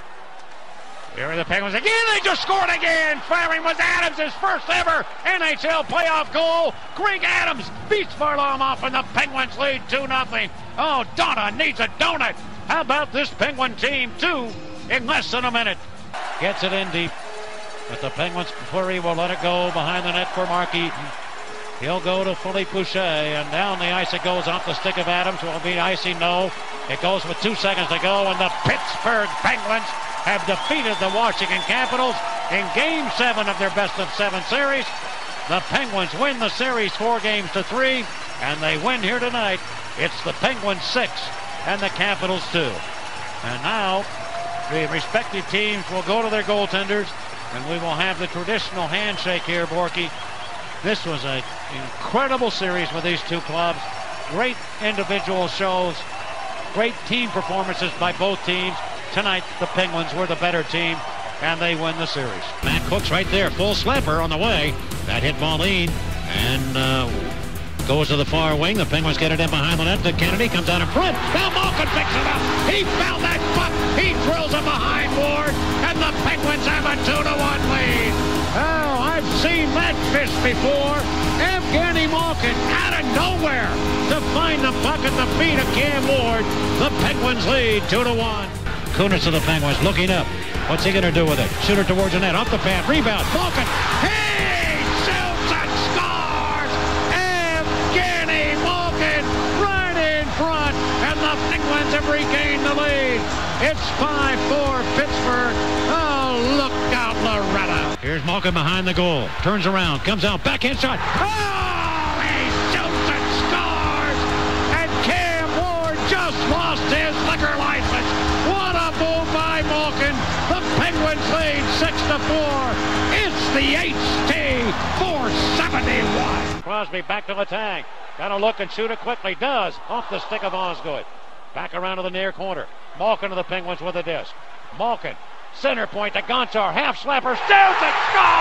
Here are the Penguins again. They just scored again. Firing was Adams, his first ever N H L playoff goal. Greg Adams beats Varlamov off, and the Penguins lead two nothing. Oh, Donna needs a donut. How about this Penguin team, two in less than a minute? Gets it in deep, but the Penguins, Fleury will let it go behind the net for Mark Eaton. He'll go to Philippe Boucher, and down the ice it goes off the stick of Adams. Will it be icing? No. It goes with two seconds to go, and the Pittsburgh Penguins have defeated the Washington Capitals in Game seven of their best of seven series. The Penguins win the series four games to three, and they win here tonight. It's the Penguins six and the Capitals two. And now the respective teams will go to their goaltenders, and we will have the traditional handshake here, Borky. This was an incredible series with these two clubs. Great individual shows, great team performances by both teams. Tonight, the Penguins were the better team, and they win the series. Matt Cook's right there, full slapper on the way. That hit Moline, and uh, goes to the far wing. The Penguins get it in behind the net to Kennedy, comes out in front. Now Malkin picks it up. He found that puck. He drills it behind board, and the Penguins have a two to one lead. Oh, I've seen that fish before. Evgeni Malkin out of nowhere to find the puck at the feet of Cam Ward. The Penguins lead two to one. Kunis of the Penguins looking up. What's he going to do with it? Shoot it towards the net. Off the pad. Rebound. Malkin. He shoots and scores! Evgeni Malkin right in front. And the Penguins have regained the lead. It's five four Pittsburgh. Oh, look out, Loretta. Here's Malkin behind the goal. Turns around. Comes out. Backhand shot. Oh, he shoots and scores! And Cam Ward just lost his liquor license. What a move by Malkin. The Penguins lead six to four. It's the H T four seventy-one. Crosby back to Letang. Got to look and shoot it quickly. Does. Off the stick of Osgood. Back around to the near corner. Malkin of the Penguins with a disc. Malkin. Center point to Gonchar. Half slapper. Shoots and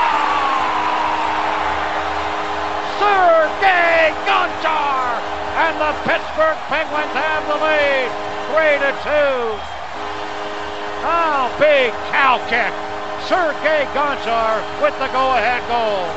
scores! Sergei Gonchar. And the Pittsburgh Penguins have the lead. Three to two. Oh, big cow kick. Sergei Gonchar with the go-ahead goal.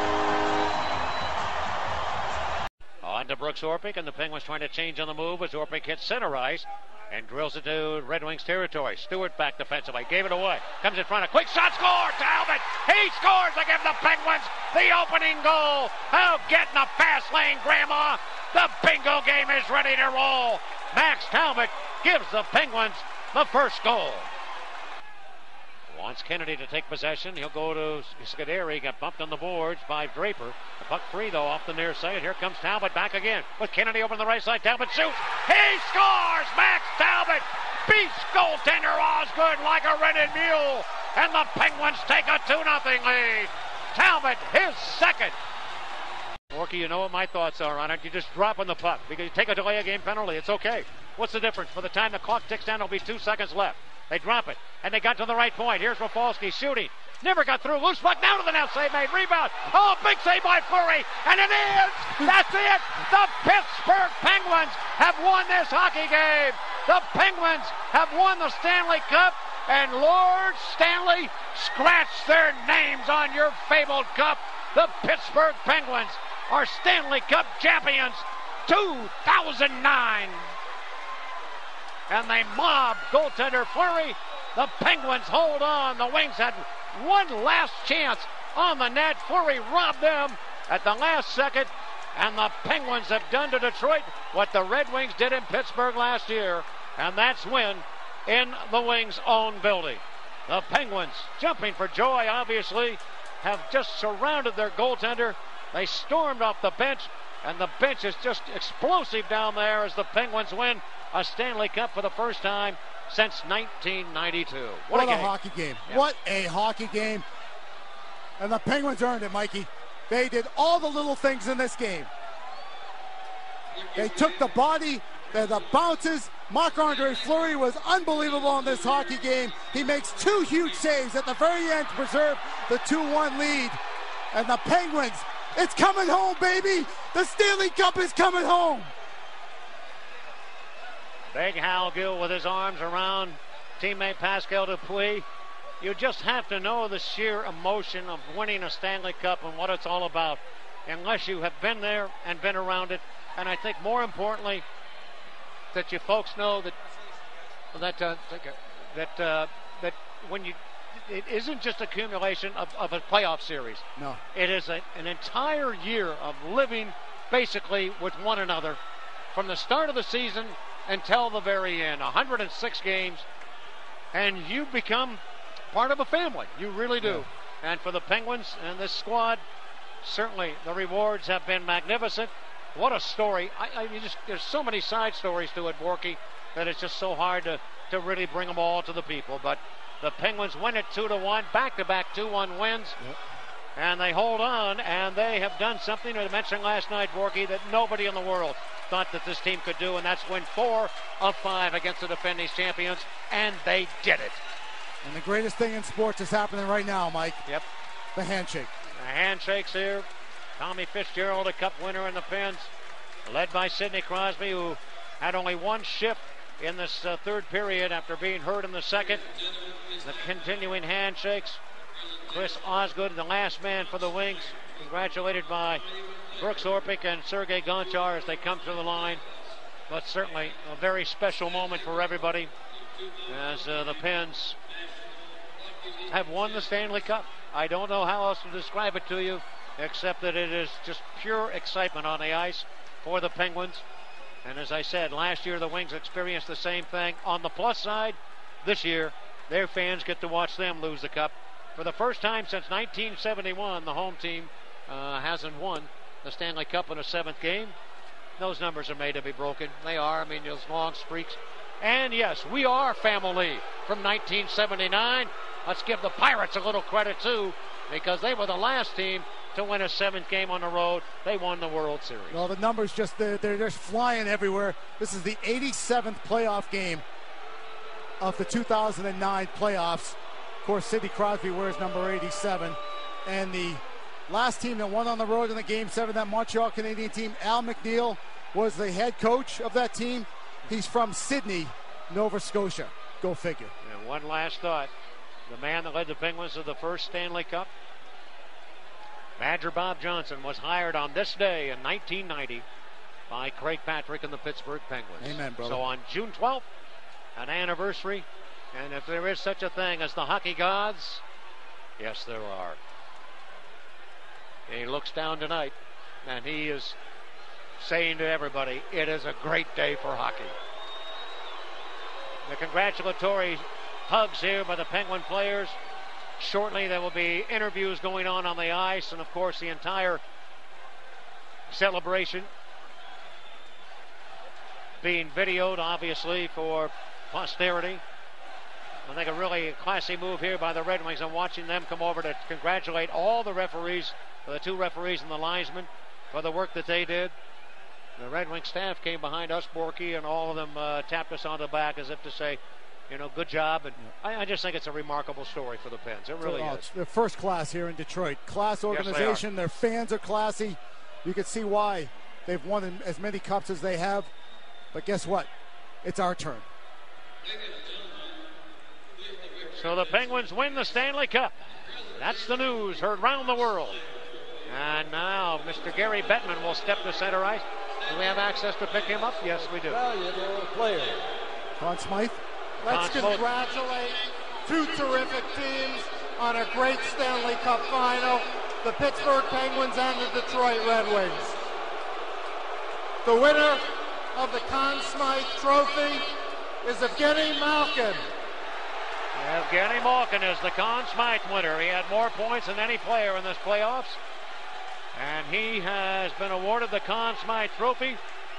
On to Brooks Orpik, and the Penguins trying to change on the move as Orpik hits center ice and drills it to Red Wings territory. Stewart back defensively, gave it away. Comes in front, a quick shot, score! Talbot, he scores to give the Penguins the opening goal. Oh, get in the fast lane, Grandma. The bingo game is ready to roll. Max Talbot gives the Penguins the first goal. Wants Kennedy to take possession. He'll go to Scuderi. Got bumped on the boards by Draper. The puck free, though, off the near side. Here comes Talbot back again. With Kennedy over on the right side. Talbot shoots. He scores! Max Talbot beats goaltender Osgood like a rented mule. And the Penguins take a two nothing lead. Talbot, his second. Morky, you know what my thoughts are on it. You just drop on the puck because you take a delay of game penalty. It's okay. What's the difference? By the time the clock ticks down, there'll be two seconds left. They drop it, and they got to the right point. Here's Rafalski shooting. Never got through. Loose puck down to the net. Save made. Rebound. Oh, big save by Fleury. And it is. That's it. The Pittsburgh Penguins have won this hockey game. The Penguins have won the Stanley Cup. and Lord Stanley scratch their names on your fabled cup. The Pittsburgh Penguins are Stanley Cup champions two thousand nine. And they mob goaltender Fleury. The Penguins hold on. The Wings had one last chance on the net. Fleury robbed them at the last second. And the Penguins have done to Detroit what the Red Wings did in Pittsburgh last year. And that's win in the Wings' own building. The Penguins, jumping for joy, obviously, have just surrounded their goaltender. They stormed off the bench, and the bench is just explosive down there as the Penguins win a Stanley Cup for the first time since nineteen ninety-two. What, what a, a game. hockey game. Yeah. What a hockey game. And the Penguins earned it, Mikey. They did all the little things in this game. They took the body, the, the bounces. Marc-Andre Fleury was unbelievable in this hockey game. He makes two huge saves at the very end to preserve the two one lead. And the Penguins, it's coming home, baby. The Stanley Cup is coming home. Big Hal Gill with his arms around teammate Pascal Dupuis. You just have to know the sheer emotion of winning a Stanley Cup and what it's all about, unless you have been there and been around it. And I think more importantly, that you folks know that that uh, that uh, that when you, it isn't just accumulation of, of a playoff series. No, it is a, an entire year of living basically with one another from the start of the season until the very end. one hundred six games, and you become part of a family. You really do. Yeah. And for the Penguins and this squad, certainly the rewards have been magnificent. What a story. I, I you just there's so many side stories to it, Borky, that it's just so hard to, to really bring them all to the people. But the Penguins win it two to one, back-to-back two one wins. Yep. And they hold on, and they have done something I mentioned last night, Borky, that nobody in the world thought that this team could do, and that's win four of five against the defending champions, and they did it. And the greatest thing in sports is happening right now, Mike. Yep. The handshake. The handshakes here. Tommy Fitzgerald, a cup winner in the Pens, led by Sidney Crosby, who had only one shift in this uh, third period after being hurt in the second. The continuing handshakes. Chris Osgood, the last man for the Wings, congratulated by Brooks Orpik and Sergei Gonchar as they come to the line. But certainly a very special moment for everybody as uh, the Pens have won the Stanley Cup. I don't know how else to describe it to you, except that it is just pure excitement on the ice for the Penguins. And as I said, last year the Wings experienced the same thing. On the plus side, this year, their fans get to watch them lose the cup. For the first time since nineteen seventy-one, the home team uh, hasn't won the Stanley Cup in a seventh game. Those numbers are made to be broken. They are. I mean, those long streaks. And yes, we are family from nineteen seventy-nine. Let's give the Pirates a little credit, too, because they were the last team to win a seventh game on the road. They won the World Series. Well, the numbers just, they're, they're just flying everywhere. This is the eighty-seventh playoff game of the two thousand nine playoffs. Of course, Sidney Crosby wears number eighty-seven. And the last team that won on the road in the game seven, that Montreal Canadian team, Al McNeil was the head coach of that team. He's from Sydney, Nova Scotia. Go figure. And one last thought. The man that led the Penguins to the first Stanley Cup, Badger Bob Johnson, was hired on this day in nineteen ninety by Craig Patrick and the Pittsburgh Penguins. Amen, brother. So on June twelfth, an anniversary, and if there is such a thing as the hockey gods, yes, there are. He looks down tonight, and he is saying to everybody, it is a great day for hockey. The congratulatory hugs here by the Penguin players. Shortly there will be interviews going on on the ice, and of course the entire celebration being videoed, obviously, for posterity. I think a really classy move here by the Red Wings. I'm watching them come over to congratulate all the referees, the two referees and the linesmen, for the work that they did. The Red Wing staff came behind us, Borky, and all of them uh, tapped us on the back as if to say, you know, good job. And I, I just think it's a remarkable story for the Pens. It really oh, is. They're first class here in Detroit. Class organization. Yes, their fans are classy. You can see why they've won as many cups as they have. But guess what? It's our turn. So the Penguins win the Stanley Cup. That's the news heard round the world. And now Mister Gary Bettman will step to center ice. Do we have access to pick him up? Yes, we do. Valuable player. Conn Smythe. Let's Conn Smythe. congratulate two terrific teams on a great Stanley Cup final, the Pittsburgh Penguins and the Detroit Red Wings. The winner of the Conn Smythe Trophy is Evgeni Malkin. Evgeni Malkin is the Conn Smythe winner. He had more points than any player in this playoffs. And he has been awarded the Conn Smythe Trophy.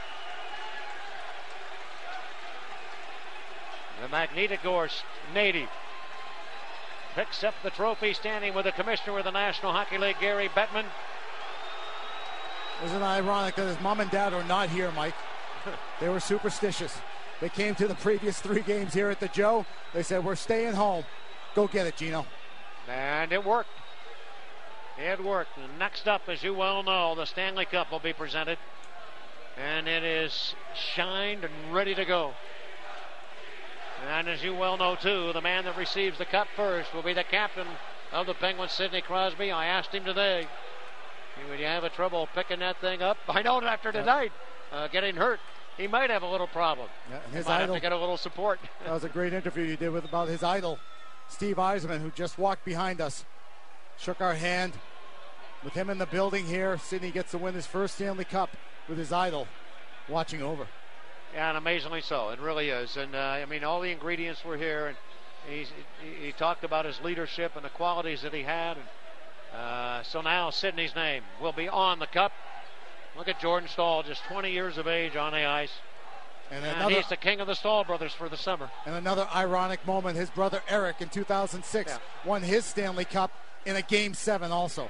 The Magnitogorsk native picks up the trophy, standing with the commissioner of the National Hockey League, Gary Bettman. Isn't it ironic that his mom and dad are not here, Mike? They were superstitious. They came to the previous three games here at the Joe. They said, we're staying home. Go get it, Gino. And it worked. It worked. And next up, as you well know, the Stanley Cup will be presented. And it is shined and ready to go. And as you well know, too, the man that receives the cup first will be the captain of the Penguins, Sidney Crosby. I asked him today, would you have a trouble picking that thing up? I know that after tonight, uh, getting hurt, he might have a little problem. Yeah, and he his might idol, have to get a little support. That was a great interview you did with about his idol, Steve Yzerman, who just walked behind us. Shook our hand. With him in the building here, Sidney gets to win his first Stanley Cup with his idol watching over. Yeah, and amazingly so. It really is. And, uh, I mean, all the ingredients were here. And he's, he, he talked about his leadership and the qualities that he had. And, uh, so now Sidney's name will be on the cup. Look at Jordan Stahl, just twenty years of age on the ice. And, and another, he's the king of the Stahl brothers for the summer. And another ironic moment, his brother Eric in two thousand six yeah. won his Stanley Cup in a game seven also.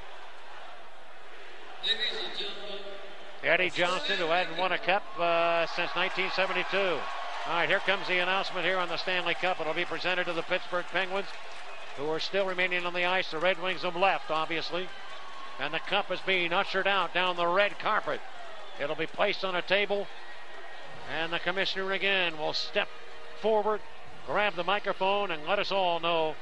Eddie Johnston, who hadn't won a cup uh, since nineteen seventy-two. All right, here comes the announcement here on the Stanley Cup. It'll be presented to the Pittsburgh Penguins, who are still remaining on the ice. The Red Wings have left, obviously. And the cup is being ushered out down the red carpet. It'll be placed on a table. And the commissioner again will step forward, grab the microphone, and let us all know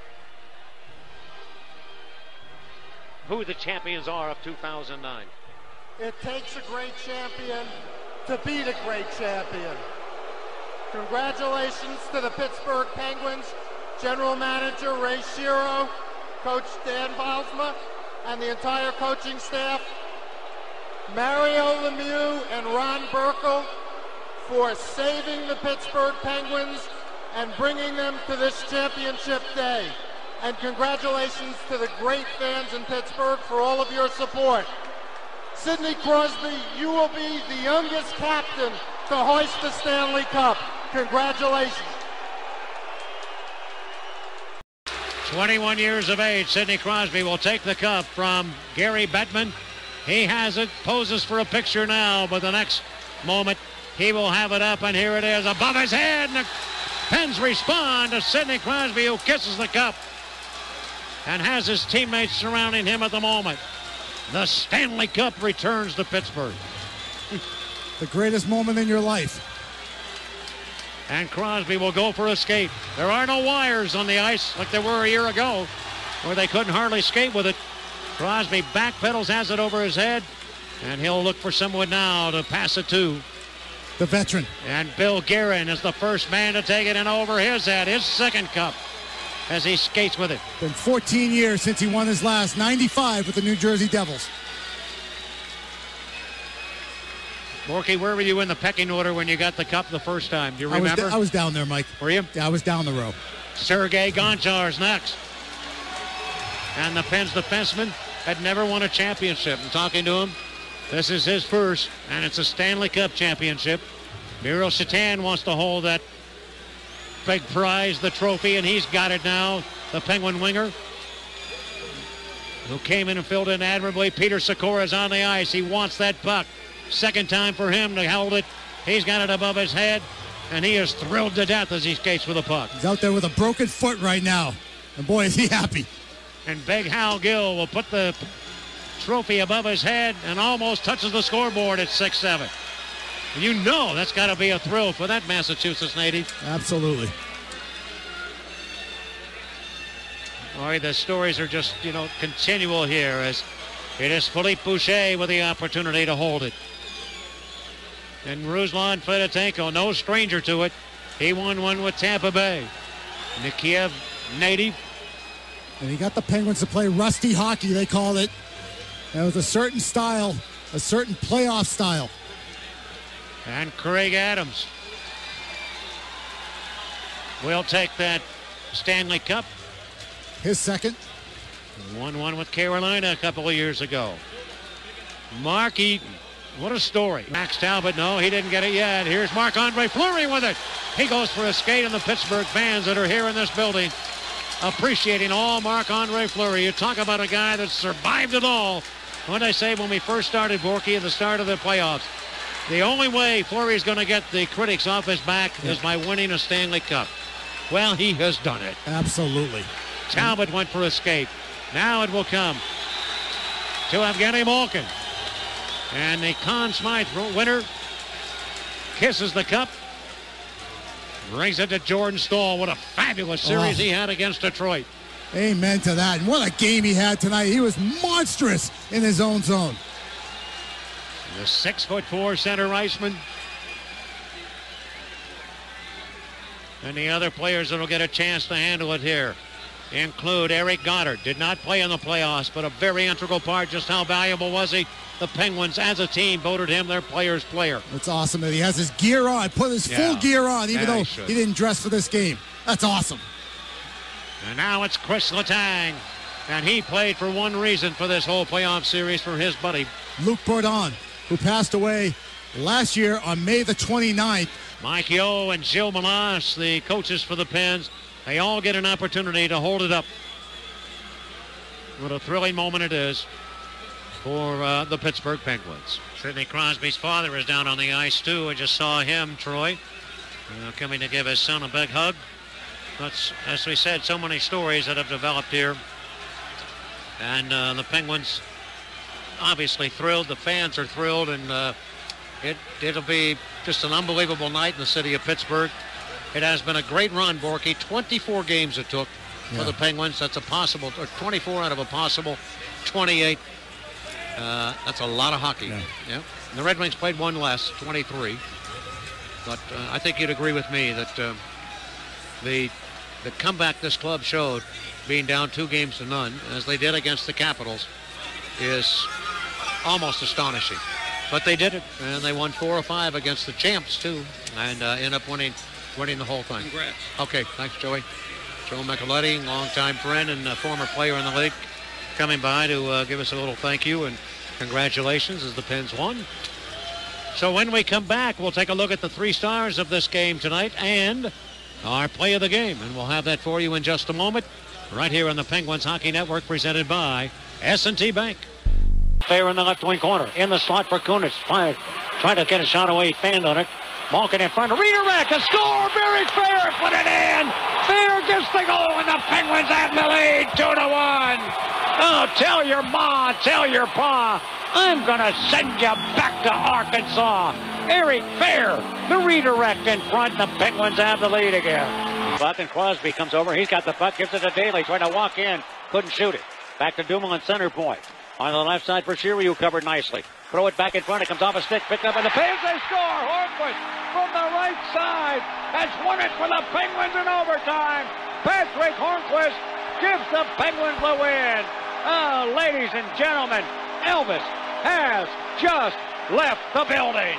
who the champions are of two thousand nine. It takes a great champion to beat a great champion. Congratulations to the Pittsburgh Penguins, General Manager Ray Shero, Coach Dan Bylsma, and the entire coaching staff, Mario Lemieux and Ron Burkle, for saving the Pittsburgh Penguins and bringing them to this championship day. And congratulations to the great fans in Pittsburgh for all of your support. Sidney Crosby, you will be the youngest captain to hoist the Stanley Cup. Congratulations. twenty-one years of age, Sidney Crosby will take the cup from Gary Bettman. He has it, poses for a picture now, but the next moment he will have it up, and here it is above his head. And the Pens respond to Sidney Crosby, who kisses the cup and has his teammates surrounding him at the moment. The Stanley Cup returns to Pittsburgh. The greatest moment in your life. And Crosby will go for a skate. There are no wires on the ice like there were a year ago, where they couldn't hardly skate with it. Crosby backpedals, has it over his head, and he'll look for someone now to pass it to. The veteran. And Bill Guerin is the first man to take it in over his head, his second cup, as he skates with it. Been fourteen years since he won his last, ninety-five with the New Jersey Devils. Borky, where were you in the pecking order when you got the cup the first time? Do you remember? I was, I was down there, Mike. Were you? Yeah, I was down the row. Sergei Gonchar's next. And the Pens defenseman had never won a championship. I'm talking to him. This is his first, and it's a Stanley Cup championship. Miro Shatan wants to hold that big prize, the trophy, and he's got it now. The Penguin winger, who came in and filled in admirably. Peter Sikora's on the ice. He wants that puck. Second time for him to hold it. He's got it above his head, and he is thrilled to death as he skates with the puck. He's out there with a broken foot right now, and boy, is he happy. And Big Hal Gill will put the trophy above his head and almost touches the scoreboard at six seven. You know that's got to be a thrill for that Massachusetts native. Absolutely. Boy, the stories are just, you know, continual here as it is Philippe Boucher with the opportunity to hold it. And Ruslan Fedotenko, no stranger to it. He won one with Tampa Bay. The Kiev native. And he got the Penguins to play rusty hockey, they called it. That was a certain style, a certain playoff style. And Craig Adams will take that Stanley Cup. His second. one one with Carolina a couple of years ago. Mark Eaton. What a story. Max Talbot, no, he didn't get it yet. Here's Marc-Andre Fleury with it. He goes for a skate, and the Pittsburgh fans that are here in this building appreciating all Marc-Andre Fleury. You talk about a guy that survived it all. What did I say when we first started, Borky, at the start of the playoffs? The only way Fleury is going to get the critics off his back yeah. is by winning a Stanley Cup. Well, he has done it. Absolutely. Talbot went for a skate. Now it will come to Evgeni Malkin. And the Conn Smythe winner kisses the cup. Brings it to Jordan Staal. What a fabulous series oh. he had against Detroit. Amen to that. And what a game he had tonight. He was monstrous in his own zone. The six foot four center iceman. And the other players that will get a chance to handle it here include Eric Goddard. Did not play in the playoffs, but a very integral part. Just how valuable was he? The Penguins, as a team, voted him their player's player. It's awesome that he has his gear on, put his yeah. full gear on, even yeah, though he, he didn't dress for this game. That's awesome. And now it's Chris Letang, and he played for one reason for this whole playoff series for his buddy Luc Bourdon, who passed away last year on May the twenty-ninth. Mike Yeo and Gilles Melas, the coaches for the Pens, they all get an opportunity to hold it up. What a thrilling moment it is for uh, the Pittsburgh Penguins. Sidney Crosby's father is down on the ice too. I just saw him, Troy, uh, coming to give his son a big hug. But as we said, so many stories that have developed here. And uh, the Penguins obviously thrilled. The fans are thrilled, and uh, it, it'll be just an unbelievable night in the city of Pittsburgh. It has been a great run, Borky. twenty-four games it took yeah. for the Penguins. That's a possible, or twenty-four out of a possible twenty-eight. Uh, that's a lot of hockey. Yeah. yeah. The Red Wings played one less, twenty-three. But uh, I think you'd agree with me that uh, the the comeback this club showed, being down two games to none, as they did against the Capitals, is almost astonishing. But they did it, and they won four or five against the champs too, and uh, end up winning winning the whole thing. Congrats. Okay, thanks, Joey. Joe Micheletti, longtime friend and a former player in the league, coming by to uh, give us a little thank you and congratulations as the Pens won. So when we come back, we'll take a look at the three stars of this game tonight and our play of the game, and we'll have that for you in just a moment right here on the Penguins Hockey Network, presented by S and T Bank. Fair in the left wing corner, in the slot for Kunitz, trying to get a shot away, fanned on it. Malkin in front, redirect, a score, very fair, put it in. Fair gets the goal, and the Penguins have the lead, two to one. Oh, tell your ma, tell your pa, I'm gonna send you back to Arkansas. Eric Fair, the redirect in front, the Penguins have the lead again. Buck and Crosby comes over, he's got the puck, gives it to Daly, trying to walk in, couldn't shoot it. Back to Dumoulin, center point. On the left side for Sheary, who covered nicely. Throw it back in front, it comes off a stick, picked up in the pace, they score! Hornquist from the right side has won it for the Penguins in overtime. Patrick Hornquist gives the Penguins the win. Oh, ladies and gentlemen, Elvis has just left the building.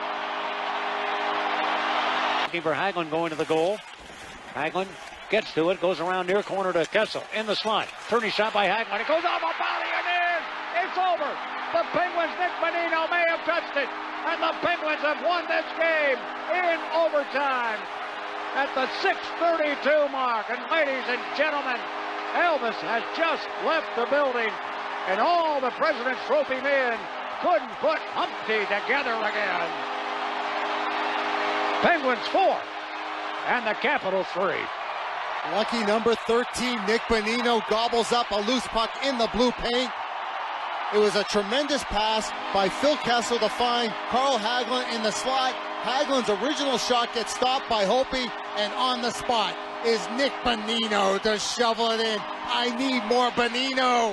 Looking for Hagelin going to the goal. Hagelin gets to it, goes around near corner to Kessel in the slot. Turning shot by Hagelin. It goes off a volley and in. It's over. The Penguins, Nick Bonino may have touched it, and the Penguins have won this game in overtime at the six thirty-two mark. And ladies and gentlemen, Elvis has just left the building, and all the President's Trophy men couldn't put Humpty together again. Penguins four, and the Capitals three. Lucky number thirteen, Nick Bonino, gobbles up a loose puck in the blue paint. It was a tremendous pass by Phil Kessel to find Carl Hagelin in the slot. Hagelin's original shot gets stopped by Hopi, and on the spot is Nick Bonino to shovel it in. I need more Bonino.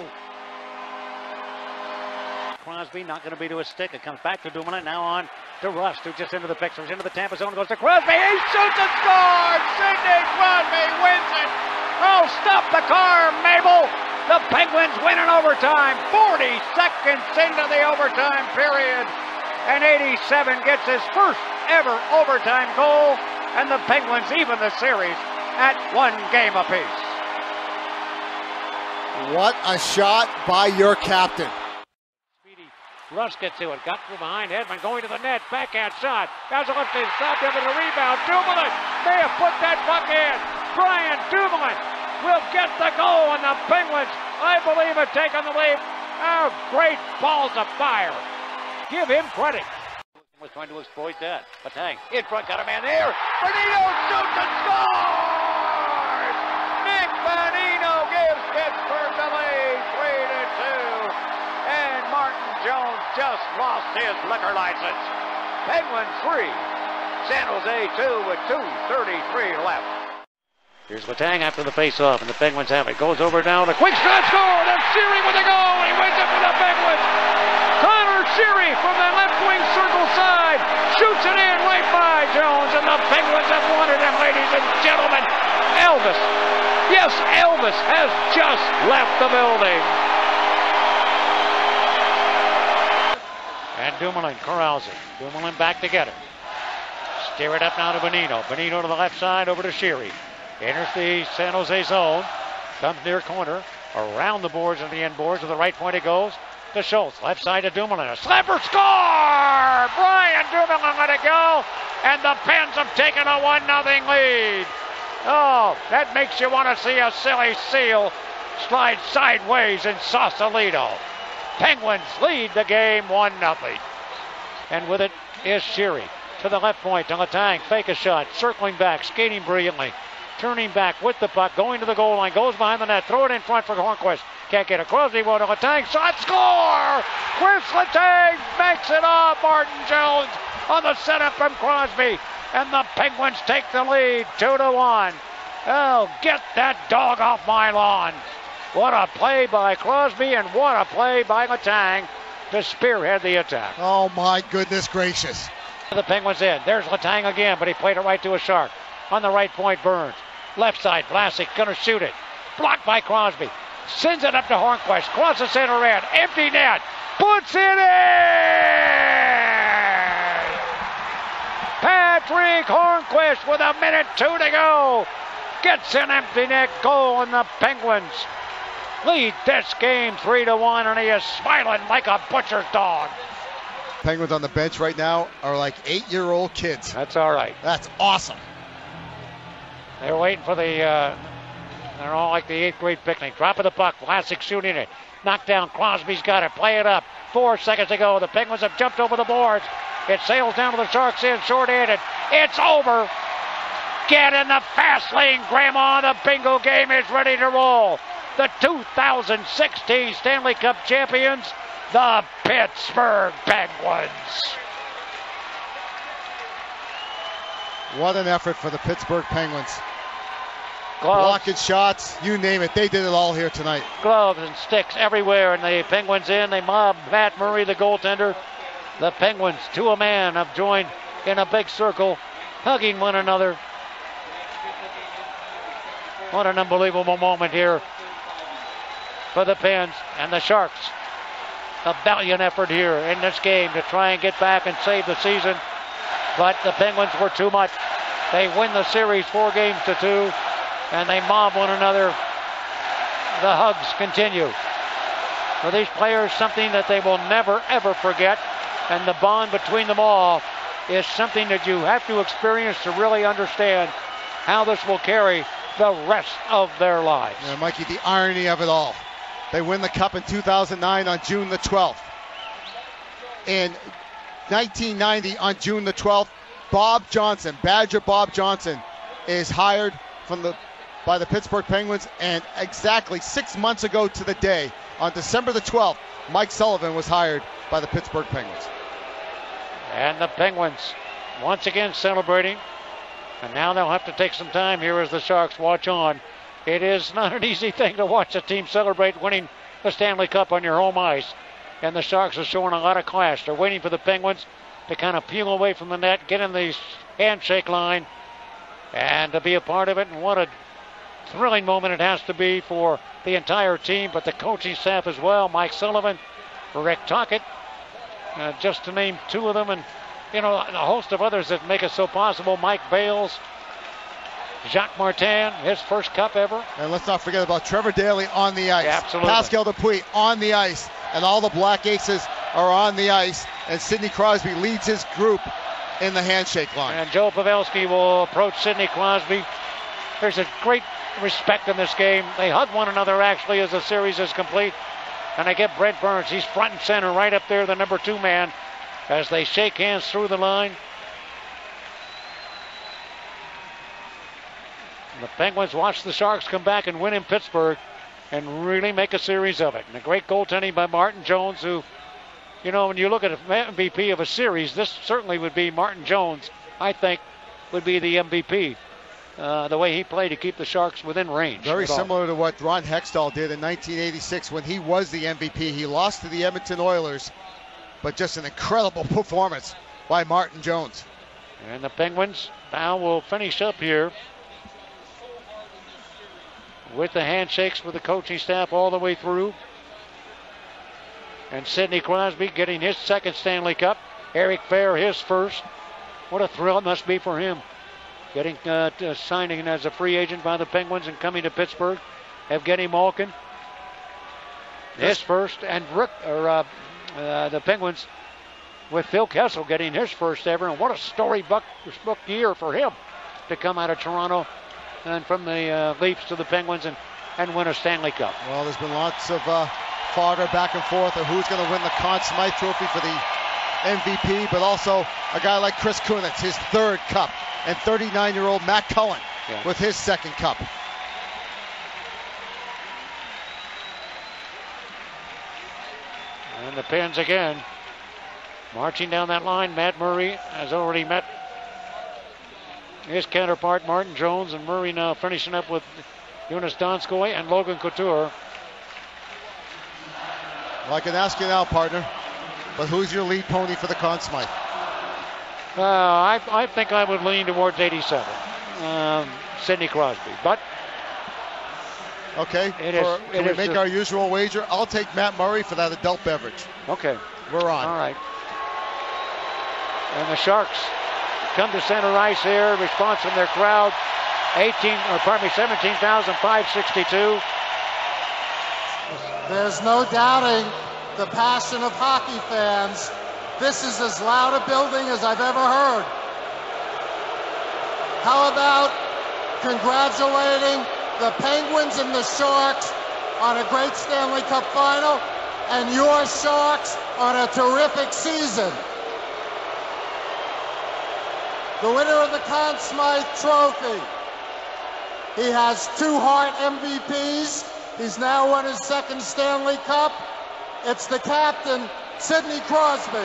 Crosby not going to be to his stick. It comes back to Dumoulin. Now on to Rust, who just into the picture. Into the Tampa zone. Goes to Crosby. He shoots and scores. Sidney Crosby wins it. Oh, stop the car, Mabel. The Penguins win in overtime. forty seconds into the overtime period. And eighty-seven gets his first ever overtime goal. And the Penguins even the series at one game apiece. What a shot by your captain. Russ gets to it, got through behind Hedman, going to the net, backhand shot. Vasilevskiy stopped him with a rebound. Dumoulin may have put that puck in. Brian Dumoulin will get the goal, and the Penguins, I believe, have taken the lead. Oh, great balls of fire. Give him credit. Was trying to exploit that. Letang in front, got a man there. Bonino shoots and scores! Nick Bonino gives Pittsburgh the lead, three to two. And Martin Jones just lost his liquor license. Penguins three, San Jose two with two thirty-three left. Here's Letang after the face-off, and the Penguins have it. Goes over now, the quick shot score. That's Sheary with the goal, and he wins it for the Penguins. Connor Sheary from the left wing circle side shoots it in right by Jones, and the Penguins have won it. And ladies and gentlemen, Elvis, yes, Elvis has just left the building. And Dumoulin corrals it. Dumoulin back to get it. Steer it up now to Bonino. Bonino to the left side, over to Sheary. Enters the San Jose zone. Comes near corner. Around the boards and the end boards. To the right point it goes to Schultz. Left side to Dumoulin. A slapper score! Brian Dumoulin let it go. And the Pens have taken a one nothing lead. Oh, that makes you want to see a silly seal slide sideways in Sausalito. Penguins lead the game one nothing. And with it is Sheary. To the left point, to Letang. Fake a shot. Circling back. Skating brilliantly. Turning back with the puck. Going to the goal line. Goes behind the net. Throw it in front for Hornquist. Can't get it. Crosby will to Letang. Shot. Score! Chris Letang makes it off. Martin Jones on the setup from Crosby. And the Penguins take the lead. Two to one. Oh, get that dog off my lawn. What a play by Crosby, and what a play by Letang to spearhead the attack. Oh, my goodness gracious. The Penguins in. There's Letang again, but he played it right to a Shark. On the right point, Burns. Left side, Vlasic going to shoot it. Blocked by Crosby. Sends it up to Hornquist. Crosses center end. Empty net. Puts it in! Patrick Hornquist with a minute two to go. Gets an empty net goal, and the Penguins lead this game three to one, and he is smiling like a butcher's dog. Penguins on the bench right now are like eight-year-old kids. That's all right. That's awesome. They're waiting for the, uh, they're all like the eighth grade picnic. Drop of the puck, Vlasic shooting it. Knocked down, Crosby's got it, play it up. Four seconds to go, the Penguins have jumped over the boards. It sails down to the Sharks in, short-handed. It's over. Get in the fast lane, Grandma. The bingo game is ready to roll. The two thousand sixteen Stanley Cup champions, the Pittsburgh Penguins. What an effort for the Pittsburgh Penguins. Gloves. Blocking shots, you name it. They did it all here tonight. Gloves and sticks everywhere, and the Penguins in. They mob Matt Murray, the goaltender. The Penguins, to a man, have joined in a big circle, hugging one another. What an unbelievable moment here for the Pens and the Sharks. A valiant effort here in this game to try and get back and save the season. But the Penguins were too much. They win the series four games to two, and they mob one another. The hugs continue. For these players, something that they will never, ever forget. And the bond between them all is something that you have to experience to really understand how this will carry the rest of their lives. Yeah, Mikey, the irony of it all. They win the Cup in two thousand nine on June the twelfth. In nineteen ninety, on June the twelfth, Bob Johnson, Badger Bob Johnson, is hired from the by the Pittsburgh Penguins, and exactly six months ago to the day, on December the twelfth, Mike Sullivan was hired by the Pittsburgh Penguins. And the Penguins once again celebrating, and now they'll have to take some time here as the Sharks watch on It is not an easy thing to watch a team celebrate winning the Stanley Cup on your home ice. And the Sharks are showing a lot of class. They're waiting for the Penguins to kind of peel away from the net, get in the handshake line, and to be a part of it. And what a thrilling moment it has to be for the entire team, but the coaching staff as well. Mike Sullivan, Rick Tocchet, uh, just to name two of them, and you know, a host of others that make it so possible. Mike Bales, Jacques Martin, his first cup ever. And let's not forget about Trevor Daley on the ice. Yeah, absolutely. Pascal Dupuis on the ice. And all the Black Aces are on the ice. And Sidney Crosby leads his group in the handshake line. And Joe Pavelski will approach Sidney Crosby. There's a great respect in this game. They hug one another actually as the series is complete. And they get Brent Burns. He's front and center right up there, the number two man, as they shake hands through the line. The Penguins watch the Sharks come back and win in Pittsburgh and really make a series of it. And a great goaltending by Martin Jones, who, you know, when you look at an M V P of a series, this certainly would be Martin Jones, I think, would be the M V P. Uh, the way he played to keep the Sharks within range. Very similar to what Ron Hextall did in nineteen eighty-six when he was the M V P. He lost to the Edmonton Oilers, but just an incredible performance by Martin Jones. And the Penguins now will finish up here with the handshakes with the coaching staff all the way through. And Sidney Crosby getting his second Stanley Cup. Eric Fair his first. What a thrill it must be for him. Getting uh, to signing as a free agent by the Penguins and coming to Pittsburgh. Evgeni Malkin his first. And Rick, or, uh, uh, the Penguins with Phil Kessel getting his first ever. And what a storybook book year for him to come out of Toronto and from the uh, Leafs to the Penguins and, and win a Stanley Cup. Well, there's been lots of uh, fodder back and forth of who's going to win the Conn Smythe Trophy for the M V P, but also a guy like Chris Kunitz, his third cup, and thirty-nine-year-old Matt Cullen yeah. with his second cup. And the Pens again marching down that line. Matt Murray has already met his counterpart Martin Jones, and Murray now finishing up with Jonas Donskoy and Logan Couture. Well, I can ask you now, partner, but who's your lead pony for the Conn Smythe? Uh, I, I think I would lean towards eighty-seven, um, Sidney Crosby. But okay, it for, is, can it we is make just, our usual wager? I'll take Matt Murray for that adult beverage. Okay, we're on. All right. And the Sharks come to center ice here. Response from their crowd, eighteen, or pardon me, seventeen thousand five hundred sixty-two. There's no doubting the passion of hockey fans. This is as loud a building as I've ever heard. How about congratulating the Penguins and the Sharks on a great Stanley Cup final, and your Sharks on a terrific season. The winner of the Conn Smythe Trophy. He has two Hart M V Ps. He's now won his second Stanley Cup. It's the captain, Sidney Crosby.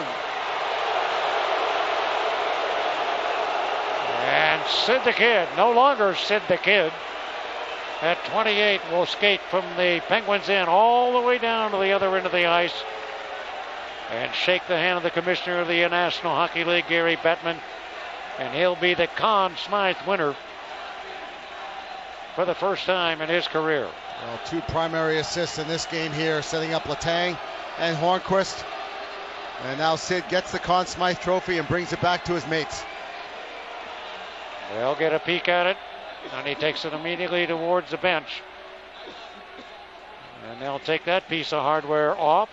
And Sid the Kid, no longer Sid the Kid, at twenty-eight will skate from the Penguins end all the way down to the other end of the ice and shake the hand of the commissioner of the National Hockey League, Gary Bettman, and he'll be the Conn Smythe winner for the first time in his career. Well, two primary assists in this game here, setting up Letang and Hornquist. And now Sid gets the Conn Smythe Trophy and brings it back to his mates. They'll get a peek at it, and he takes it immediately towards the bench. And they'll take that piece of hardware off.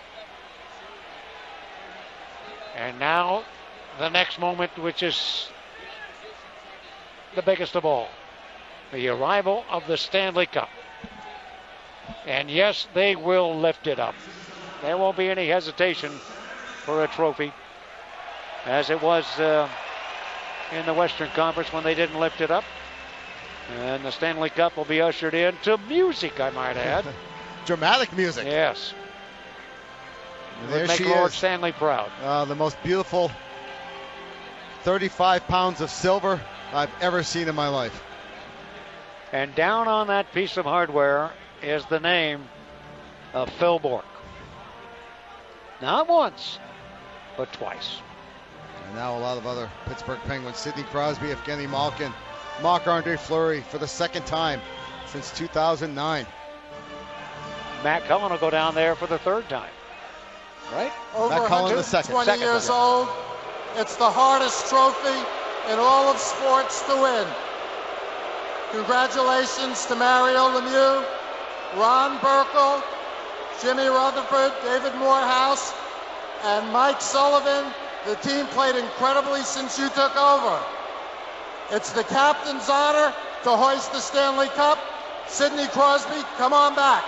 And now the next moment, which is the biggest of all, the arrival of the Stanley Cup. And yes, they will lift it up. There won't be any hesitation for a trophy, as it was uh, in the Western Conference when they didn't lift it up. And the Stanley Cup will be ushered in to music, I might add. Dramatic music. Yes. There make she Lord is. Stanley proud. Uh, the most beautiful thirty-five pounds of silver I've ever seen in my life. And down on that piece of hardware is the name of Phil Bourque. Not once, but twice. And now a lot of other Pittsburgh Penguins. Sidney Crosby, Evgeni Malkin, Marc-Andre Fleury for the second time since two thousand nine. Matt Cullen will go down there for the third time. Right? Over Matt Cullen the second. twenty second years yeah. old. It's the hardest trophy in all of sports to win. Congratulations to Mario Lemieux, Ron Burkle, Jimmy Rutherford, David Morehouse, and Mike Sullivan. The team played incredibly since you took over. It's the captain's honor to hoist the Stanley Cup. Sidney Crosby, come on back.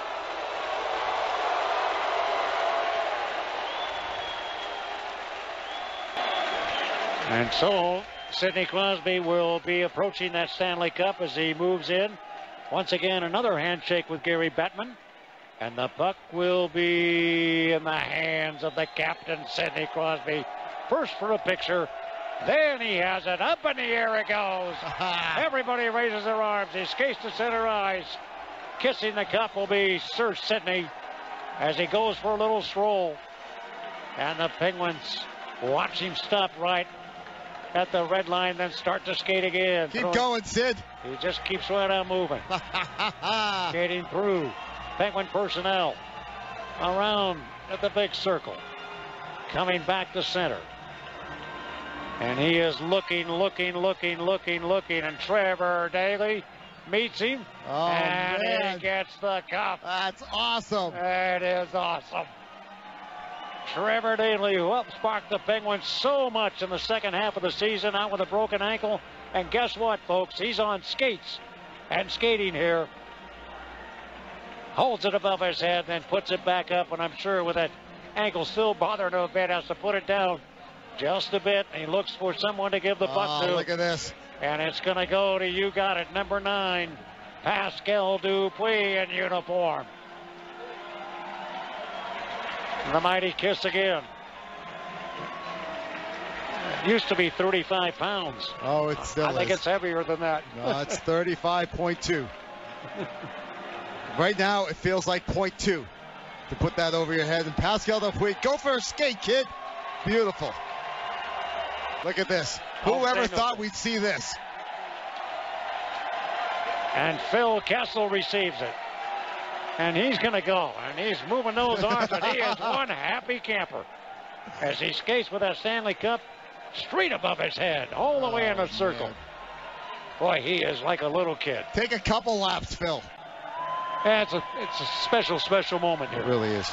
And so Sidney Crosby will be approaching that Stanley Cup as he moves in. Once again, another handshake with Gary Bettman. And the puck will be in the hands of the captain, Sidney Crosby. First for a picture. Then he has it. Up in the air it goes. Everybody raises their arms. He skates to center ice. Kissing the cup will be Sir Sidney as he goes for a little stroll. And the Penguins watch him stop right at the red line, then start to skate again. Keep Throwing, going, Sid. He just keeps right on moving. Skating through Penguin personnel around at the big circle. Coming back to center. And he is looking, looking, looking, looking, looking. And Trevor Daley meets him. Oh, and man. he gets the cup. That's awesome. That is awesome. Trevor Daley, who outsparked the Penguins so much in the second half of the season, out with a broken ankle. And guess what, folks? He's on skates and skating here. Holds it above his head, then puts it back up. And I'm sure with that ankle still bothering him a bit, has to put it down just a bit. He looks for someone to give the puck oh, to. Look at this. And it's going to go to, you got it, number nine, Pascal Dupuis in uniform. The mighty kiss again. It used to be thirty-five pounds. Oh, it still I is. think it's heavier than that. No, it's thirty-five point two. Right now, it feels like point two. To put that over your head. And Pascal Dupuis, go for a skate, kid. Beautiful. Look at this. Whoever thought we'd see this? And Phil Kessel receives it. And he's going to go. And he's moving those arms. And he is one happy camper as he skates with that Stanley Cup straight above his head, all the way in a circle. Man. Boy, he is like a little kid. Take a couple laps, Phil. Yeah, it's a, it's a special, special moment here. It really is.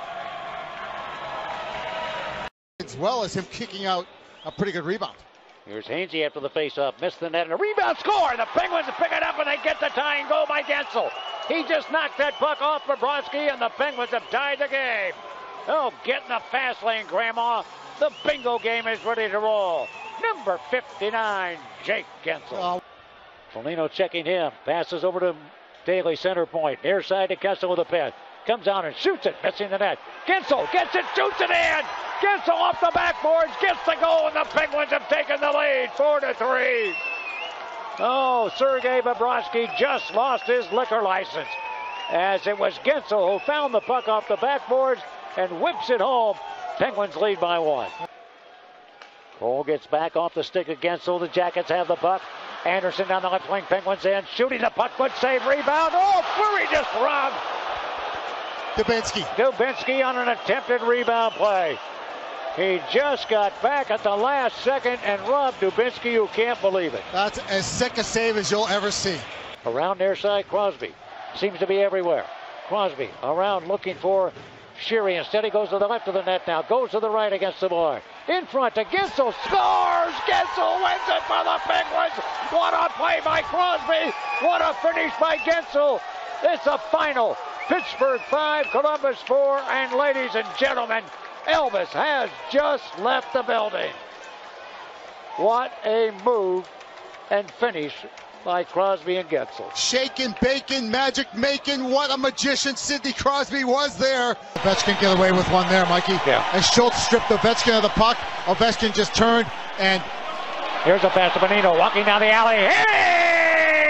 As well as him kicking out a pretty good rebound. Here's Hainsey after the face-off, missed the net, and a rebound score. The Penguins pick it up, and they get the tying goal by Gensel. He just knocked that puck off Bobrovsky, and the Penguins have tied the game. Oh, get in the fast lane, Grandma. The bingo game is ready to roll. Number fifty-nine, Jake Gensel. Oh. Foligno checking him, passes over to Daley, center point, near side to Kessel with a pin. Comes out and shoots it, missing the net. Gensel gets it, shoots it in. Gensel off the backboards, gets the goal, and the Penguins have taken the lead, four to three. Oh, Sergei Bobrovsky just lost his liquor license, as it was Gensel who found the puck off the backboards and whips it home. Penguins lead by one. Cole gets back off the stick of Gensel. The Jackets have the puck. Anderson down the left wing. Penguins in, shooting the puck. Good save, rebound. Oh, Fleury just robbed. Dubinsky. Dubinsky on an attempted rebound play. He just got back at the last second and robbed Dubinsky, who can't believe it. That's as sick a save as you'll ever see. Around near side, Crosby seems to be everywhere. Crosby around looking for Sheary. Instead, he goes to the left of the net now. Goes to the right against the bar. In front to Gensel. Scores! Gensel wins it for the Penguins. What a play by Crosby. What a finish by Gensel. It's a final. Pittsburgh five, Columbus four, and ladies and gentlemen, Elvis has just left the building. What a move and finish by Crosby and Gensel. Shaking, baking, magic making. What a magician Sidney Crosby was there. Ovechkin get away with one there, Mikey. Yeah. And Schultz stripped Ovechkin of the puck. Ovechkin just turned and... Here's a pass to Bonino walking down the alley. He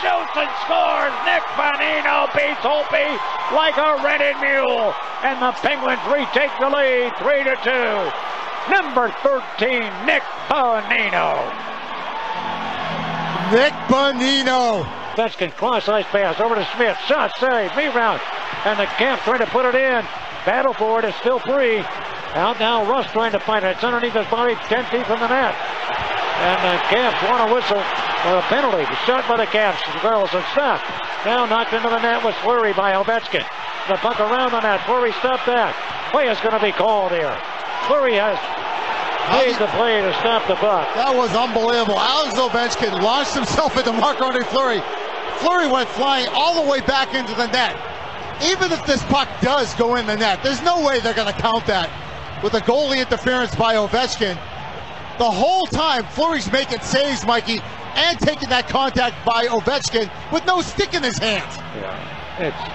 shoots and scores. Nick Bonino beats Holtby like a rented mule. And the Penguins retake the lead, three to two. Number thirteen, Nick Bonino. Nick Bonino. Ovechkin cross-ice pass over to Smith. Shot saved, rebound. And the Camp trying to put it in. Battle for it is still free. Out now, Russ trying to find it. It's underneath his body, ten feet from the net. And the Caps want to whistle for a penalty. Shot by the Caps. Girls and stopped. Now knocked into the net with Fleury by Ovechkin. The puck around the net. Fleury stopped that. Play is going to be called here. Fleury has made the play to stop the puck. That was unbelievable. Alex Ovechkin launched himself into Marc-Andre Fleury. Fleury went flying all the way back into the net. Even if this puck does go in the net, there's no way they're going to count that with a goalie interference by Ovechkin. The whole time, Fleury's making saves, Mikey, and taking that contact by Ovechkin with no stick in his hands. Yeah, it's...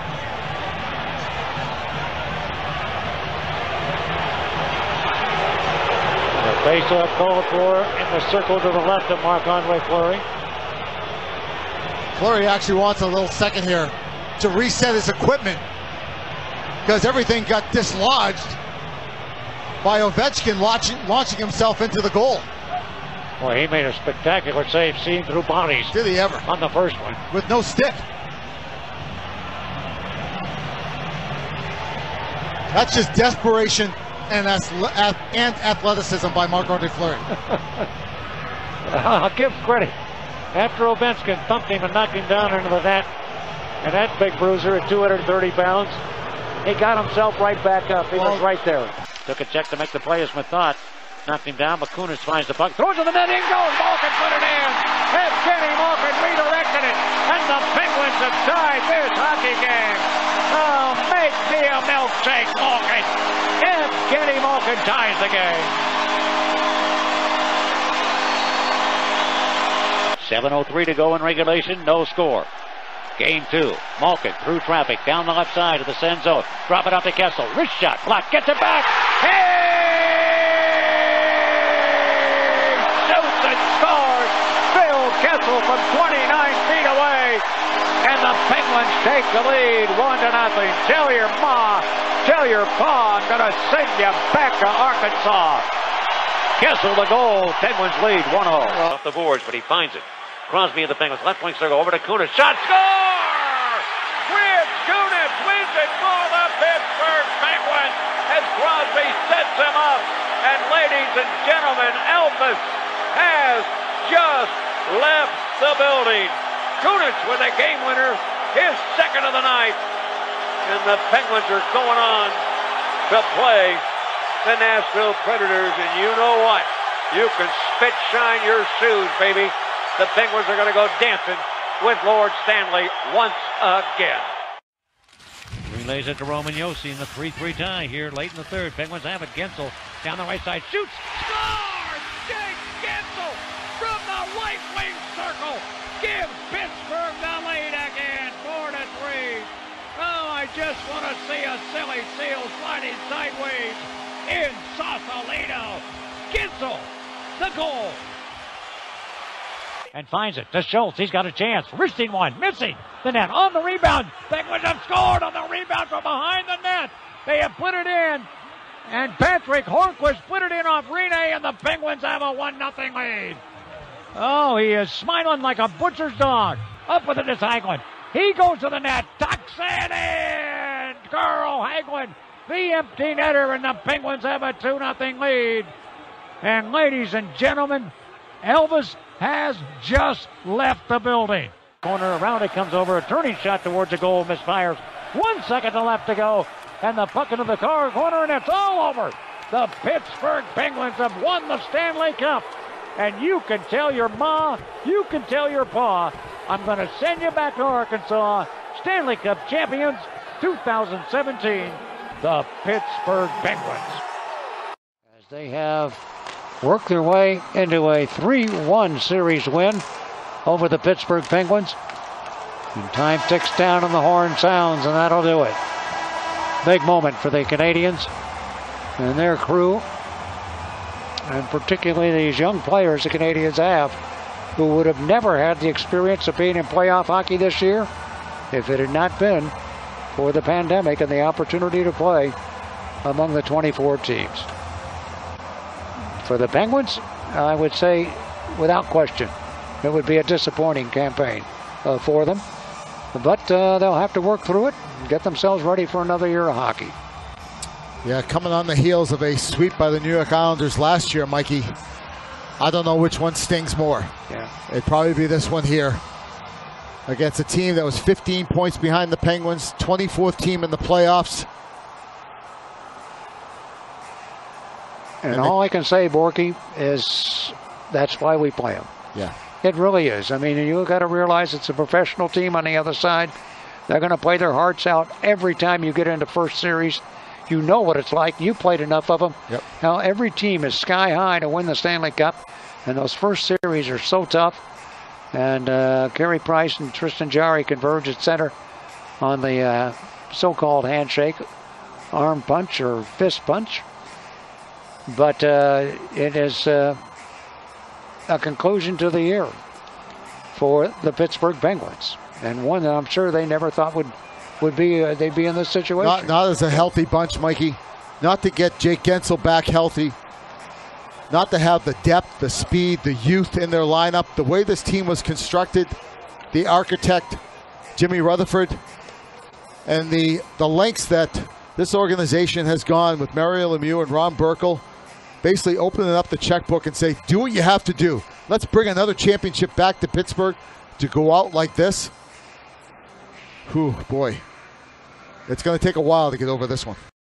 The face-off called for in the circle to the left of Marc-Andre Fleury. Fleury actually wants a little second here to reset his equipment because everything got dislodged by Ovechkin launching, launching himself into the goal. Boy, he made a spectacular save seeing through bodies. Did he ever? On the first one. With no stick. That's just desperation and, and athleticism by Marc-Andre Fleury. I'll give credit. After Ovechkin thumped him and knocked him down into the net, and that big bruiser at two hundred thirty pounds, he got himself right back up. He well, was right there. Took a check to make the play as Smith thought. Knocked him down. Bakunis finds the puck. Throws it to the net. In goes. Malkin put it in. Evgeni Malkin redirected it. And the Penguins have tied this hockey game. Oh, make me a milkshake, Malkin. Evgeni Malkin ties the game. seven oh three to go in regulation. No score. Game two. Malkin through traffic down the left side of the send zone. Drop it out to Kessel. Wrist shot. Block. Gets it back. Hey! Shoots and scores. Phil Kessel from twenty-nine feet away. And the Penguins take the lead. One to nothing. Tell your ma, tell your pa, I'm going to send you back to Arkansas. Kessel the goal. Penguins lead one oh. Off the boards, but he finds it. Crosby of the Penguins, left wing circle over to Kunis. Shot, score! With Kunis wins it for the Pittsburgh Penguins as Crosby sets him up. And ladies and gentlemen, Elvis has just left the building. Kunis with a game winner, his second of the night. And the Penguins are going on to play the Nashville Predators. And you know what? You can spit shine your shoes, baby. The Penguins are going to go dancing with Lord Stanley once again. Relays it to Roman Josi in the three three tie here late in the third. Penguins have it. Gensel down the right side. Shoots. Scores! Jake Gensel from the right wing circle. Gives Pittsburgh the lead again. Four to three. Oh, I just want to see a silly seal sliding sideways in Sausalito. Gensel, the goal. And finds it to Schultz. He's got a chance. Wristing one. Missing the net. On the rebound. Penguins have scored on the rebound from behind the net. They have put it in. And Patrick Hornquist put it in off Rene, and the Penguins have a one nothing lead. Oh, he is smiling like a butcher's dog. Up with it is Hagelin. He goes to the net. Tucks it in. Carl Hagelin, the empty netter, and the Penguins have a two nothing lead. And ladies and gentlemen, Elvis has just left the building. Corner around it comes over. A turning shot towards the goal. Misfires. One second left to go. And the puck into the car corner, and it's all over. The Pittsburgh Penguins have won the Stanley Cup. And you can tell your ma, you can tell your pa, I'm going to send you back to Arkansas. Stanley Cup champions two thousand seventeen, the Pittsburgh Penguins. As they have work their way into a three one series win over the Pittsburgh Penguins. And time ticks down and the horn sounds, and that'll do it. Big moment for the Canadians and their crew, and particularly these young players the Canadians have. who would have never had the experience of being in playoff hockey this year if it had not been for the pandemic and the opportunity to play among the twenty-four teams. For the Penguins, I would say, without question, it would be a disappointing campaign uh, for them. But uh, they'll have to work through it and get themselves ready for another year of hockey. Yeah, coming on the heels of a sweep by the New York Islanders last year, Mikey, I don't know which one stings more. Yeah. It'd probably be this one here against a team that was fifteen points behind the Penguins, twenty-fourth team in the playoffs. And, and all they, I can say, Borky, is that's why we play them. Yeah. It really is. I mean, you've got to realize it's a professional team on the other side. They're going to play their hearts out every time you get into first series. You know what it's like. You played enough of them. Yep. Now, every team is sky high to win the Stanley Cup, and those first series are so tough. And uh, Carey Price and Tristan Jarry converge at center on the uh, so-called handshake, arm punch or fist punch. But uh, it is uh, a conclusion to the year for the Pittsburgh Penguins, and one that I'm sure they never thought would would be uh, they'd be in this situation. Not, not as a healthy bunch, Mikey. Not to get Jake Gensel back healthy. Not to have the depth, the speed, the youth in their lineup. The way this team was constructed, the architect, Jimmy Rutherford, and the the lengths that this organization has gone with Mario Lemieux and Ron Burkle, basically opening up the checkbook and say, do what you have to do. Let's bring another championship back to Pittsburgh. To go out like this, whew, boy, it's going to take a while to get over this one.